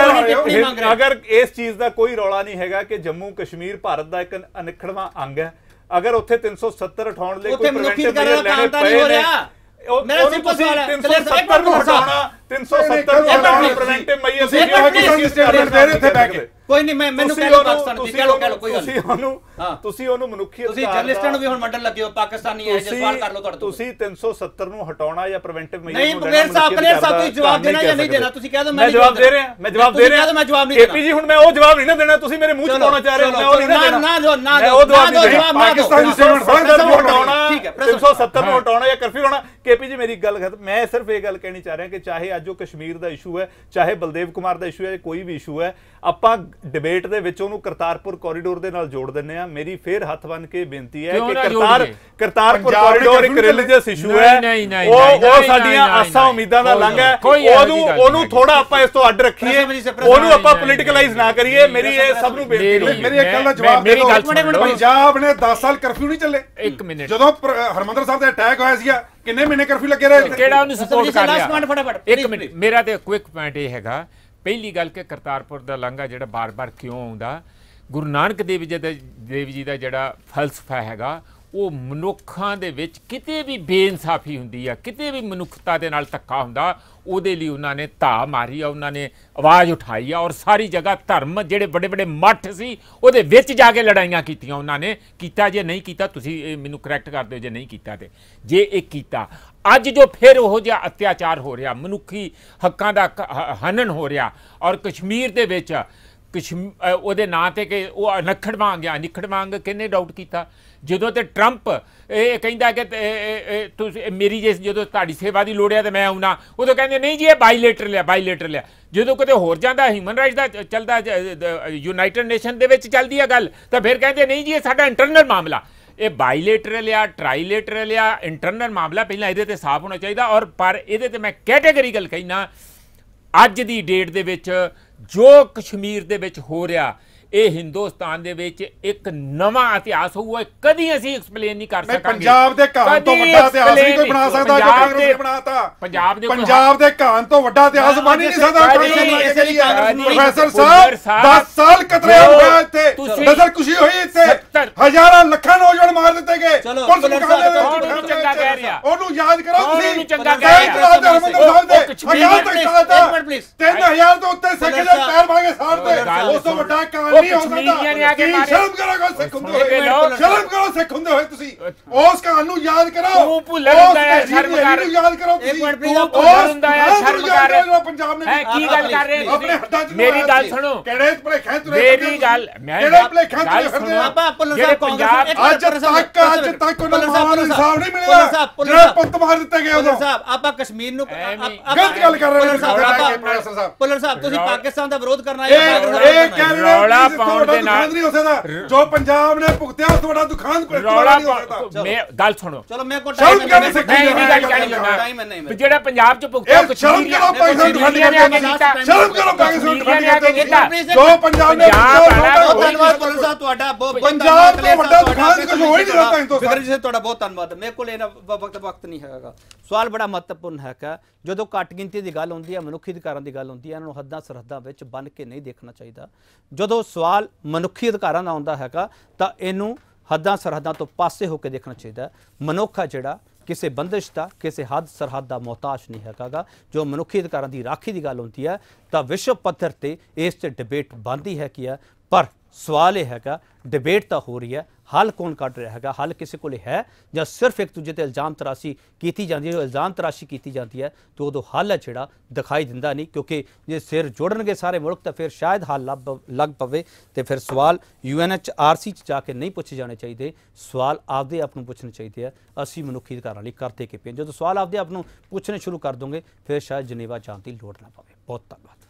ਰਿਹਾ ਅਗਰ ਇਸ ਚੀਜ਼ ਦਾ ਕੋਈ ਰੌਲਾ ਨਹੀਂ ਹੈਗਾ ਕਿ ਜੰਮੂ ਕਸ਼ਮੀਰ ਭਾਰਤ ਦਾ ਇੱਕ ਅਨਿੱਖੜਵਾਂ ਅੰਗ ਹੈ, ਅਗਰ ਉੱਥੇ 370 ਉਠਾਉਣ ਲਈ ਕੋਈ ਪ੍ਰੀਵੈਂਟਿਵ ਮੈਜਰ ਲੈਣੇ ਪਏ ਨੇ, ਮੇਰਾ ਸਿੰਪਲ ਸਵਾਲ ਹੈ 370 ਨੂੰ ਹਟਾਉਣਾ, 370 ਨੂੰ ਹਟਾਉਣਾ ਪ੍ਰੀਵੈਂਟਿਵ ਮੈਜਰ ਸੀ ਸਟੇਟਮੈਂਟ ਦੇ ਰਹੇ ਇੱਥੇ ਬੈ ਕੇ। ਕੋਈ ਨਹੀਂ, ਮੈਂ ਮੈਨੂੰ ਕਹਿ ਲਓ ਪਾਕਿਸਤਾਨ ਦੀ, ਕਹਿ ਲਓ ਕੋਈ ਗੱਲ ਨਹੀਂ। ਤੁਸੀਂ ਉਹਨੂੰ ਮਨੁੱਖੀ ਅਧਿਕਾਰ, ਤੁਸੀਂ ਜਰਨਲਿਸਟਾਂ ਨੂੰ ਵੀ ਹੁਣ ਮੰਡਲ ਲੱਗੇ ਹੋ, ਪਾਕਿਸਤਾਨੀ ਹੈ, ਸਵਾਲ ਕਰ ਲਓ ਤੁਹਾਡੇ ਤੋਂ। ਤੁਸੀਂ 370 ਨੂੰ ਹਟਾਉਣਾ ਜਾਂ ਪ੍ਰੀਵੈਂਟਿਵ ਮੈਜਰ ਨਹੀਂ, ਕਲੀਅਰ ਸਾਹਿਬ ਤੁਸੀਂ ਜਵਾਬ ਦੇਣਾ ਜਾਂ ਨਹੀਂ ਦੇਣਾ? ਤੁਸੀਂ ਕਹਿ ਦਿਓ ਮੈਂ ਜਵਾਬ ਦੇ ਰਿਹਾ, ਮੈਂ ਜਵਾਬ ਦੇ ਰਿਹਾ। ਮੈਂ ਜਵਾਬ ਨਹੀਂ ਦੇਣਾ। KP ਜੀ ਹੁਣ ਮੈਂ ਉਹ ਜਵਾਬ ਨਹੀਂ ਨਾ ਦੇਣਾ, ਤੁਸੀਂ ਮੇਰੇ ਮੂੰਹ 'ਚ ਪਾਉਣਾ ਚਾਹ ਰਹੇ ਹੋ, ਮੈਂ ਉਹ ਨਹੀਂ ਦੇਣਾ। ਨਾ ਦੋ ਪਾਕਿਸਤਾਨ ਦੀ ਸਟੇਟਮੈਂਟ ਹਟਾਉਣਾ, 370 ਨੂੰ ਹਟਾਉਣਾ ਜਾਂ ਕਰਫਿਊ ਲਾਉਣਾ। KP ਜੀ ਮੇਰੀ ਗੱਲ ਖਤਮ। ਮੈਂ ਸਿਰਫ ਇਹ ਗੱਲ ਕਹਿਣੀ ਚਾਹ ਰਿਹਾ ਕਿ ਚਾਹੇ ਅੱਜ ਉਹ ਕਸ਼ਮੀਰ ਦਾ ਇਸ਼ੂ ਹੈ, ਚਾਹੇ ਬਲਦੇਵ ਕੁਮਾਰ ਦਾ ਇਸ਼ੂ ਹੈ, ਕੋਈ ਵੀ ਇਸ਼ੂ ਹੈ, ਆਪਾਂ ਡਿਬੇਟ ਦੇ ਵਿੱਚ ਉਹਨੂੰ ਕਰਤਾਰਪੁਰ ਕੋਰੀਡੋਰ ਦੇ ਨਾਲ ਜੋੜ ਦਿੰਦੇ ਆ। ਮੇਰੀ ਫੇਰ ਹੱਥ ਬੰਨ ਕੇ ਬੇਨਤੀ ਹੈ ਕਿ ਕਰਤਾਰਪੁਰ ਕੋਰੀਡੋਰ ਇੱਕ ਰਿਲੀਜੀਅਸ ਇਸ਼ੂ ਹੈ, ਉਹ ਸਾਡੀਆਂ ਆਸਾਂ ਉਮੀਦਾਂ ਦਾ ਲੰਘ ਹੈ, ਉਹਨੂੰ ਥੋੜਾ ਆਪਾਂ ਇਸ ਤੋਂ ਅੱਡ ਰੱਖੀਏ, ਉਹਨੂੰ ਆਪਾਂ ਪੋਲੀਟੀਕਲਾਈਜ਼ ਨਾ ਕਰੀਏ। ਮੇਰੀ ਇਹ ਸਭ ਨੂੰ ਬੇਨਤੀ ਹੈ। ਮੇਰੀ ਇੱਕ ਗੱਲ ਦਾ ਜਵਾਬ ਦੇ ਦਿਓ। ਪੰਜਾਬ ਨੇ 10 ਸਾਲ ਕਰਫਿਊ ਨਹੀਂ ਚੱਲੇ। ਇੱਕ ਮਿੰਟ, ਜਦੋਂ ਹਰਮੰਦਰ ਸਾਹਿਬ ਦਾ ਅਟੈਕ ਹੋਇਆ ਸੀਗਾ ਕਿੰਨੇ ਮਹੀਨੇ ਕਰਫਿਊ ਲੱਗੇ ਰਹੇ? ਕਿਹੜਾ ਉਹਨੂੰ ਸਪੋਰਟ ਕਰ ਰਿਹਾ? ਇੱਕ ਮਿੰਟ, ਮੇਰਾ ਤੇ ਕੁਇਕ ਪੁਆਇੰਟ ਇਹ ਹੈਗਾ, ਪਹਿਲੀ ਗੱਲ ਕਿ ਕਰਤਾਰਪੁਰ ਦਾ ਲਾਂਘਾ ਜਿਹੜਾ ਬਾਰ-ਬਾਰ ਕਿਉਂ ਆਉਂਦਾ, ਗੁਰੂ ਨਾਨਕ ਦੇਵ ਜੀ ਦਾ ਜਿਹੜਾ ਫਲਸਫਾ ਹੈਗਾ, ਉਹ ਮਨੁੱਖਾਂ ਦੇ ਵਿੱਚ ਕਿਤੇ ਵੀ ਬੇਇਨਸਾਫੀ ਹੁੰਦੀ ਆ, ਕਿਤੇ ਵੀ ਮਨੁੱਖਤਾ ਦੇ ਨਾਲ ਧੱਕਾ ਹੁੰਦਾ, ਉਹਦੇ ਲਈ ਉਹਨਾਂ ਨੇ ਧਾ ਮਾਰੀ ਆ, ਉਹਨਾਂ ਨੇ ਆਵਾਜ਼ ਉਠਾਈ ਆ, ਔਰ ਸਾਰੀ ਜਗ੍ਹਾ ਧਰਮ ਜਿਹੜੇ ਵੱਡੇ ਵੱਡੇ ਮੱਠ ਸੀ ਉਹਦੇ ਵਿੱਚ ਜਾ ਕੇ ਲੜਾਈਆਂ ਕੀਤੀਆਂ ਉਹਨਾਂ ਨੇ। ਕੀਤਾ ਜੇ ਨਹੀਂ ਕੀਤਾ, ਤੁਸੀਂ ਮੈਨੂੰ ਕਰੈਕਟ ਕਰ ਦਿਓ ਜੇ ਨਹੀਂ ਕੀਤਾ ਤੇ। ਜੇ ਇਹ ਕੀਤਾ, ਅੱਜ ਜੋ ਫਿਰ ਉਹੋ ਜਿਹਾ ਅਤਿਆਚਾਰ ਹੋ ਰਿਹਾ, ਮਨੁੱਖੀ ਹੱਕਾਂ ਦਾ ਹਨਨ ਹੋ ਰਿਹਾ, ਔਰ ਕਸ਼ਮੀਰ ਦੇ ਵਿੱਚ ਉਹਦੇ ਨਾਂ ਤੇ ਕਿ ਉਹ ਅਨਿੱਖੜ ਮੰਗ ਆ, ਅਨਿੱਖੜ ਮੰਗ ਕਿਹਨੇ ਡਾਊਟ ਕੀਤਾ? ਜਦੋਂ ਤੇ ਟਰੰਪ ਇਹ ਕਹਿੰਦਾ ਕਿ ਤੁਸੀਂ ਮੇਰੀ ਜੇ ਜਦੋਂ ਤੁਹਾਡੀ ਸੇਵਾ ਦੀ ਲੋੜ ਹੈ ਤਾਂ ਮੈਂ ਆਉਣਾ, ਉਦੋਂ ਕਹਿੰਦੇ ਨਹੀਂ ਜੀ ਇਹ ਬਾਈਲੇਟਰਲ ਆ, ਬਾਈਲੇਟਰਲ ਆ। ਜਦੋਂ ਕਿਤੇ ਹੋਰ ਜਾਂਦਾ, ਹਿਊਮਨ ਰਾਈਟਸ ਦਾ ਚੱਲਦਾ, ਯੂਨਾਈਟਡ ਨੇਸ਼ਨ ਦੇ ਵਿੱਚ ਚੱਲਦੀ ਆ ਗੱਲ, ਤਾਂ ਫਿਰ ਕਹਿੰਦੇ ਨਹੀਂ ਜੀ ਇਹ ਸਾਡਾ ਇੰਟਰਨਲ ਮਾਮਲਾ। ਇਹ ਬਾਈਲੇਟਰਲ ਆ, ਟਰਾਈਲੇਟਰਲ ਆ, ਇੰਟਰਨਲ ਮਾਮਲਾ, ਪਹਿਲਾਂ ਇਹਦੇ ਤੇ ਸਾਫ਼ ਹੋਣਾ ਚਾਹੀਦਾ। ਔਰ ਪਰ ਇਹਦੇ ਤੇ ਮੈਂ ਕੈਟੇਗਰੀਕਲ ਕਹਿਣਾ, ਅੱਜ ਦੀ ਡੇਟ ਦੇ ਵਿੱਚ ਜੋ ਕਸ਼ਮੀਰ ਦੇ ਵਿੱਚ ਹੋ ਰਿਹਾ, ਇਹ ਹਿੰਦੁਸਤਾਨ ਦੇ ਵਿੱਚ ਇੱਕ ਨਵਾਂ ਇਤਿਹਾਸ ਹੋਊਗਾ, ਕਦੀ ਅਸੀਂ ਐਕਸਪਲੇਨ ਨਹੀਂ ਕਰ ਨਹੀਂ ਸਕਾਂਗੇ। ਪੰਜਾਬ ਦੇ ਘਾਣ ਤੋਂ ਵੱਡਾ ਇਤਿਹਾਸ ਨਹੀਂ ਕੋਈ ਬਣਾ ਸਕਦਾ ਜੋ ਕਾਂਗਰਸ ਨੇ ਬਣਾਤਾ। ਪੰਜਾਬ ਦੇ ਘਾਣ ਤੋਂ ਵੱਡਾ ਇਤਿਹਾਸ ਬਣ ਹੀ ਨਹੀਂ ਸਕਦਾ। ਪ੍ਰੋਫੈਸਰ ਸਾਹਿਬ 10 ਸਾਲ ਕਤਲੇਆਮ ਹੋਇਆ ਇੱਥੇ, ਨਸਲ ਕੁਸ਼ੀ ਹੋਈ ਇੱਥੇ, ਹਜ਼ਾਰਾਂ ਲੱਖਾਂ ਨੌਜਵਾਨ ਮਾਰ ਦਿੱਤੇ ਗਏ। ਪੁਲਿਸ ਮੁਕਾਬਲੇ ਦੇ ਵਿੱਚ ਚੰਗਾ ਕਹਿ ਰਿਹਾ, ਉਹਨੂੰ ਯਾਦ ਕਰੋ ਤੁਸੀਂ। ਉਹਨੂੰ ਚੰਗਾ ਕਹਿ ਰਿਹਾ। 3000 ਤੋਂ ਉੱਤੇ ਸਿੱਖ ਦੇ ਪੈਰ ਭਾਗੇ ਸਾੜਦੇ, ਉਸ ਤੋਂ ਵੱਡਾ ਕਾਂਡ ਨਹੀਂ ਹੋ ਸਕਦਾ। ਸ਼ਰਮ ਕਰੋ ਸਿੱਖ ਹੁੰਦੇ ਹੋਏ, ਸ਼ਰਮ ਕਰੋ ਸਿੱਖ ਹੁੰਦੇ ਹੋਏ ਤੁਸੀਂ ਉਸ ਕਾਂਡ ਨੂੰ ਯਾਦ ਕਰੋ। ਤੂੰ ਭੁੱਲ ਹੁੰਦਾ ਹੈ, ਸ਼ਰਮ ਕਰ। ਯਾਦ ਕਰੋ ਤੁਸੀਂ। ਤੂੰ ਭੁੱਲ ਹੁੰਦਾ ਹੈ, ਸ਼ਰਮ ਕਰ। ਪੰਜਾਬ ਨੇ ਕੀ ਗੱਲ ਕਰ ਰਹੇ ਆਪਣੇ ਹੱਥਾਂ 'ਚ ਮੇਰੀ ਗੱਲ ਸੁਣੋ, ਕਿਹੜੇ ਭਲੇਖੇ ਤੁਰੇ ਮੇਰੀ ਗੱਲ ਮੈਂ ਕਿਹੜੇ ਭਲੇਖੇ ਤੁਰੇ ਫਿਰਦੇ ਆ। ਜਿਹੜੇ ਪੰਜਾਬ ਅੱਜ ਤੱਕ ਉਹਨਾਂ ਨੂੰ ਇਨਸਾਫ ਨਹੀਂ ਮਿਲਿਆ ਜਿਹੜੇ ਪੁੱਤ ਮਾਰ ਦਿੱਤੇ ਗਏ ਉਦੋਂ। ਆਪਾਂ ਕਸ਼ਮੀਰ ਨੂੰ ਗਲਤ ਗੱਲ ਕਰ ਰਹੇ ਨੇ ਪ੍ਰੋਫੈਸਰ ਸਾਹਿਬ। ਪੁੱਲਰ ਸਾਹਿਬ ਤੁਸੀਂ ਪਾਕਿਸਤਾਨ ਦਾ ਵਿਰੋਧ ਕਰਨਾ ਇਹ ਕਹਿ ਰਹੇ ਰੌਲਾ ਪਾਉਣ ਦੇ ਨਾਲ ਨਹੀਂ ਹੋ ਸਕਦਾ ਜੋ ਪੰਜਾਬ ਨੇ ਭੁਗਤਿਆ ਉਸ ਤੁਹਾਡਾ ਦੁਖਾਂਤ ਰੌਲਾ ਮੈਂ ਗੱਲ ਸੁਣੋ। ਚਲੋ ਮੈਂ ਕੋ ਟਾਈਮ ਨਹੀਂ ਗੱਲ ਕਹਿਣੀ ਚਾਹੁੰਦਾ ਜਿਹੜਾ ਪੰਜਾਬ ਚ ਭੁਗਤਿਆ ਸ਼ਰਮ ਕਰੋ ਪਾਕਿਸਤਾਨ ਨੇ ਆ ਕੇ ਕੀਤਾ। ਸ਼ਰਮ ਕਰੋ ਪਾਕਿਸਤਾਨ ਨੇ ਆ ਕੇ ਕੀਤਾ ਜੋ ਪੰਜਾਬ ਨੇ ਬਹੁਤ ਧੰਨਵਾਦ ਪੁੱਲਰ ਸਾਹਿਬ ਤੁਹਾਡਾ ਬਹੁਤ ਪੰਜਾਬ ਤੋਂ ਵੱਡਾ ਦੁਖਾਂਤ ਕੁਝ ਹੋ ਹੀ ਨਹੀਂ ਸਕਦਾ। ਬਿਕਰਮ ਜੀ ਤੁਹਾਡਾ ਬਹੁਤ ਧੰਨਵਾਦ। ਮੇਰੇ ਕੋਲ ਇਹਨਾਂ ਵਕਤ ਨਹੀਂ ਹੈਗਾ। ਸਵਾਲ ਬੜਾ ਮਹੱਤਵਪੂਰਨ ਹੈਗਾ। ਜਦੋਂ ਘੱਟ ਗਿਣਤੀ ਦੀ ਗੱਲ ਹੁੰਦੀ ਹੈ, ਮਨੁੱਖੀ ਅਧਿਕਾਰਾਂ ਦੀ ਗੱਲ ਹੁੰਦੀ ਹੈ, ਇਹਨਾਂ ਨੂੰ ਹੱਦਾਂ ਸਰਹੱਦਾਂ ਵਿੱਚ ਬੰਨ੍ਹ ਕੇ ਨਹੀਂ ਦੇਖਣਾ ਚਾਹੀਦਾ। ਜਦੋਂ ਸਵਾਲ ਮਨੁੱਖੀ ਅਧਿਕਾਰਾਂ ਦਾ ਆਉਂਦਾ ਹੈਗਾ ਤਾਂ ਇਹਨੂੰ ਹੱਦਾਂ ਸਰਹੱਦਾਂ ਤੋਂ ਪਾਸੇ ਹੋ ਕੇ ਦੇਖਣਾ ਚਾਹੀਦਾ। ਮਨੁੱਖ ਹੈ ਜਿਹੜਾ ਕਿਸੇ ਬੰਦਿਸ਼ ਦਾ, ਕਿਸੇ ਹੱਦ ਸਰਹੱਦ ਦਾ ਮੁਹਤਾਜ ਨਹੀਂ ਹੈਗਾ। ਜੋ ਮਨੁੱਖੀ ਅਧਿਕਾਰਾਂ ਦੀ ਰਾਖੀ ਦੀ ਗੱਲ ਹੁੰਦੀ ਹੈ ਤਾਂ ਵਿਸ਼ਵ ਪੱਧਰ ਤੇ ਇਸ 'ਤੇ ਡਿਬੇਟ ਬਣਦੀ ਹੈ ਕੀ ਹੈ। ਪਰ ਸਵਾਲ ਇਹ ਹੈਗਾ ਡਿਬੇਟ ਤਾਂ ਹੋ ਰਹੀ ਹੈ, ਹੱਲ ਕੌਣ ਕੱਢ ਰਿਹਾ ਹੈਗਾ? ਹੱਲ ਕਿਸੇ ਕੋਲ ਹੈ ਜਾਂ ਸਿਰਫ ਇੱਕ ਦੂਜੇ ਤੇ ਇਲਜ਼ਾਮ ਤਰਾਸ਼ੀ ਕੀਤੀ ਜਾਂਦੀ ਹੈ? ਜੋ ਇਲਜ਼ਾਮ ਤਰਾਸ਼ੀ ਕੀਤੀ ਜਾਂਦੀ ਹੈ ਤਾਂ ਉਦੋਂ ਹੱਲ ਹੈ ਜਿਹੜਾ ਦਿਖਾਈ ਦਿੰਦਾ ਨਹੀਂ, ਕਿਉਂਕਿ ਜੇ ਸਿਰ ਜੋੜਨਗੇ ਸਾਰੇ ਮੁਲਕ ਤਾਂ ਫਿਰ ਸ਼ਾਇਦ ਹੱਲ ਲੱਗ ਪਵੇ। ਤੇ ਫਿਰ ਸਵਾਲ UNHRC 'ਚ ਜਾ ਕੇ ਨਹੀਂ ਪੁੱਛੇ ਜਾਣੇ ਚਾਹੀਦੇ, ਸਵਾਲ ਆਪਦੇ ਆਪ ਨੂੰ ਪੁੱਛਣੇ ਚਾਹੀਦੇ ਆ। ਅਸੀਂ ਮਨੁੱਖੀ ਅਧਿਕਾਰਾਂ ਲਈ ਕਰਦੇ ਕਿ ਪਏ। ਜਦੋਂ ਸਵਾਲ ਆਪਦੇ ਆਪ ਨੂੰ ਪੁੱਛਣੇ ਸ਼ੁਰੂ ਕਰ ਦੋਗੇ ਫਿਰ ਸ਼ਾਇਦ ਜਨੇਵਾ ਜਾਣ ਦੀ ਲੋੜ ਨਾ ਪਵੇ। ਬਹੁਤ ਧੰਨਵਾਦ।